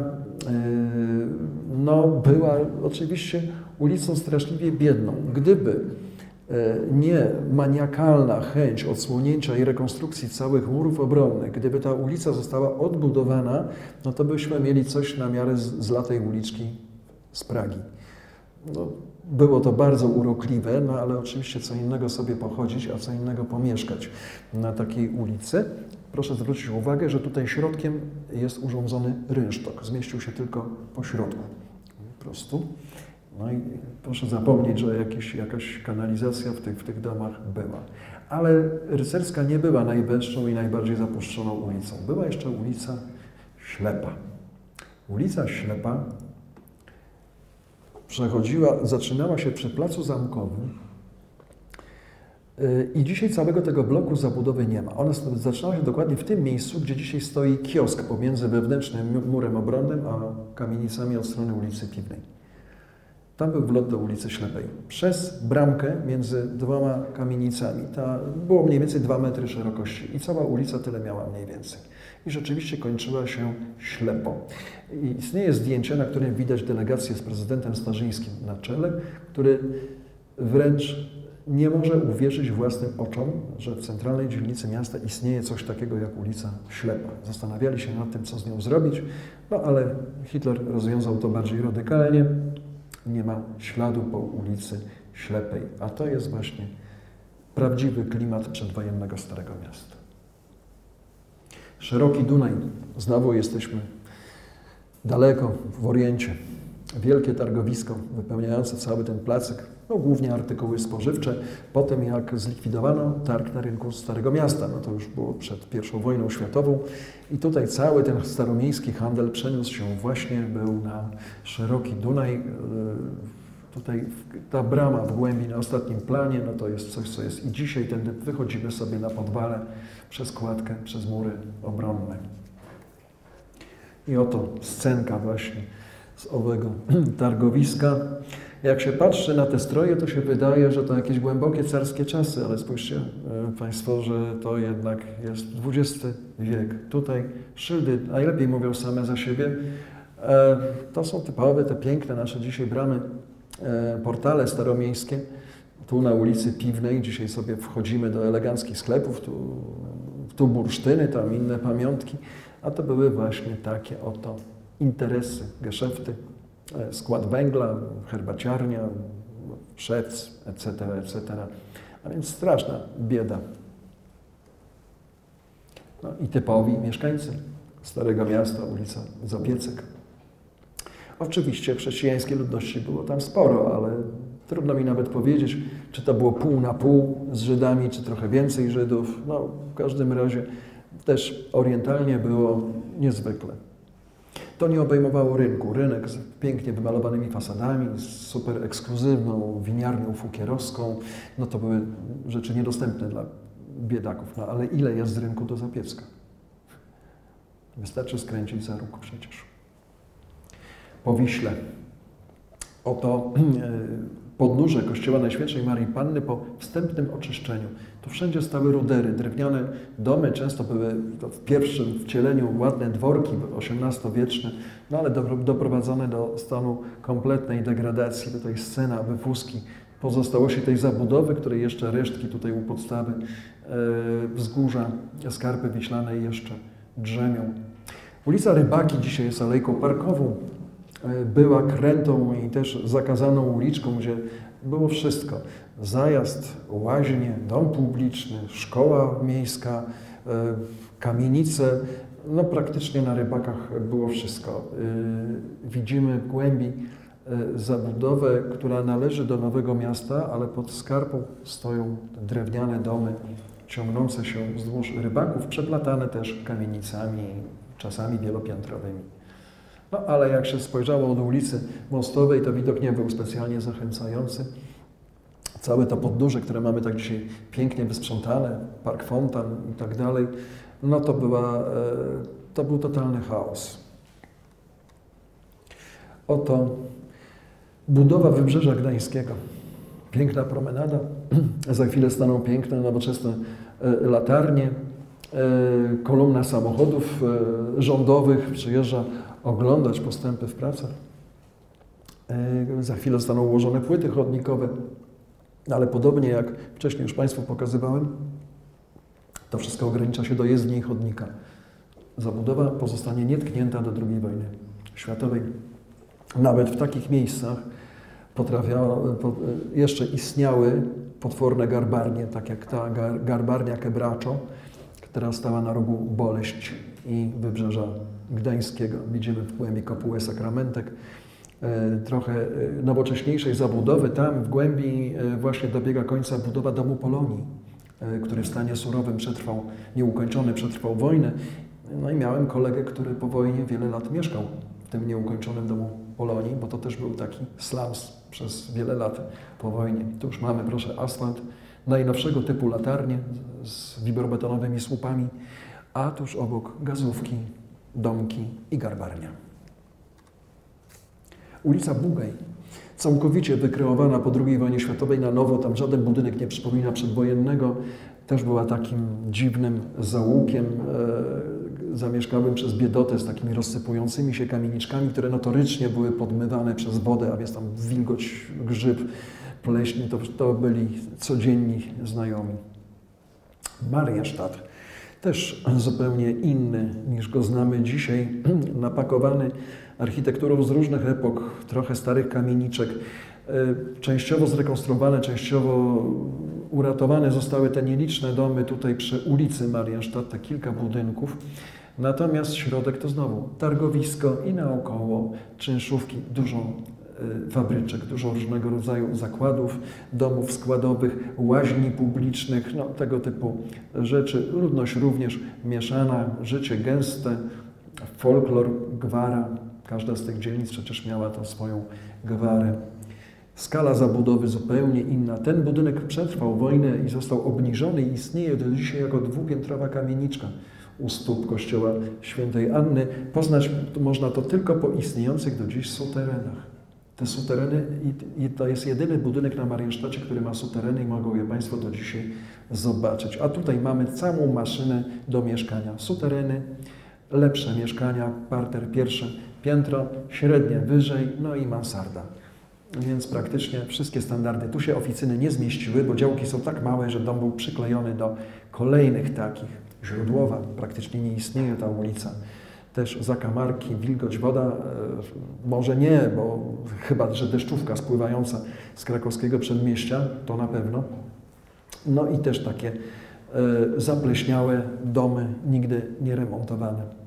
no, była oczywiście ulicą straszliwie biedną. Gdyby nie maniakalna chęć odsłonięcia i rekonstrukcji całych murów obronnych, gdyby ta ulica została odbudowana, no to byśmy mieli coś na miarę z latej uliczki z Pragi. No, było to bardzo urokliwe, no ale oczywiście co innego sobie pochodzić, a co innego pomieszkać na takiej ulicy. Proszę zwrócić uwagę, że tutaj środkiem jest urządzony rynsztok. Zmieścił się tylko po środku. Po prostu. No i proszę zapomnieć, że jakaś kanalizacja w tych domach była. Ale Rycerska nie była najwęższą i najbardziej zapuszczoną ulicą. Była jeszcze ulica Ślepa. Ulica Ślepa zaczynała się przy Placu Zamkowym i dzisiaj całego tego bloku zabudowy nie ma. Ona zaczynała się dokładnie w tym miejscu, gdzie dzisiaj stoi kiosk pomiędzy wewnętrznym murem obronnym a kamienicami od strony ulicy Piwnej. Tam był wlot do ulicy Ślepej. Przez bramkę między dwoma kamienicami. Było mniej więcej 2 metry szerokości i cała ulica tyle miała mniej więcej. I rzeczywiście kończyła się ślepo. I istnieje zdjęcie, na którym widać delegację z prezydentem Starzyńskim na czele, który wręcz nie może uwierzyć własnym oczom, że w centralnej dzielnicy miasta istnieje coś takiego jak ulica Ślepa. Zastanawiali się nad tym, co z nią zrobić, no ale Hitler rozwiązał to bardziej radykalnie. Nie ma śladu po ulicy Ślepej, a to jest właśnie prawdziwy klimat przedwojennego Starego Miasta. Szeroki Dunaj, znowu jesteśmy daleko w Oriencie. Wielkie targowisko wypełniające cały ten placek, no głównie artykuły spożywcze. Potem jak zlikwidowano targ na rynku Starego Miasta, no to już było przed I wojną światową i tutaj cały ten staromiejski handel przeniósł się właśnie, był na Szeroki Dunaj. Tutaj ta brama w głębi na ostatnim planie, no to jest coś, co jest i dzisiaj, tędy wychodzimy sobie na podwale przez kładkę, przez mury obronne. I oto scenka właśnie z owego targowiska. Jak się patrzy na te stroje, to się wydaje, że to jakieś głębokie carskie czasy, ale spójrzcie Państwo, że to jednak jest XX wiek. Tutaj szyldy najlepiej mówią same za siebie. To są typowe, te piękne nasze dzisiaj bramy, portale staromiejskie. Tu na ulicy Piwnej, dzisiaj sobie wchodzimy do eleganckich sklepów, tu bursztyny, tam inne pamiątki, a to były właśnie takie oto interesy, geszefty, skład węgla, herbaciarnia, szec, etc., etc. A więc straszna bieda. No i typowi mieszkańcy Starego Miasta, ulica Zapiecek. Oczywiście chrześcijańskiej ludności było tam sporo, ale trudno mi nawet powiedzieć, czy to było pół na pół z Żydami, czy trochę więcej Żydów. No, w każdym razie też orientalnie było niezwykle. To nie obejmowało rynku. Rynek z pięknie wymalowanymi fasadami, z super ekskluzywną winiarnią fukierowską, no to były rzeczy niedostępne dla biedaków. No ale ile jest z rynku do Zapiecka? Wystarczy skręcić za róg przecież. Po Wiśle. Oto podnóże kościoła Najświętszej Maryi Panny po wstępnym oczyszczeniu. Tu wszędzie stały rudery, drewniane domy, często były w pierwszym wcieleniu ładne dworki XVIII-wieczne, no ale doprowadzone do stanu kompletnej degradacji. Tutaj scena wywózki pozostałości tej zabudowy, której jeszcze resztki tutaj u podstawy wzgórza Skarpy Wiślanej jeszcze drzemią. Ulica Rybaki dzisiaj jest alejką parkową. Była krętą i też zakazaną uliczką, gdzie było wszystko. Zajazd, łaźnie, dom publiczny, szkoła miejska, kamienice. No praktycznie na Rybakach było wszystko. Widzimy w głębi zabudowę, która należy do Nowego Miasta, ale pod Skarpą stoją drewniane domy ciągnące się wzdłuż Rybaków, przeplatane też kamienicami, czasami wielopiętrowymi. No ale jak się spojrzało od ulicy Mostowej, to widok nie był specjalnie zachęcający. Całe to podnóże, które mamy tak dzisiaj pięknie wysprzątane, park fontan i tak dalej, no to był totalny chaos. Oto budowa Wybrzeża Gdańskiego. Piękna promenada, za chwilę staną piękne, nowoczesne latarnie, kolumna samochodów rządowych przyjeżdża oglądać postępy w pracach. Za chwilę zostaną ułożone płyty chodnikowe, ale podobnie jak wcześniej już Państwu pokazywałem, to wszystko ogranicza się do jezdni i chodnika. Zabudowa pozostanie nietknięta do II wojny światowej. Nawet w takich miejscach jeszcze istniały potworne garbarnie, tak jak ta garbarnia Kebraczo, która stała na rogu Boleść i Wybrzeża Gdańskiego. Widzimy w głębi kopułę sakramentek, trochę nowocześniejszej zabudowy. Tam w głębi właśnie dobiega końca budowa domu Polonii, który w stanie surowym przetrwał, nieukończony przetrwał wojnę. No i miałem kolegę, który po wojnie wiele lat mieszkał w tym nieukończonym domu Polonii, bo to też był taki slums przez wiele lat po wojnie. Tu już mamy, proszę, asfalt, najnowszego typu latarnie z wibrobetonowymi słupami, a tuż obok gazówki, domki i garbarnia. Ulica Bugaj, całkowicie wykreowana po II wojnie światowej na nowo, tam żaden budynek nie przypomina przedwojennego, też była takim dziwnym załukiem zamieszkałym przez biedotę z takimi rozsypującymi się kamieniczkami, które notorycznie były podmywane przez wodę, a więc tam wilgoć, grzyb, pleśń, to byli codzienni znajomi. Marienstadt, też zupełnie inny niż go znamy dzisiaj, napakowany architekturą z różnych epok, trochę starych kamieniczek, częściowo zrekonstruowane, częściowo uratowane zostały te nieliczne domy tutaj przy ulicy Marienstadt, te kilka budynków. Natomiast środek to znowu targowisko i naokoło czynszówki, dużo fabryczek, dużo różnego rodzaju zakładów, domów składowych, łaźni publicznych, no, tego typu rzeczy. Ludność również mieszana, życie gęste, folklor, gwara. Każda z tych dzielnic przecież miała tą swoją gwarę. Skala zabudowy zupełnie inna. Ten budynek przetrwał wojnę i został obniżony i istnieje do dzisiaj jako dwupiętrowa kamieniczka u stóp kościoła świętej Anny. Poznać można to tylko po istniejących do dziś suterenach. Te sutereny, i to jest jedyny budynek na Marienstadcie, który ma sutereny i mogą je Państwo do dzisiaj zobaczyć. A tutaj mamy całą maszynę do mieszkania. Sutereny, lepsze mieszkania, parter pierwsze piętro, średnie wyżej, no i mansarda. Więc praktycznie wszystkie standardy. Tu się oficyny nie zmieściły, bo działki są tak małe, że dom był przyklejony do kolejnych takich. Źródłowa, praktycznie nie istnieje ta ulica. Też zakamarki, wilgoć, woda, może nie, bo chyba, że deszczówka spływająca z krakowskiego przedmieścia, to na pewno. No i też takie zapleśniałe domy, nigdy nie remontowane.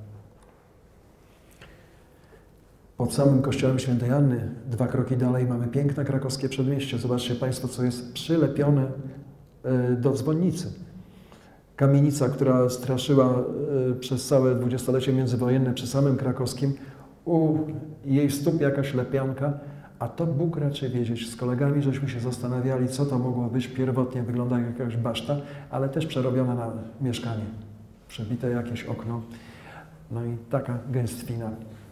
Pod samym kościołem świętej Anny, 2 kroki dalej, mamy piękne krakowskie przedmieście. Zobaczcie Państwo, co jest przylepione do dzwonnicy. Kamienica, która straszyła przez całe dwudziestolecie międzywojenne przy samym krakowskim, u jej stóp jakaś lepianka, a to Bóg raczy wiedzieć. Z kolegami żeśmy się zastanawiali, co to mogło być. Pierwotnie wygląda jak jakaś baszta, ale też przerobiona na mieszkanie. Przebite jakieś okno, no i taka gęstwina.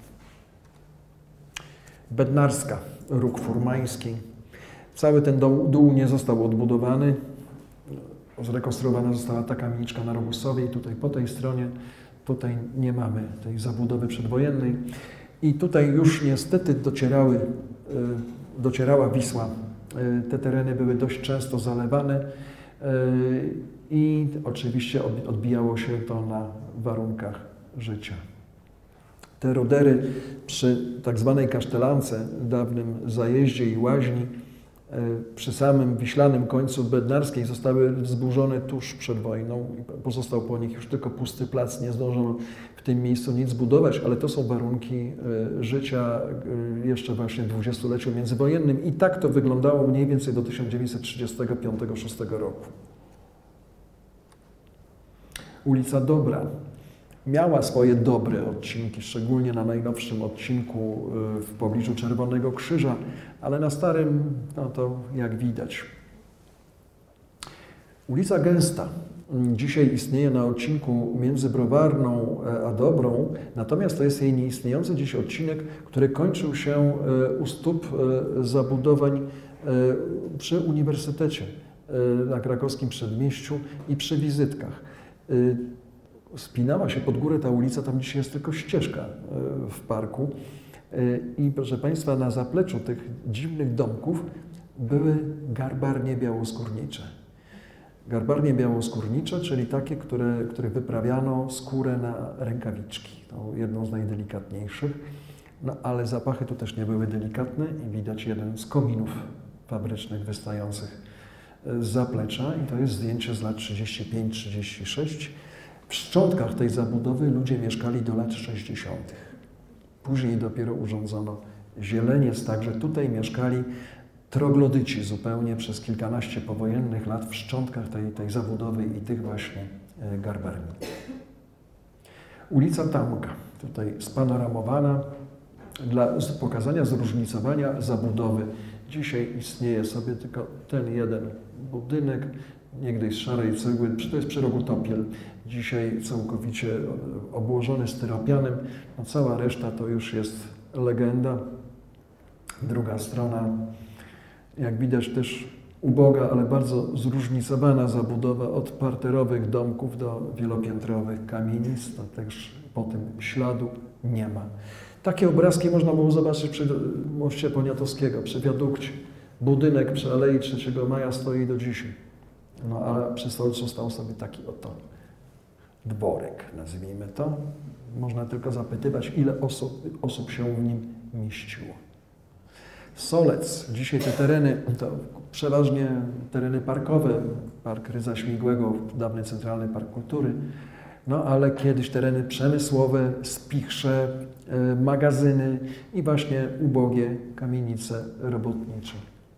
Bednarska, róg furmański. Cały ten dół nie został odbudowany. Zrekonstruowana została ta kamieniczka na Rogusowej, tutaj po tej stronie. Tutaj nie mamy tej zabudowy przedwojennej. I tutaj już niestety docierała Wisła Te tereny były dość często zalewane i oczywiście odbijało się to na warunkach życia. Te rodery przy tak zwanej Kasztelance, dawnym zajeździe i łaźni, przy samym wiślanym końcu Bednarskiej zostały zburzone tuż przed wojną. Pozostał po nich już tylko pusty plac, nie zdążono w tym miejscu nic budować, ale to są warunki życia jeszcze właśnie w dwudziestoleciu międzywojennym i tak to wyglądało mniej więcej do 1935-1936 roku. Ulica Dobra miała swoje dobre odcinki, szczególnie na najnowszym odcinku w pobliżu Czerwonego Krzyża, ale na starym, no to jak widać. Ulica Gęsta dzisiaj istnieje na odcinku między Browarną a Dobrą, natomiast to jest jej nieistniejący dziś odcinek, który kończył się u stóp zabudowań przy Uniwersytecie na krakowskim Przedmieściu i przy Wizytkach. Spinała się pod górę ta ulica, tam dzisiaj jest tylko ścieżka w parku i proszę Państwa, na zapleczu tych dziwnych domków były garbarnie białoskórnicze. Garbarnie białoskórnicze, czyli takie, których wyprawiano skórę na rękawiczki. To jedną z najdelikatniejszych, no ale zapachy tu też nie były delikatne i widać jeden z kominów fabrycznych wystających z zaplecza i to jest zdjęcie z lat 35-36. W szczątkach tej zabudowy ludzie mieszkali do lat 60. Później dopiero urządzono zieleniec, także tutaj mieszkali troglodyci zupełnie przez kilkanaście powojennych lat w szczątkach tej zabudowy i tych właśnie garbarni. Ulica Tamka, tutaj spanoramowana dla pokazania zróżnicowania zabudowy. Dzisiaj istnieje sobie tylko ten jeden budynek, niegdyś z szarej cegły, to jest przy rogu Topiel, dzisiaj całkowicie obłożony styropianem, no cała reszta to już jest legenda. Druga strona, jak widać też uboga, ale bardzo zróżnicowana zabudowa od parterowych domków do wielopiętrowych kamienic, to też po tym śladu nie ma. Takie obrazki można było zobaczyć przy moście Poniatowskiego, przy wiadukcie. Budynek przy Alei 3 Maja stoi do dzisiaj. No ale przy Solcu stał sobie taki oto dworek, nazwijmy to. Można tylko zapytywać, ile osób się w nim mieściło. Solec, dzisiaj te tereny to przeważnie tereny parkowe, Park Rydza Śmigłego, dawny Centralny Park Kultury, no ale kiedyś tereny przemysłowe, spichrze, magazyny i właśnie ubogie kamienice robotnicze.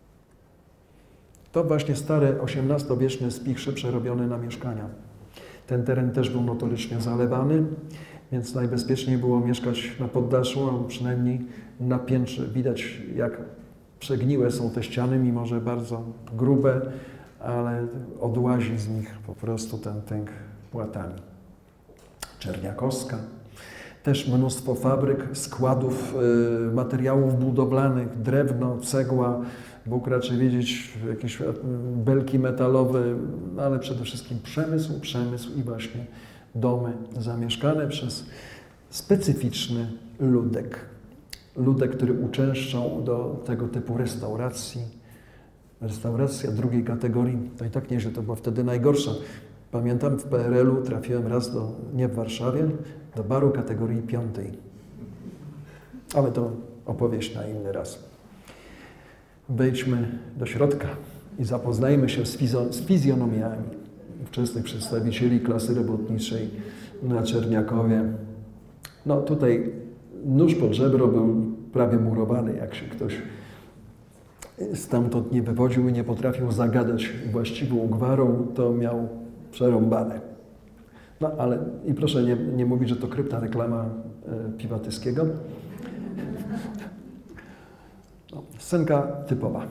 To właśnie stare XVIII-wieczne spichrze przerobione na mieszkania. Ten teren też był notorycznie zalewany, więc najbezpieczniej było mieszkać na poddaszu, albo przynajmniej na piętrze. Widać, jak przegniłe są te ściany, mimo że bardzo grube, ale odłazi z nich po prostu ten tynk płatami. Czerniakowska. Też mnóstwo fabryk, składów materiałów budowlanych, drewno, cegła, Bóg raczy wiedzieć, jakieś belki metalowe, ale przede wszystkim przemysł i właśnie domy zamieszkane przez specyficzny ludek. Ludek, który uczęszczał do tego typu restauracji. Restauracja drugiej kategorii, to i tak nieźle, to była wtedy najgorsza. Pamiętam, w PRL-u trafiłem raz nie w Warszawie, do baru kategorii 5. Ale to opowieść na inny raz. Wejdźmy do środka i zapoznajmy się z fizjonomiami ówczesnych przedstawicieli klasy robotniczej na Czerniakowie. No tutaj nóż pod żebro był prawie murowany, jak się ktoś stamtąd nie wywodził i nie potrafił zagadać właściwą gwarą, to miał przerąbane. No ale i proszę nie mówić, że to krypta reklama piwa Tyskiego. No, scenka typowa.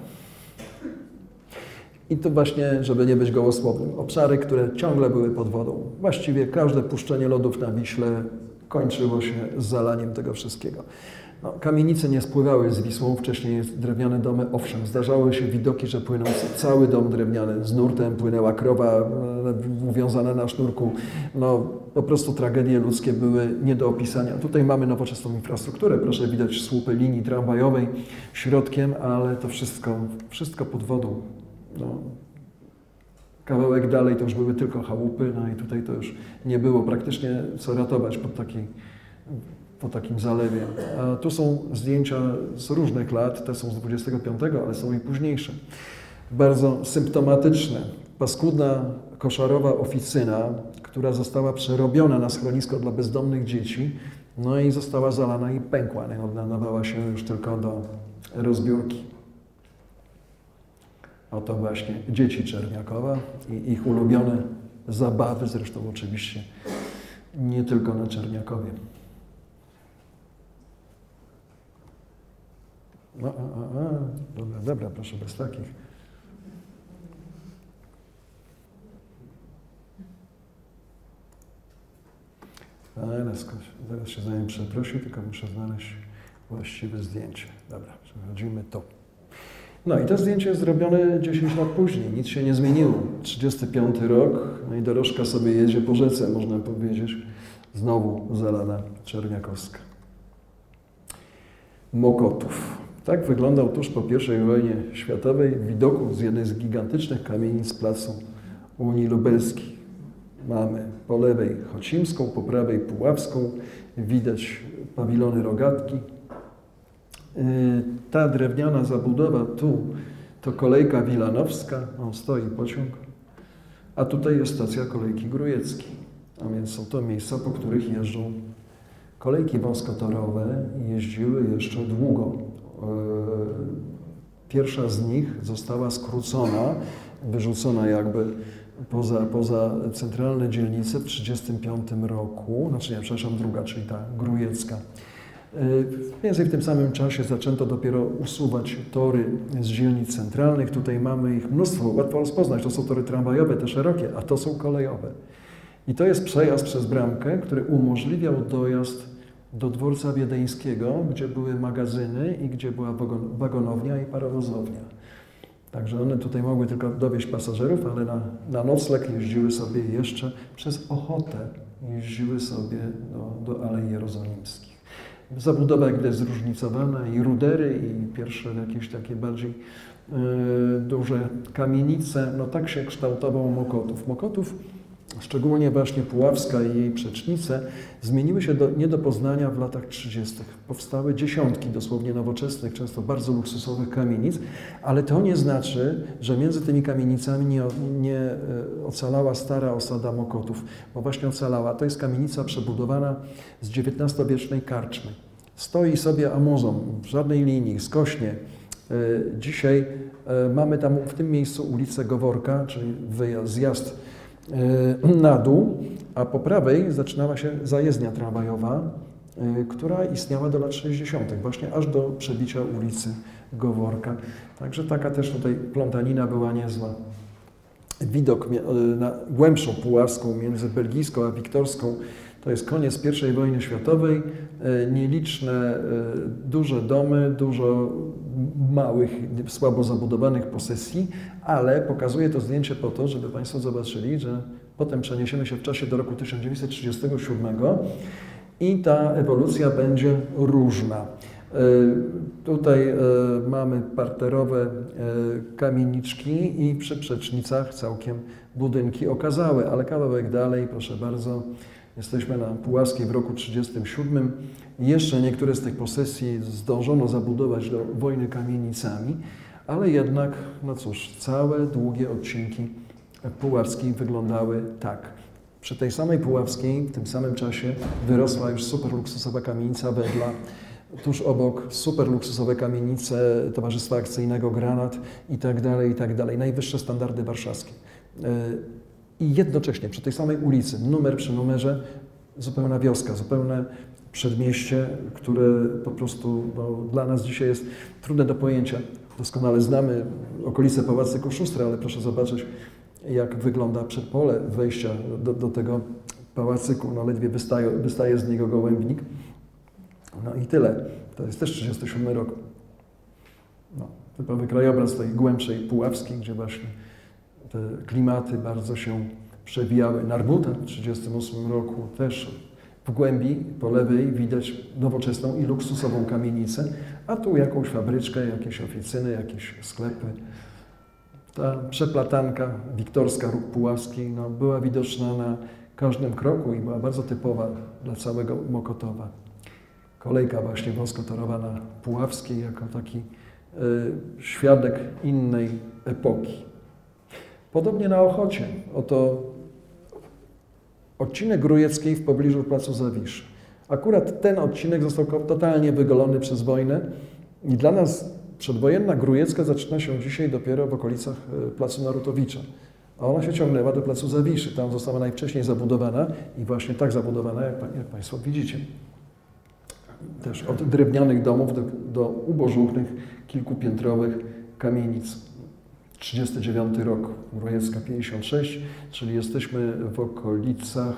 I to właśnie, żeby nie być gołosłownym, obszary, które ciągle były pod wodą. Właściwie każde puszczenie lodów na Wiśle kończyło się zalaniem tego wszystkiego. No, kamienice nie spływały z Wisłą, wcześniej drewniane domy, owszem, zdarzały się widoki, że płynął cały dom drewniany, z nurtem płynęła krowa uwiązana na sznurku. No, po prostu tragedie ludzkie były nie do opisania. Tutaj mamy nowoczesną infrastrukturę, proszę, widać słupy linii tramwajowej środkiem, ale to wszystko pod wodą. No, kawałek dalej to już były tylko chałupy, no i tutaj to już nie było praktycznie co ratować po takim zalewie. A tu są zdjęcia z różnych lat, te są z 25, ale są i późniejsze. Bardzo symptomatyczne. Paskudna koszarowa oficyna, która została przerobiona na schronisko dla bezdomnych dzieci, no i została zalana i pękła. Nadawała się już tylko do rozbiórki. Oto właśnie dzieci Czerniakowa i ich ulubione zabawy, zresztą oczywiście nie tylko na Czerniakowie. No, dobra, proszę, bez takich. Zaraz się za nim przeprosił, tylko muszę znaleźć właściwe zdjęcie. Dobra, przechodzimy tu. No i to zdjęcie jest zrobione 10 lat później, nic się nie zmieniło. 35 rok, no i dorożka sobie jedzie po rzece, można powiedzieć. Znowu zalana czerniakowska. Mokotów. Tak wyglądał tuż po I wojnie światowej w widoku z jednej z gigantycznych kamienic placu Unii Lubelskiej. Mamy po lewej Chocimską, po prawej Puławską, widać pawilony Rogatki. Ta drewniana zabudowa tu to kolejka wilanowska, stoi pociąg, a tutaj jest stacja kolejki Grójeckiej. A więc są to miejsca, po których jeżdżą kolejki wąskotorowe, jeździły jeszcze długo. Pierwsza z nich została skrócona, wyrzucona jakby poza centralne dzielnice w 1935 roku, druga, czyli ta Grójecka. Mniej więcej w tym samym czasie zaczęto dopiero usuwać tory z dzielnic centralnych. Tutaj mamy ich mnóstwo, łatwo rozpoznać. To są tory tramwajowe, te szerokie, a to są kolejowe. I to jest przejazd przez bramkę, który umożliwiał dojazd do dworca wiedeńskiego, gdzie były magazyny i gdzie była wagonownia i parowozownia. Także one tutaj mogły tylko dowieźć pasażerów, ale na nocleg jeździły sobie jeszcze przez Ochotę, jeździły sobie do Alei Jerozolimskich. Zabudowa jak gdyż zróżnicowana, i rudery, i pierwsze jakieś takie bardziej duże kamienice. No tak się kształtował Mokotów. Mokotów, szczególnie właśnie Puławska i jej przecznice, zmieniły się nie do poznania w latach 30. Powstały dziesiątki dosłownie nowoczesnych, często bardzo luksusowych kamienic, ale to nie znaczy, że między tymi kamienicami nie ocalała stara osada Mokotów, bo właśnie ocalała. To jest kamienica przebudowana z XIX-wiecznej karczmy. Stoi sobie amuzą, w żadnej linii, skośnie. Dzisiaj mamy tam w tym miejscu ulicę Goworka, czyli zjazd na dół, a po prawej zaczynała się zajezdnia tramwajowa, która istniała do lat 60., właśnie aż do przebicia ulicy Goworka. Także taka też tutaj plątanina była niezła. Widok na głębszą Puławską między Belgijską a Wiktorską to jest koniec I wojny światowej, nieliczne, duże domy, dużo małych, słabo zabudowanych posesji, ale pokazuję to zdjęcie po to, żeby Państwo zobaczyli, że potem przeniesiemy się w czasie do roku 1937 i ta ewolucja będzie różna. Tutaj mamy parterowe kamieniczki i przy przecznicach całkiem budynki okazałe, ale kawałek dalej, proszę bardzo, jesteśmy na Puławskiej w roku 1937. Jeszcze niektóre z tych posesji zdążono zabudować do wojny kamienicami, ale jednak, no cóż, całe długie odcinki Puławskiej wyglądały tak. Przy tej samej Puławskiej w tym samym czasie wyrosła już super luksusowa kamienica Wedla, tuż obok super luksusowe kamienice Towarzystwa Akcyjnego Granat i tak dalej, najwyższe standardy warszawskie. I jednocześnie przy tej samej ulicy, numer przy numerze, zupełna wioska, zupełne przedmieście, które po prostu dla nas dzisiaj jest trudne do pojęcia. Doskonale znamy okolice Pałacyku Szóstry, ale proszę zobaczyć, jak wygląda przedpole wejścia do tego pałacyku. No ledwie wystaje z niego gołębnik. No i tyle. To jest też 1937 rok. No, typowy krajobraz tej głębszej Puławskiej, gdzie właśnie te klimaty bardzo się przewijały. Narbuta w 1938 roku też w głębi, po lewej widać nowoczesną i luksusową kamienicę, a tu jakąś fabryczkę, jakieś oficyny, jakieś sklepy. Ta przeplatanka wiktorska Róg Puławski no, była widoczna na każdym kroku i była bardzo typowa dla całego Mokotowa. Kolejka właśnie wąskotorowana Puławskiej jako taki świadek innej epoki. Podobnie na Ochocie. Oto odcinek Grójeckiej w pobliżu Placu Zawiszy. Akurat ten odcinek został totalnie wygolony przez wojnę i dla nas przedwojenna Grójecka zaczyna się dzisiaj dopiero w okolicach Placu Narutowicza. A ona się ciągnęła do Placu Zawiszy. Tam została najwcześniej zabudowana i właśnie tak zabudowana, jak Państwo widzicie. Też od drewnianych domów do ubożuchnych, kilkupiętrowych kamienic. 39 rok, Grójecka 56, czyli jesteśmy w okolicach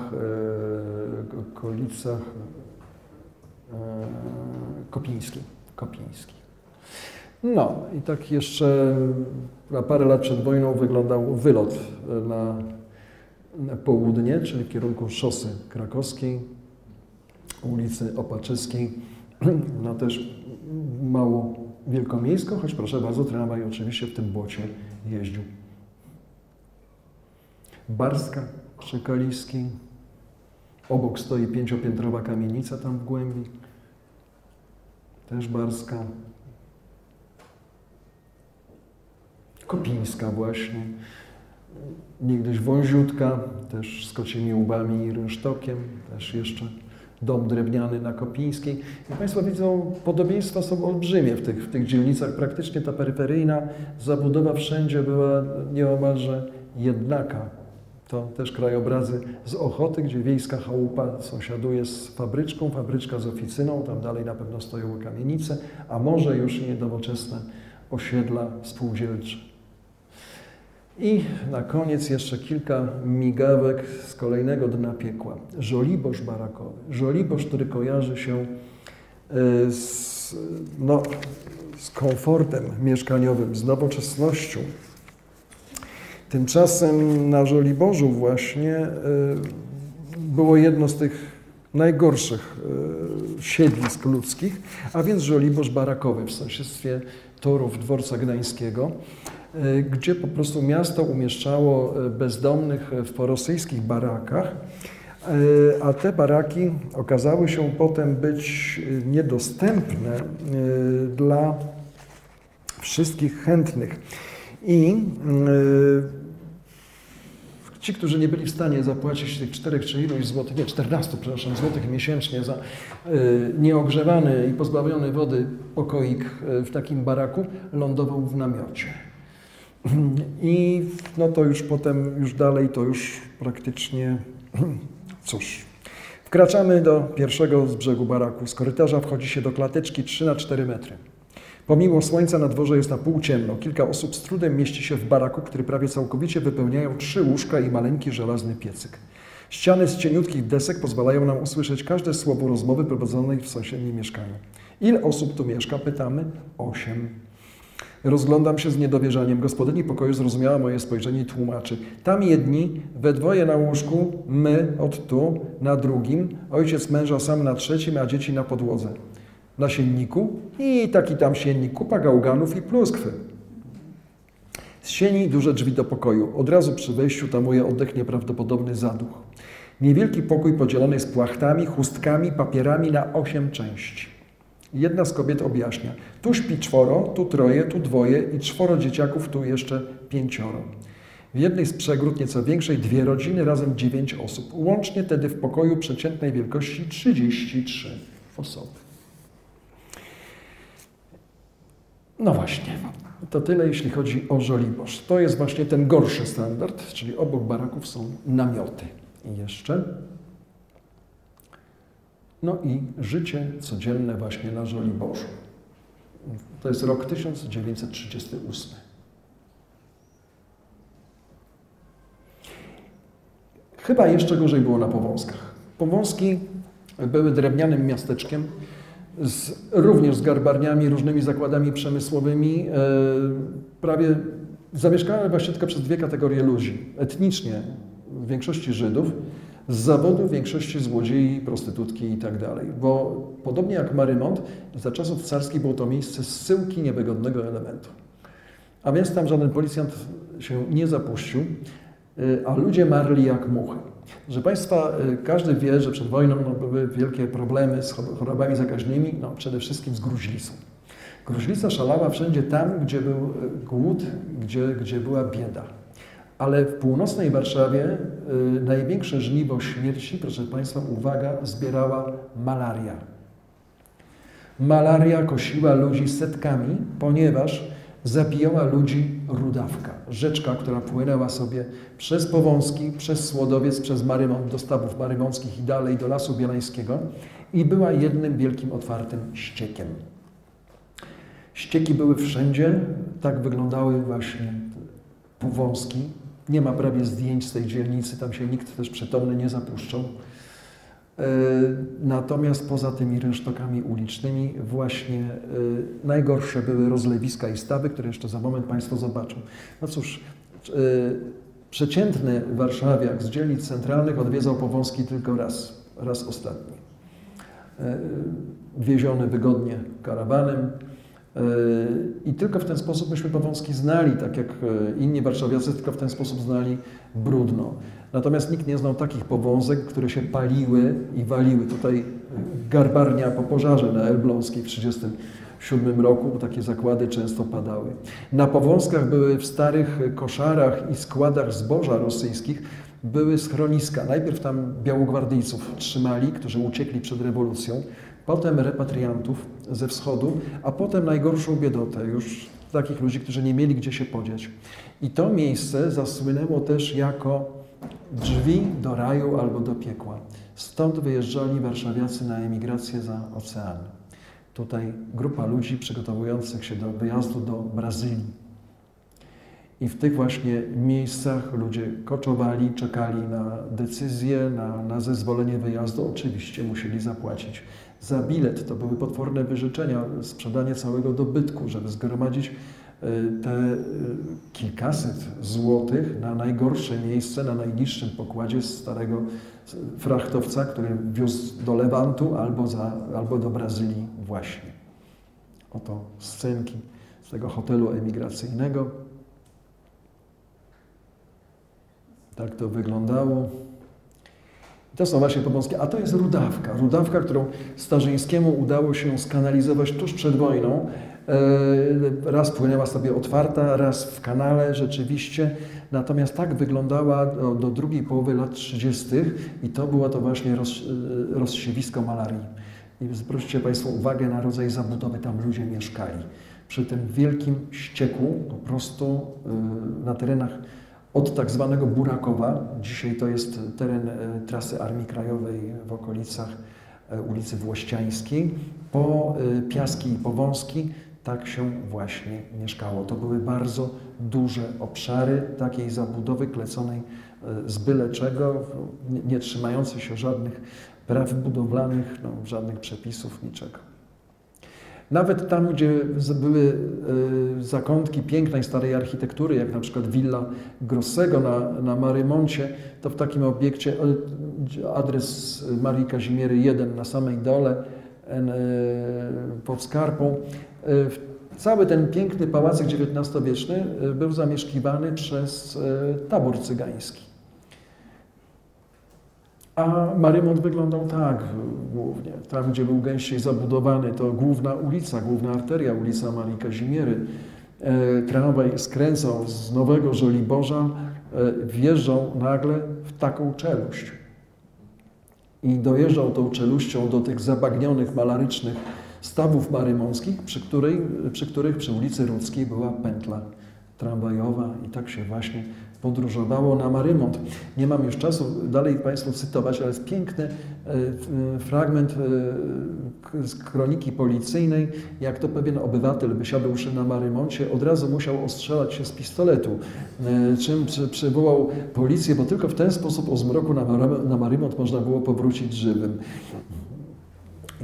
Kopińskich. No i tak jeszcze na parę lat przed wojną wyglądał wylot na południe, czyli w kierunku szosy krakowskiej, ulicy Opaczyskiej, no też mało wielkomiejsko, choć proszę bardzo, tramwaj oczywiście w tym błocie jeździł. Barska przy Kaliskiej, obok stoi 5-piętrowa kamienica tam w głębi, też Barska. Kopińska właśnie, niegdyś wąziutka, też z kocimi łbami i rynsztokiem, też jeszcze dom drewniany na Kopińskiej. I Państwo widzą, podobieństwa są olbrzymie w tych dzielnicach. Praktycznie ta peryferyjna zabudowa wszędzie była nieomalże jednaka. To też krajobrazy z Ochoty, gdzie wiejska chałupa sąsiaduje z fabryczką, fabryczka z oficyną, tam dalej na pewno stoją kamienice, a może już niedowoczesne osiedla spółdzielcze. I na koniec jeszcze kilka migawek z kolejnego dna piekła. Żoliborz barakowy. Żoliborz, który kojarzy się z komfortem mieszkaniowym, z nowoczesnością. Tymczasem na Żoliborzu właśnie było jedno z tych najgorszych siedlisk ludzkich, a więc Żoliborz barakowy w sąsiedztwie torów dworca gdańskiego, gdzie po prostu miasto umieszczało bezdomnych w porosyjskich barakach, a te baraki okazały się potem być niedostępne dla wszystkich chętnych. I ci, którzy nie byli w stanie zapłacić tych 4 czy iluś złotych, nie 14, przepraszam, złotych miesięcznie za nieogrzewany i pozbawiony wody pokoik w takim baraku, lądował w namiocie. I no to już potem, już dalej, to już praktycznie, cóż. Wkraczamy do pierwszego z brzegu baraku. Z korytarza wchodzi się do klateczki 3 na 4 metry. Pomimo słońca na dworze jest na pół ciemno. Kilka osób z trudem mieści się w baraku, który prawie całkowicie wypełniają 3 łóżka i maleńki żelazny piecyk. Ściany z cieniutkich desek pozwalają nam usłyszeć każde słowo rozmowy prowadzonej w sąsiednim mieszkaniu. Ile osób tu mieszka? Pytamy. 8. Rozglądam się z niedowierzaniem. Gospodyni pokoju zrozumiała moje spojrzenie i tłumaczy. Tam jedni, we dwoje na łóżku, my od tu, na drugim, ojciec męża sam na trzecim, a dzieci na podłodze. Na sienniku i taki tam siennik, kupa gałganów i pluskwy. Z sieni duże drzwi do pokoju. Od razu przy wejściu tamuje oddech nieprawdopodobny zaduch. Niewielki pokój podzielony jest płachtami, chustkami, papierami na 8 części. Jedna z kobiet objaśnia. Tu śpi 4, tu 3, tu 2 i 4 dzieciaków, tu jeszcze 5. W jednej z przegród nieco większej 2 rodziny, razem 9 osób. Łącznie tedy w pokoju przeciętnej wielkości 33 osoby. No właśnie, to tyle jeśli chodzi o Żoliborz. To jest właśnie ten gorszy standard, czyli obok baraków są namioty. I jeszcze... No i życie codzienne właśnie na Żoliborzu. To jest rok 1938. Chyba jeszcze gorzej było na Powązkach. Powązki były drewnianym miasteczkiem również z garbarniami, różnymi zakładami przemysłowymi. Prawie zamieszkane właśnie tylko przez dwie kategorie ludzi. Etnicznie w większości Żydów, z zawodu w większości złodziei, prostytutki i tak dalej. Bo podobnie jak Marymont, za czasów carskich było to miejsce zsyłki niewygodnego elementu. A więc tam żaden policjant się nie zapuścił, a ludzie marli jak muchy. Proszę Państwa, każdy wie, że przed wojną były wielkie problemy z chorobami zakaźnymi, przede wszystkim z gruźlicą. Gruźlica szalała wszędzie tam, gdzie był głód, gdzie była bieda. Ale w północnej Warszawie największe żniwo śmierci, proszę Państwa, uwaga, zbierała malaria. Malaria kosiła ludzi setkami, ponieważ zabijała ludzi Rudawka, rzeczka, która płynęła sobie przez Powązki, przez Słodowiec, przez Marymont do stawów marymonckich i dalej do Lasu Bielańskiego i była jednym wielkim, otwartym ściekiem. Ścieki były wszędzie, tak wyglądały właśnie Powązki. Nie ma prawie zdjęć z tej dzielnicy, tam się nikt też przytomny nie zapuszczał. Natomiast poza tymi rynsztokami ulicznymi właśnie najgorsze były rozlewiska i stawy, które jeszcze za moment Państwo zobaczą. No cóż, przeciętny warszawiak z dzielnic centralnych odwiedzał Powązki tylko raz ostatni. Wieziony wygodnie karawanem i tylko w ten sposób myśmy Powązki znali, tak jak inni warszawiacy tylko w ten sposób znali Brudno. Natomiast nikt nie znał takich Powązek, które się paliły i waliły. Tutaj garbarnia po pożarze na Elbląskiej w 1937 roku, bo takie zakłady często padały. Na Powązkach były w starych koszarach i składach zboża rosyjskich były schroniska. Najpierw tam białogwardyjców trzymali, którzy uciekli przed rewolucją, potem repatriantów ze wschodu, a potem najgorszą biedotę, już takich ludzi, którzy nie mieli gdzie się podzieć. I to miejsce zasłynęło też jako drzwi do raju albo do piekła. Stąd wyjeżdżali warszawiacy na emigrację za ocean. Tutaj grupa ludzi przygotowujących się do wyjazdu do Brazylii. I w tych właśnie miejscach ludzie koczowali, czekali na decyzję, na zezwolenie wyjazdu. Oczywiście musieli zapłacić za bilet. To były potworne wyrzeczenia, sprzedanie całego dobytku, żeby zgromadzić te kilkaset złotych na najgorsze miejsce, na najniższym pokładzie starego frachtowca, który wiózł do Lewantu albo do Brazylii właśnie. Oto scenki z tego hotelu emigracyjnego. Tak to wyglądało. To są właśnie Powązki, a to jest Rudawka. Rudawka, którą Starzyńskiemu udało się skanalizować tuż przed wojną. Raz płynęła sobie otwarta, raz w kanale rzeczywiście. Natomiast tak wyglądała do drugiej połowy lat 30. i to było to właśnie rozsiewisko malarii. I zwróćcie Państwo uwagę na rodzaj zabudowy, tam ludzie mieszkali. Przy tym wielkim ścieku, po prostu na terenach od tak zwanego Burakowa, dzisiaj to jest teren trasy Armii Krajowej w okolicach ulicy Włościańskiej, po Piaski i Powązki, tak się właśnie mieszkało. To były bardzo duże obszary takiej zabudowy kleconej z byle czego, nie trzymającej się żadnych praw budowlanych, żadnych przepisów, niczego. Nawet tam, gdzie były zakątki pięknej starej architektury, jak na przykład willa Grossego na Marymoncie, to w takim obiekcie adres Marii Kazimiery 1 na samej dole pod Skarpą. Cały ten piękny pałacyk XIX-wieczny był zamieszkiwany przez tabor cygański. A Marymont wyglądał tak głównie. Tam, gdzie był gęściej zabudowany, to główna ulica, główna arteria, ulica Marii Kazimiery. Tramwaj skręcał z Nowego Żoliborza, wjeżdżał nagle w taką czeluść. I dojeżdżał tą czeluścią do tych zabagnionych, malarycznych stawów marymonckich, przy których przy ulicy Rudzkiej była pętla tramwajowa i tak się właśnie podróżowało na Marymont. Nie mam już czasu dalej Państwu cytować, ale jest piękny fragment z kroniki policyjnej, jak to pewien obywatel wysiadłszy na Marymoncie, od razu musiał ostrzelać się z pistoletu, czym przywołał policję, bo tylko w ten sposób o zmroku na Marymont można było powrócić żywym.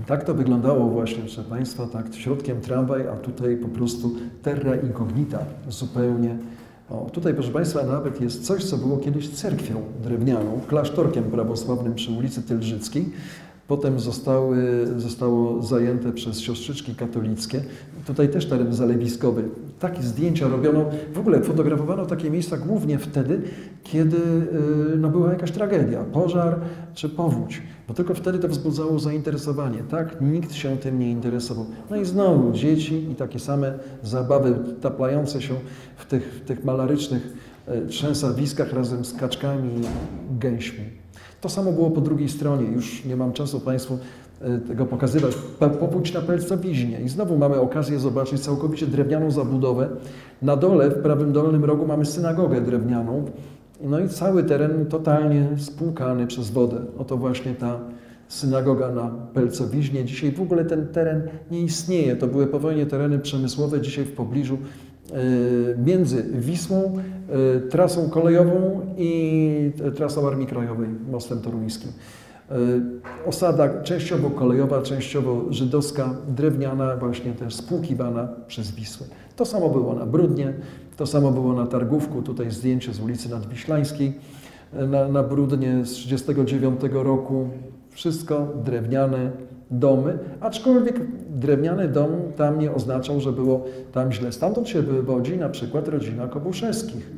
I tak to wyglądało właśnie, proszę Państwa, tak środkiem tramwaj, a tutaj po prostu terra incognita zupełnie. O, tutaj, proszę Państwa, nawet jest coś, co było kiedyś cerkwią drewnianą, klasztorkiem prawosławnym przy ulicy Tylżyckiej. Potem zostało zajęte przez siostrzyczki katolickie. Tutaj też teren zalewiskowy. Takie zdjęcia robiono, w ogóle fotografowano takie miejsca głównie wtedy, kiedy była jakaś tragedia, pożar czy powódź. Bo tylko wtedy to wzbudzało zainteresowanie. Tak, nikt się tym nie interesował. No i znowu dzieci i takie same zabawy taplające się w tych malarycznych trzęsawiskach razem z kaczkami i gęśmi. To samo było po drugiej stronie. Już nie mam czasu Państwu tego pokazywać. Powódź na Pelcowiźnie. I znowu mamy okazję zobaczyć całkowicie drewnianą zabudowę. Na dole, w prawym dolnym rogu mamy synagogę drewnianą. No i cały teren totalnie spłukany przez wodę. Oto właśnie ta synagoga na Pelcowiźnie. Dzisiaj w ogóle ten teren nie istnieje. To były po wojnie tereny przemysłowe. Dzisiaj w pobliżu między Wisłą, trasą kolejową i trasą Armii Krajowej, mostem toruńskim. Osada częściowo kolejowa, częściowo żydowska, drewniana, właśnie też spłukiwana przez Wisłę. To samo było na Brudnie, to samo było na Targówku, tutaj zdjęcie z ulicy Nadwiślańskiej, na Brudnie z 1939 roku. Wszystko drewniane domy, aczkolwiek drewniany dom tam nie oznaczał, że było tam źle. Stamtąd się wywodzi na przykład rodzina Kobuszewskich,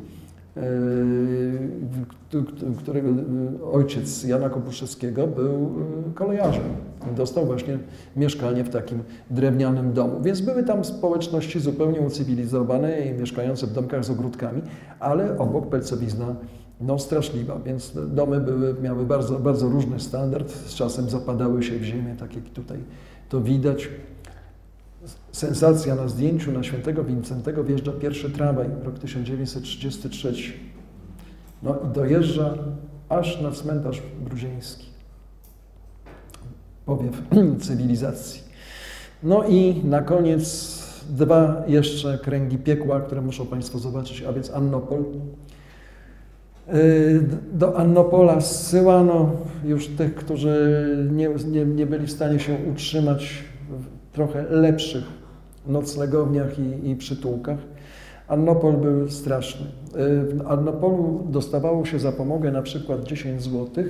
którego ojciec Jana Kobuszewskiego był kolejarzem. Dostał właśnie mieszkanie w takim drewnianym domu. Więc były tam społeczności zupełnie ucywilizowane i mieszkające w domkach z ogródkami, ale obok Pelcowizna straszliwa, więc domy miały bardzo, bardzo różny standard, z czasem zapadały się w ziemię, tak jak tutaj to widać. Sensacja na zdjęciu na Świętego Wincentego wjeżdża pierwszy tramwaj, rok 1933. No i dojeżdża aż na cmentarz Brudzieński. Powiew cywilizacji. No i na koniec dwa jeszcze kręgi piekła, które muszą Państwo zobaczyć, a więc Annopol. Do Annopola zsyłano już tych, którzy nie byli w stanie się utrzymać w trochę lepszych noclegowniach i przytułkach. Annopol był straszny. W Annopolu dostawało się za pomogę na przykład 10 zł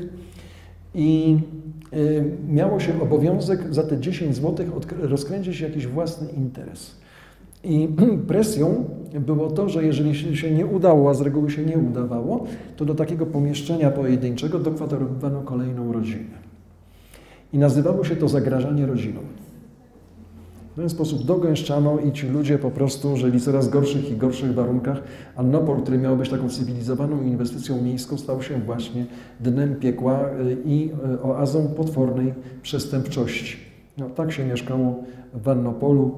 i miało się obowiązek za te 10 zł rozkręcić jakiś własny interes. I presją było to, że jeżeli się nie udało, a z reguły się nie udawało, to do takiego pomieszczenia pojedynczego dokwaterowano kolejną rodzinę. I nazywało się to zagrażanie rodziną. W ten sposób dogęszczano i ci ludzie po prostu żyli w coraz gorszych i gorszych warunkach. Annopol, który miał być taką cywilizowaną inwestycją miejską, stał się właśnie dnem piekła i oazą potwornej przestępczości. No, tak się mieszkało w Annopolu.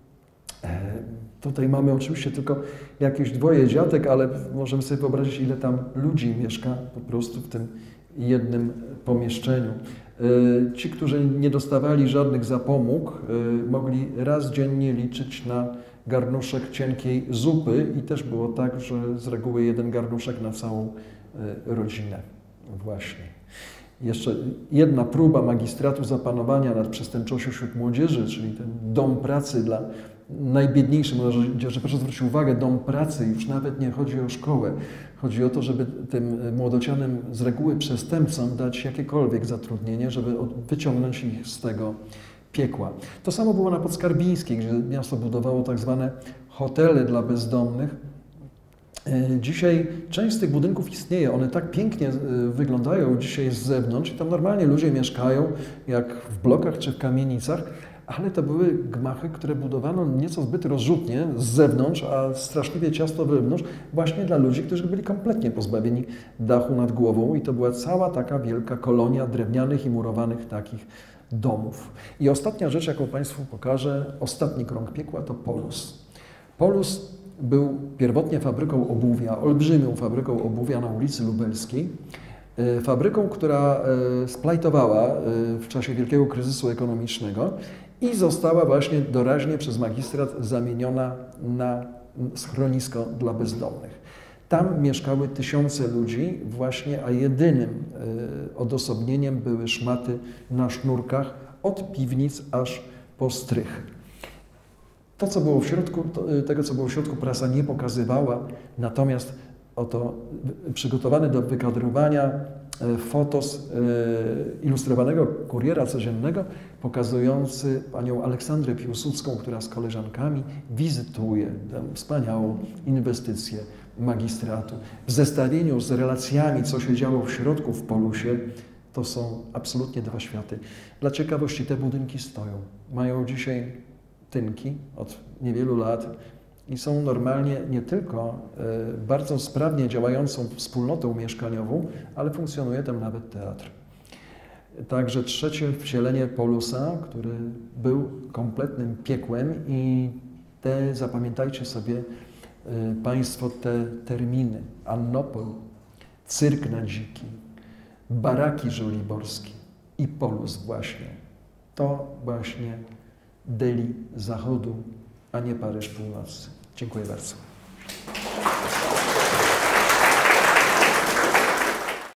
Tutaj mamy oczywiście tylko jakieś dwoje dziatek, ale możemy sobie wyobrazić, ile tam ludzi mieszka po prostu w tym jednym pomieszczeniu. Ci, którzy nie dostawali żadnych zapomóg, mogli raz dziennie liczyć na garnuszek cienkiej zupy i też było tak, że z reguły jeden garnuszek na całą rodzinę. Właśnie. Jeszcze jedna próba magistratu zapanowania nad przestępczością wśród młodzieży, czyli ten dom pracy dla najbiedniejszych młodzieży. Proszę zwrócić uwagę, dom pracy już nawet nie chodzi o szkołę. Chodzi o to, żeby tym młodocianym, z reguły przestępcom, dać jakiekolwiek zatrudnienie, żeby wyciągnąć ich z tego piekła. To samo było na Podskarbińskiej, gdzie miasto budowało tak zwane hotele dla bezdomnych. Dzisiaj część z tych budynków istnieje, one tak pięknie wyglądają dzisiaj z zewnątrz i tam normalnie ludzie mieszkają, jak w blokach czy w kamienicach, ale to były gmachy, które budowano nieco zbyt rozrzutnie z zewnątrz, a straszliwie ciasno wewnątrz, właśnie dla ludzi, którzy byli kompletnie pozbawieni dachu nad głową i to była cała taka wielka kolonia drewnianych i murowanych takich domów. I ostatnia rzecz, jaką Państwu pokażę, ostatni krąg piekła, to Polus. Polus był pierwotnie fabryką obuwia, olbrzymią fabryką obuwia na ulicy Lubelskiej. Fabryką, która splajtowała w czasie wielkiego kryzysu ekonomicznego i została właśnie doraźnie przez magistrat zamieniona na schronisko dla bezdomnych. Tam mieszkały tysiące ludzi właśnie, a jedynym odosobnieniem były szmaty na sznurkach, od piwnic aż po strych. To, co było w środku, tego, co było w środku, prasa nie pokazywała, natomiast oto przygotowany do wykadrowania fotos ilustrowanego kuriera codziennego pokazujący panią Aleksandrę Piłsudską, która z koleżankami wizytuje tę wspaniałą inwestycję magistratu. W zestawieniu z relacjami, co się działo w środku w Polusie, to są absolutnie dwa światy. Dla ciekawości te budynki stoją. Mają dzisiaj tynki od niewielu lat i są normalnie nie tylko bardzo sprawnie działającą wspólnotą mieszkaniową, ale funkcjonuje tam nawet teatr. Także trzecie wcielenie Polusa, który był kompletnym piekłem i zapamiętajcie sobie Państwo te terminy. Annopol, cyrk na dziki, baraki żoliborskie i Polus właśnie. To właśnie Delhi Zachodu, a nie Paryż Północny. Dziękuję bardzo.